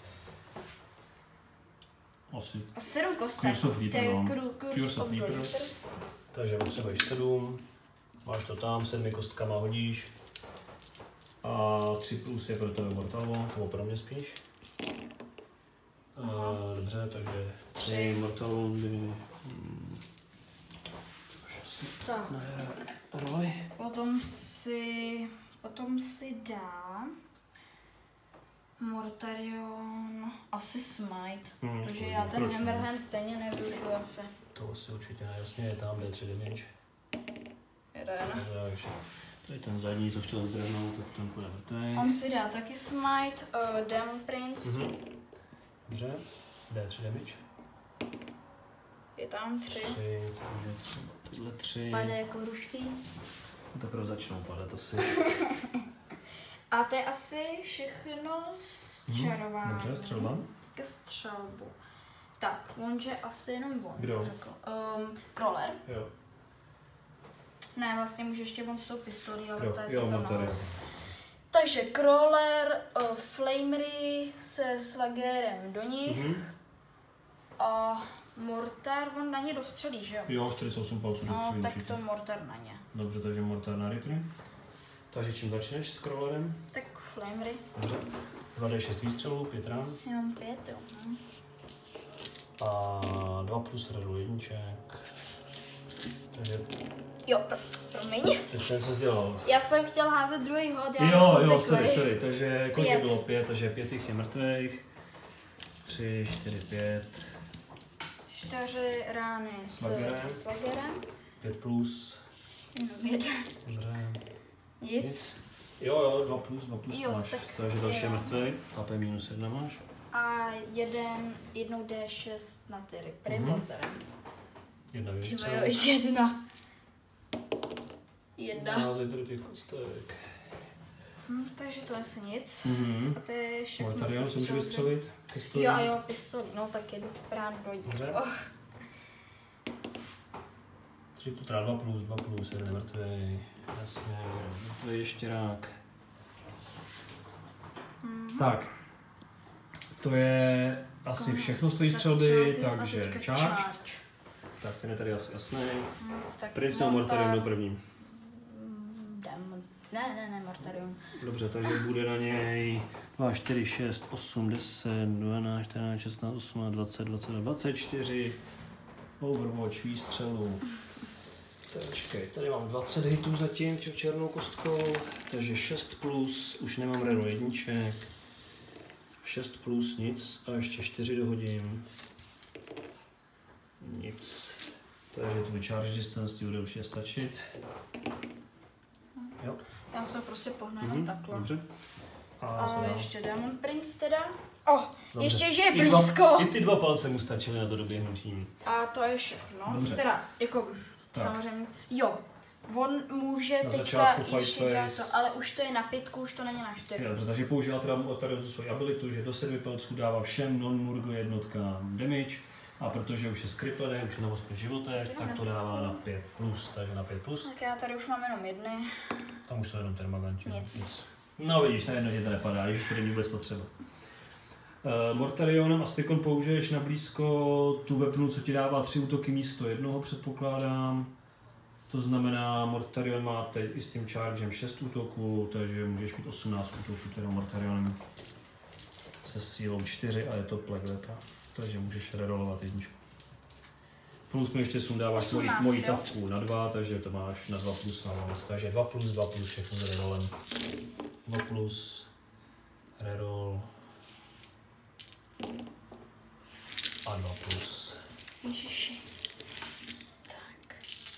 Asi. sedm kostek. Curse of To je Reaper, no. Cru- Curse Curse of of the Reaper. Reaper. Takže potřebuješ sedm, máš to tam, sedmi kostkama hodíš. A tři plus je pro tebe Mortalo, nebo pro mě spíš. A, dobře, takže tři Tři. Mortalo, dvě. Hmm. Tak, Ne, roj. potom si, potom si dám Mortarion, asi Smite, Hmm, protože já ten proč ne? Hammerhand stejně nevyužiju asi. To asi určitě ne, jasně je tam D tři damage. Jeden. Takže tady ten zadní, co chtěl zdrhnout, tak ten půjde vrtej. On si dá taky Smite, uh, Demon Prince, Mhm. Dobře, D tři damage. je tam tři, Tři, takže třeba tohle tři. pade jako hrušky. Teprve začnou padat asi. A to je asi všechno z Mhm, čarování. dobře, střelba. Ke střelbu. Tak, on že asi jenom on, Kdo? řekl. Um, Kroler. Jo, Ne, vlastně může ještě on s tou pistolí, ale jo, to je jo, zaplná. Mortarion. Takže Kroler, uh, Flamery se Slagerem do nich Mhm. a Mortar, on na ně dostřelí, že jo? Jo, čtyřicet osm palců No, dostřelí tak určitě. to Mortar na ně. Dobře, takže Mortar na Ripry. Takže čím začneš s Crawlerem? Tak Flamery, Dobře. dva dé šest výstřelů, pět rán. jenom pět, jo. Hm. A dva plus redu jedniček. Takže Jo, pro, promiň. teď jsem se dělal. Já jsem chtěl házet druhý hod, já Jo, jsem jo, zvyklý. sorry, sorry, takže kolik Pět. bylo pět, takže pět jich je mrtvých. Tři, čtyři, pět. Čtyři rány s, Slagerem. se Slagerem. Pět plus. Jenom jeden. Dobře. Nic. Jo, jo, dva plus, dva plus Jo, máš. tak Takže další je jo. mrtvý. H P minus jedna máš. A jeden, jednou D šest na ty Ripry, Mhm. Mortarem. Jedna Ty výstřel. jo, jedna. Jedna. Názej tady těch kostek. Hm, takže to asi nic. Mhm. A to je všechno. Mortarion co se může střelby. vystřelit. Pistolí. Jo, jo, pistoli, no tak jedu právě do ní. Dobře. Oh. tři plus, teda dva plus, dva plus, jeden je mrtvý. Jasně, mrtvý ještě rák. Mhm. Tak. To je asi Konec všechno z tvojí se střelby, střelby a takže teďka charge. charge. Tak ten je tady asi jasný. Hm, tak Princ nebo Mortarion byl první. Hm, Demon. Ne, ne, ne, Mortarion. Dobře, takže bude na něj dva, čtyři, šest, osm, deset, dvanáct, čtrnáct, šestnáct, osmnáct, dvacet, dvacet dva, dvacet čtyři. Overwatch, výstřelů. Počkej, tady mám dvacet hitů zatím těm černou kostkou, takže šest plus, už nemám renu jedniček. šest plus, nic, a ještě čtyři dohodím. Nic. Takže tvůj charge distance ti bude určitě stačit. Jo. Já se prostě pohnu Mhm, jenom takhle. dobře. A, A a ještě Demon Prince teda. Oh, Dobře. ještě, že je I blízko. Dva, I ty dva palce mu stačily na to doběhnutí. A to je všechno. Dobře. Teda, jako, Tak. samozřejmě, jo. On může Na teďka začátku fight ještě dělat phase. to, ale už to je na pětku, už to není na čtyři. Je, dobře, takže používá teda tady tu svoji abilitu, že do sedmi palců dává všem non-murgle jednotkám damage. A protože už je skriplený, už je na osmi životech, tak to dává na pět plus, takže na pět plus. Tak já tady už mám jenom jedny. Tam už jsou jenom termaganti. Nic. No vidíš, na jedno tě to nepadá, když tady vůbec potřeba. Uh, Mortarionem a Stikon použiješ na blízko tu wepnu, co ti dává tři útoky místo jednoho, předpokládám. To znamená, Mortarion má teď i s tím chargem šest útoků, takže můžeš mít osmnáct útoků teda Mortarionem se sílou čtyři a je to Plague Weapon. Takže můžeš rerolovat jedničku. Plus mi ještě sundáváš moji, moji tavku na dva, takže to máš na dva plus na nula. Takže dva plus, dva plus všechno s rerolem. dva plus, reroll a dva plus. Ježiši. Tak.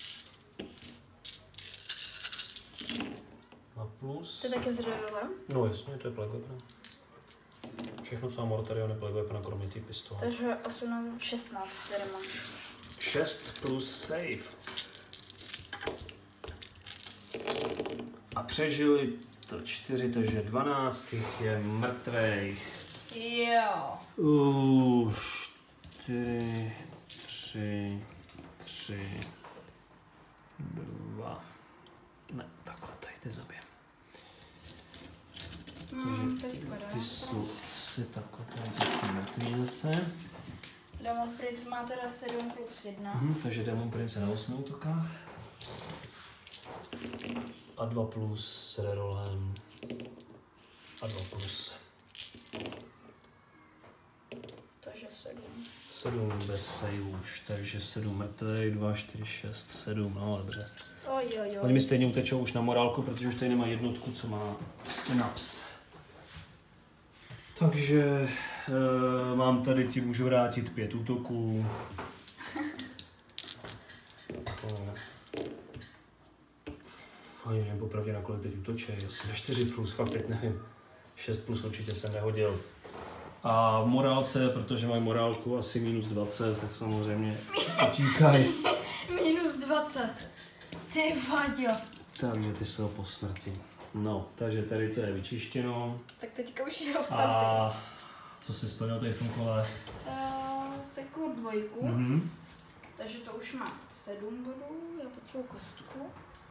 dva plus. To je také s rerolem? No jasně, to je Plague Weapon. Všechno, co má Mortarion, je Plague Weapon, kromě té pistole. Takže osm, šestnáct tady máš. šest plus save. A přežili to čtyři, takže dvanáct jich je mrtvejch. Jo. Uh, čtyři, tři, tři, dva. Ne, takhle tady ty zabijem. Hmm, Takže ty jsou si takhle tady ty mrtví zase. Demon Prince má teda sedm plus jedna. Mhm, takže Demon Prince je na osmi útokách. A dva plus s rerolem. A dva plus. Takže sedm. sedm bez save už, takže sedm mrtvej, dva, čtyři, šest, sedm, no dobře. Oj, oj, oj. Oni mi stejně utečou už na morálku, protože už tady nemá jednotku, co má synaps. Takže e, mám tady, ti můžu vrátit pět útoků. To... Ani nevím popravdě, na kolik teď útočí, asi na čtyři plus, fakt teď nevím. šest plus určitě jsem nehodil. A v morálce, protože mají morálku asi minus dvacet, tak samozřejmě utíkají. Minus dvacet. Ty vadil. Takže ty jsou po smrti. No, takže tady to je vyčištěno. Tak teďka už je opravdu. A co jsi splnil tady v tom kole? Uh, sekl dvojku. Mhm. Takže to už má sedm bodů. Já potřebuji kostku.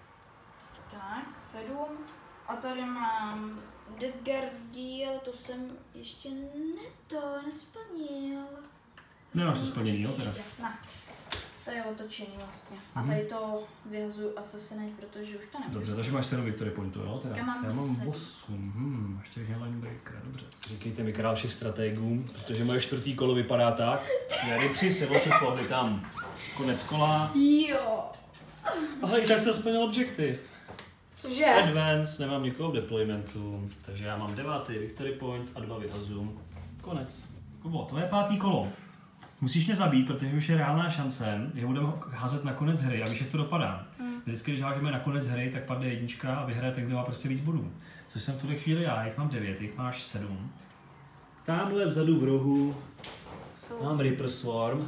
Tak, sedm. A tady mám Deadguardí, ale to jsem ještě ne to nesplnil. Nemáš to splněný, jo teda? Ne. To je otočený vlastně. A tady to vyhazuju Assassinate, protože už to nemůžu. Dobře, takže máš sedm victory pointů, jo? Teda. Já mám Já mám sedm. osm, hm, ještě Helen Breaker, dobře. Říkejte mi král všech strategů, protože moje čtvrtý kolo vypadá tak. Jary při se oči pohli tam. Konec kola. Jo. Ale i tak jsem splnil objektiv. Cože? Advance, nemám nikoho v deploymentu, takže já mám devátý victory point a dva vyhazu. Konec. Kubo, to je pátý kolo. Musíš mě zabít, protože už je reálná šance, že budeme házet na konec hry a víš, jak to dopadá. Hmm. Vždycky, když hážeme na konec hry, tak padne jednička a vyhraje ten, kdo má prostě víc bodů. Což jsem v tuhle chvíli já, jich mám devět, jich máš sedm. Tamhle vzadu v rohu Jsou... mám Reaper Swarm.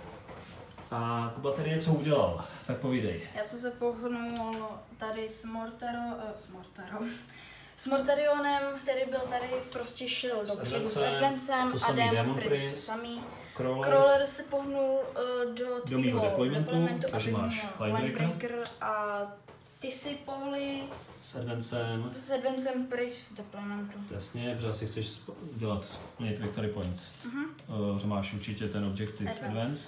A Kuba tady něco udělal, tak povídej. Já jsem se pohnul tady s Mortaro, uh, s Mortaro, s Mortarionem, který byl tady, prostě šel dopředu s Advancem a Demon Prince samý. Crawler. Crawler se pohnul uh, do tvýho deploymentu, deploymentu, takže aby máš měl Linebreaker. Linebreaker a ty si pohli S Advancem. s Advancem pryč z deploymentu. Jasně, protože asi chceš dělat Nate Victory Point. Uh-huh. Uh, že máš určitě ten Objective Advance. Advance.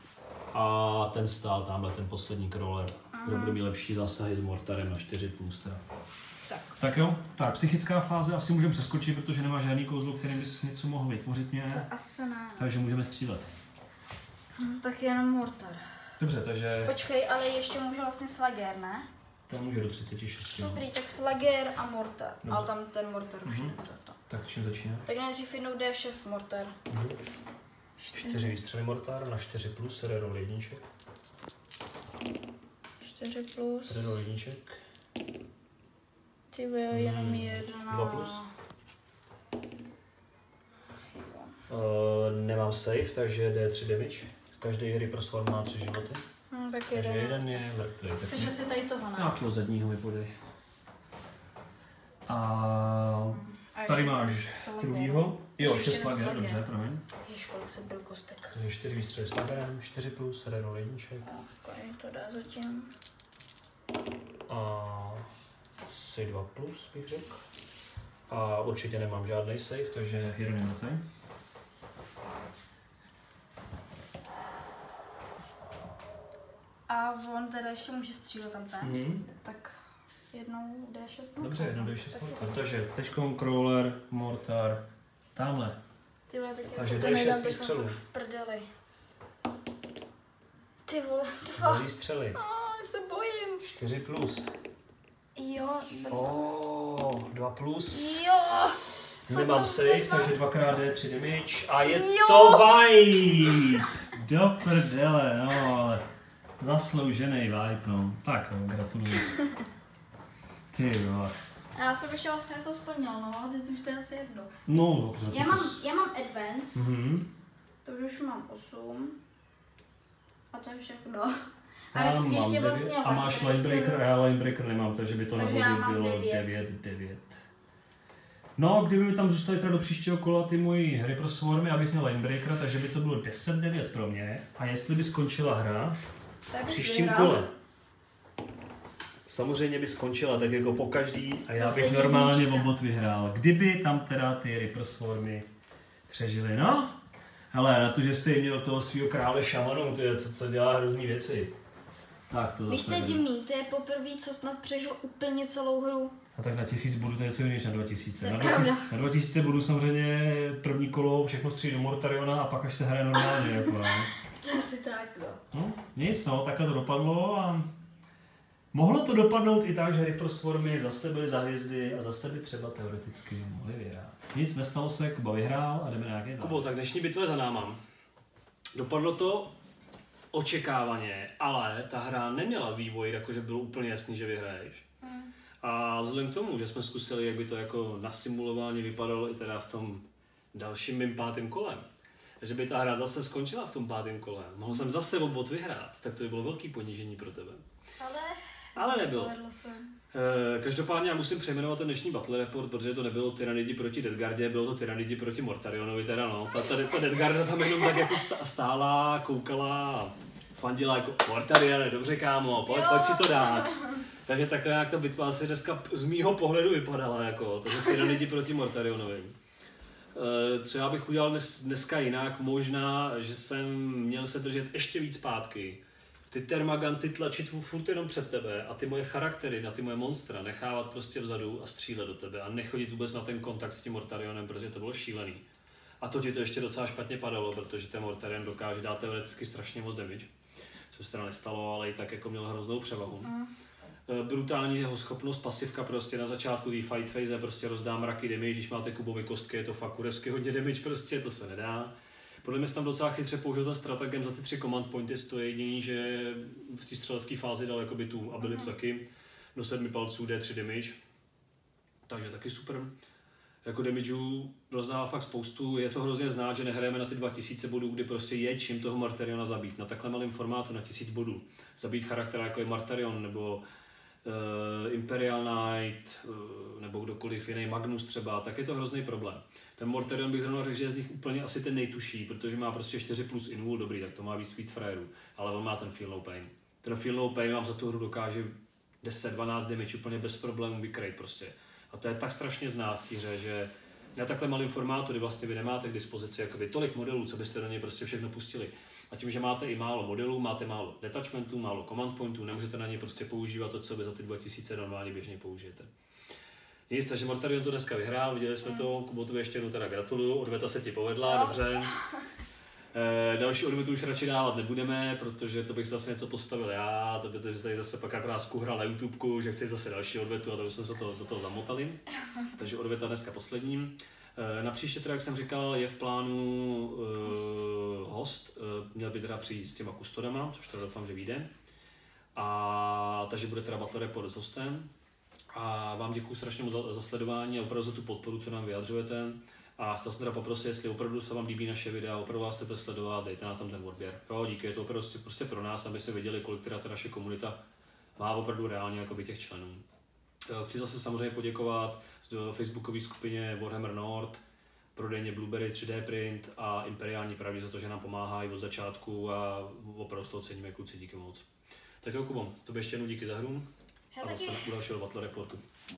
A ten stál tamhle, ten poslední crawler, uh-huh. Kdo bude mít lepší zásahy s Mortarem na čtyři plus. Teda. Tak. Tak jo, tak psychická fáze asi můžeme přeskočit, protože nemá žádný kouzlo, kterým bys něco mohl vytvořit mě. To asi ne. Takže můžeme střílet. Hm, tak jenom Mortar. Dobře, takže Počkej, ale ještě může vlastně Slager, ne? tam může do třicet šest. Dobrý, tak Slager a Mortar. Dobře. Ale tam ten Mortar už Mhm. nebude to. Tak čím začíná? Tak nejdřív jednou D šest Mortar. Mhm. čtyři výstřely Mortar na čtyři plus, reroll jedniček. čtyři plus. Reroll jedniček. Ty vole, jenom jedna. dva plus. Uh, nemám save, takže D tři damage. Každý Reaper Swarm má tři životy. Hm, tak Takže jeden. jeden je mrtvý. Chceš asi tady toho, ne? Nějakého zadního mi podej. A A tady ještě máš ten Slager. druhýho. Jo, Ještě ještě jeden Slager, Slager. dobře, promiň. Ježiš, kolik se byl kostek. Takže čtyři výstřely s Slagerem, čtyři plus, reroll jedniček. Tak, to dá zatím. A asi dva plus bych řekl. A určitě nemám žádný save, takže jeden je mrtvý. A on teda ještě může střílet tam ten. Mhm. Tak jednou D šest. Dobře, jednou D šest. Takže teďkon crawler, mortar, tamhle. Ty vole, tak Takže já D si to šest nedám, teď výstřelů. jsem v prdeli. Ty vole, dva. Dva střely. A, já se bojím. čtyři plus. Jo. Oh, dva plus. Jo. Nemám save, takže dvakrát D tři damage a je Jo. to vaj! Do prdele, no ale zasloužený vibe, no. Tak no, gratuluju. Ty vole. Já jsem ještě vlastně něco splnil, no, ale teď už to je asi jedno. No, Já mám, já mám advance, Mhm. to už mám osm. A to je všechno. A Já mám ještě devět. vlastně A máš linebreaker, já linebreaker nemám, takže by to na Takže já body mám bylo devět. devět devět. No, kdyby mi tam zůstaly teda do příštího kola ty moji hry pro swarmy, abych měl linebreakera, takže by to bylo deset devět pro mě. A jestli by skončila hra tak v bys příštím vyhrál. kole, samozřejmě by skončila tak jako po každý a já Zase bych normálně jednička. obot vyhrál. Kdyby tam teda ty Reaper Swarmy přežily, no. Ale na to, že jste měl toho svého krále šamanu, to je co, co dělá hrozný věci. Tak to Víš, co zase je nevím. divný, to je poprvé, co snad přežil úplně celou hru. A tak na tisíc bodů to je něco jiného než na dva tisíce. To je Na, pravda. dva, na dva tisíce bodů samozřejmě první kolo, všechno střílí do Mortariona a pak až se hraje normálně. Jako, no. To je asi tak, no. No, nic, no, takhle to dopadlo a mohlo to dopadnout i tak, že Reaper Swarmy zase byly za hvězdy a zase by třeba teoreticky mohli vyhrát. Nic, nestalo se, Kuba vyhrál a jdeme na nějaký Kubo, tak dnešní bitva je za náma. Dopadlo to očekávaně, ale ta hra neměla vývoj, jakože bylo úplně jasný, že vyhraješ. Hmm. A vzhledem k tomu, že jsme zkusili, jak by to jako nasimulování vypadalo i teda v tom dalším mým pátým kolem, že by ta hra zase skončila v tom pátém kole, mohl jsem zase obvod vyhrát, tak to by bylo velký ponížení pro tebe. Ale Ale nebylo. povedlo se. Eh, Každopádně já musím přejmenovat ten dnešní Battle Report, protože to nebylo Tyrannidi proti Deadguardě, bylo to Tyrannidi proti Mortarionovi, teda no. Ta, ta, ta Deadguarda tam jenom tak jako stá- stála, koukala a fandila jako Mortarione, dobře kámo, pojď, pojď si to dát. Takže takhle jak ta bitva asi dneska z mýho pohledu vypadala, jako, takže Tyrannidi proti Mortarionovi. Eh, Co já bych udělal dnes, dneska jinak, možná, že jsem měl se držet ještě víc zpátky. Ty termaganty tlačit furt jenom před tebe a ty moje charaktery na ty moje monstra nechávat prostě vzadu a střílet do tebe a nechodit vůbec na ten kontakt s tím Mortarionem, protože to bylo šílený. A to ti to ještě docela špatně padalo, protože ten Mortarion dokáže dát teoreticky strašně moc damage, což se teda nestalo, ale i tak jako měl hroznou převahu. Mm. Brutální jeho schopnost, pasivka prostě na začátku té fight phase prostě rozdá mraky damage, když máte kubové kostky, je to fakt kurevsky hodně damage prostě, to se nedá. Podle mě jsem tam docela chytře použil ten strategem za ty tři command pointy, to je jediný, že v té střelecké fázi dal jakoby tu abilitu taky do sedmi palců D tři damage, takže taky super. Jako damageů rozdává fakt spoustu, je to hrozně znát, že nehrajeme na ty dva tisíce bodů, kdy prostě je čím toho Mortariona zabít. Na takhle malém formátu na tisíc bodů zabít charaktera jako je Mortarion nebo uh, Imperial Knight uh, nebo kdokoliv jiný, Magnus třeba, tak je to hrozný problém. Ten Mortarion bych zrovna řekl, že je z nich úplně asi ten nejtuší, protože má prostě čtyři plus invul, dobrý, tak to má víc víc frajerů, ale on má ten feel no pain. Ten feel no pain vám za tu hru dokáže deset dvanáct damage úplně bez problémů vykrejt prostě. A to je tak strašně znát v té hře, že na takhle malém formátu, kdy vlastně vy nemáte k dispozici jakoby tolik modelů, co byste do něj prostě všechno pustili. A tím, že máte i málo modelů, máte málo detachmentů, málo command pointů, nemůžete na ně prostě používat to, co vy za ty dva tisíce normálně běžně použijete. Nic, takže Mortarion to dneska vyhrál, viděli jsme to, Kubotovi ještě jednou teda gratuluju, odveta se ti povedla, Jo. dobře. E, další odvetu už radši dávat nebudeme, protože to bych zase něco postavil já, to by to tady zase pak akorát skuhral na YouTubeku, že chci zase další odvetu a to bychom se to, do toho zamotali. Takže odveta dneska poslední. E, na příště teda, jak jsem říkal, je v plánu e, host, e, měl by teda přijít s těma kustodama, což teda doufám, že vyjde. A takže bude teda Battle Report s hostem. A vám děkuji strašně moc za, za sledování a opravdu za tu podporu, co nám vyjadřujete. A chtěl jsem teda poprosit, jestli opravdu se vám líbí naše videa, opravdu vás chcete sledovat, dejte na tom ten odběr. Jo, díky, je to opravdu prostě pro nás, aby se viděli, kolik teda ta naše komunita má opravdu reálně jakoby těch členů. Chci zase samozřejmě poděkovat facebookové skupině Warhammer Nord, prodejně Blueberry tři dé Print a Imperiální pravdy za to, že nám pomáhají od začátku a opravdu z toho ceníme, kluci, díky moc. Tak jo, Kubo, tobě ještě jednou díky za hru Já a taky. zase u dalšího Battle Reportu.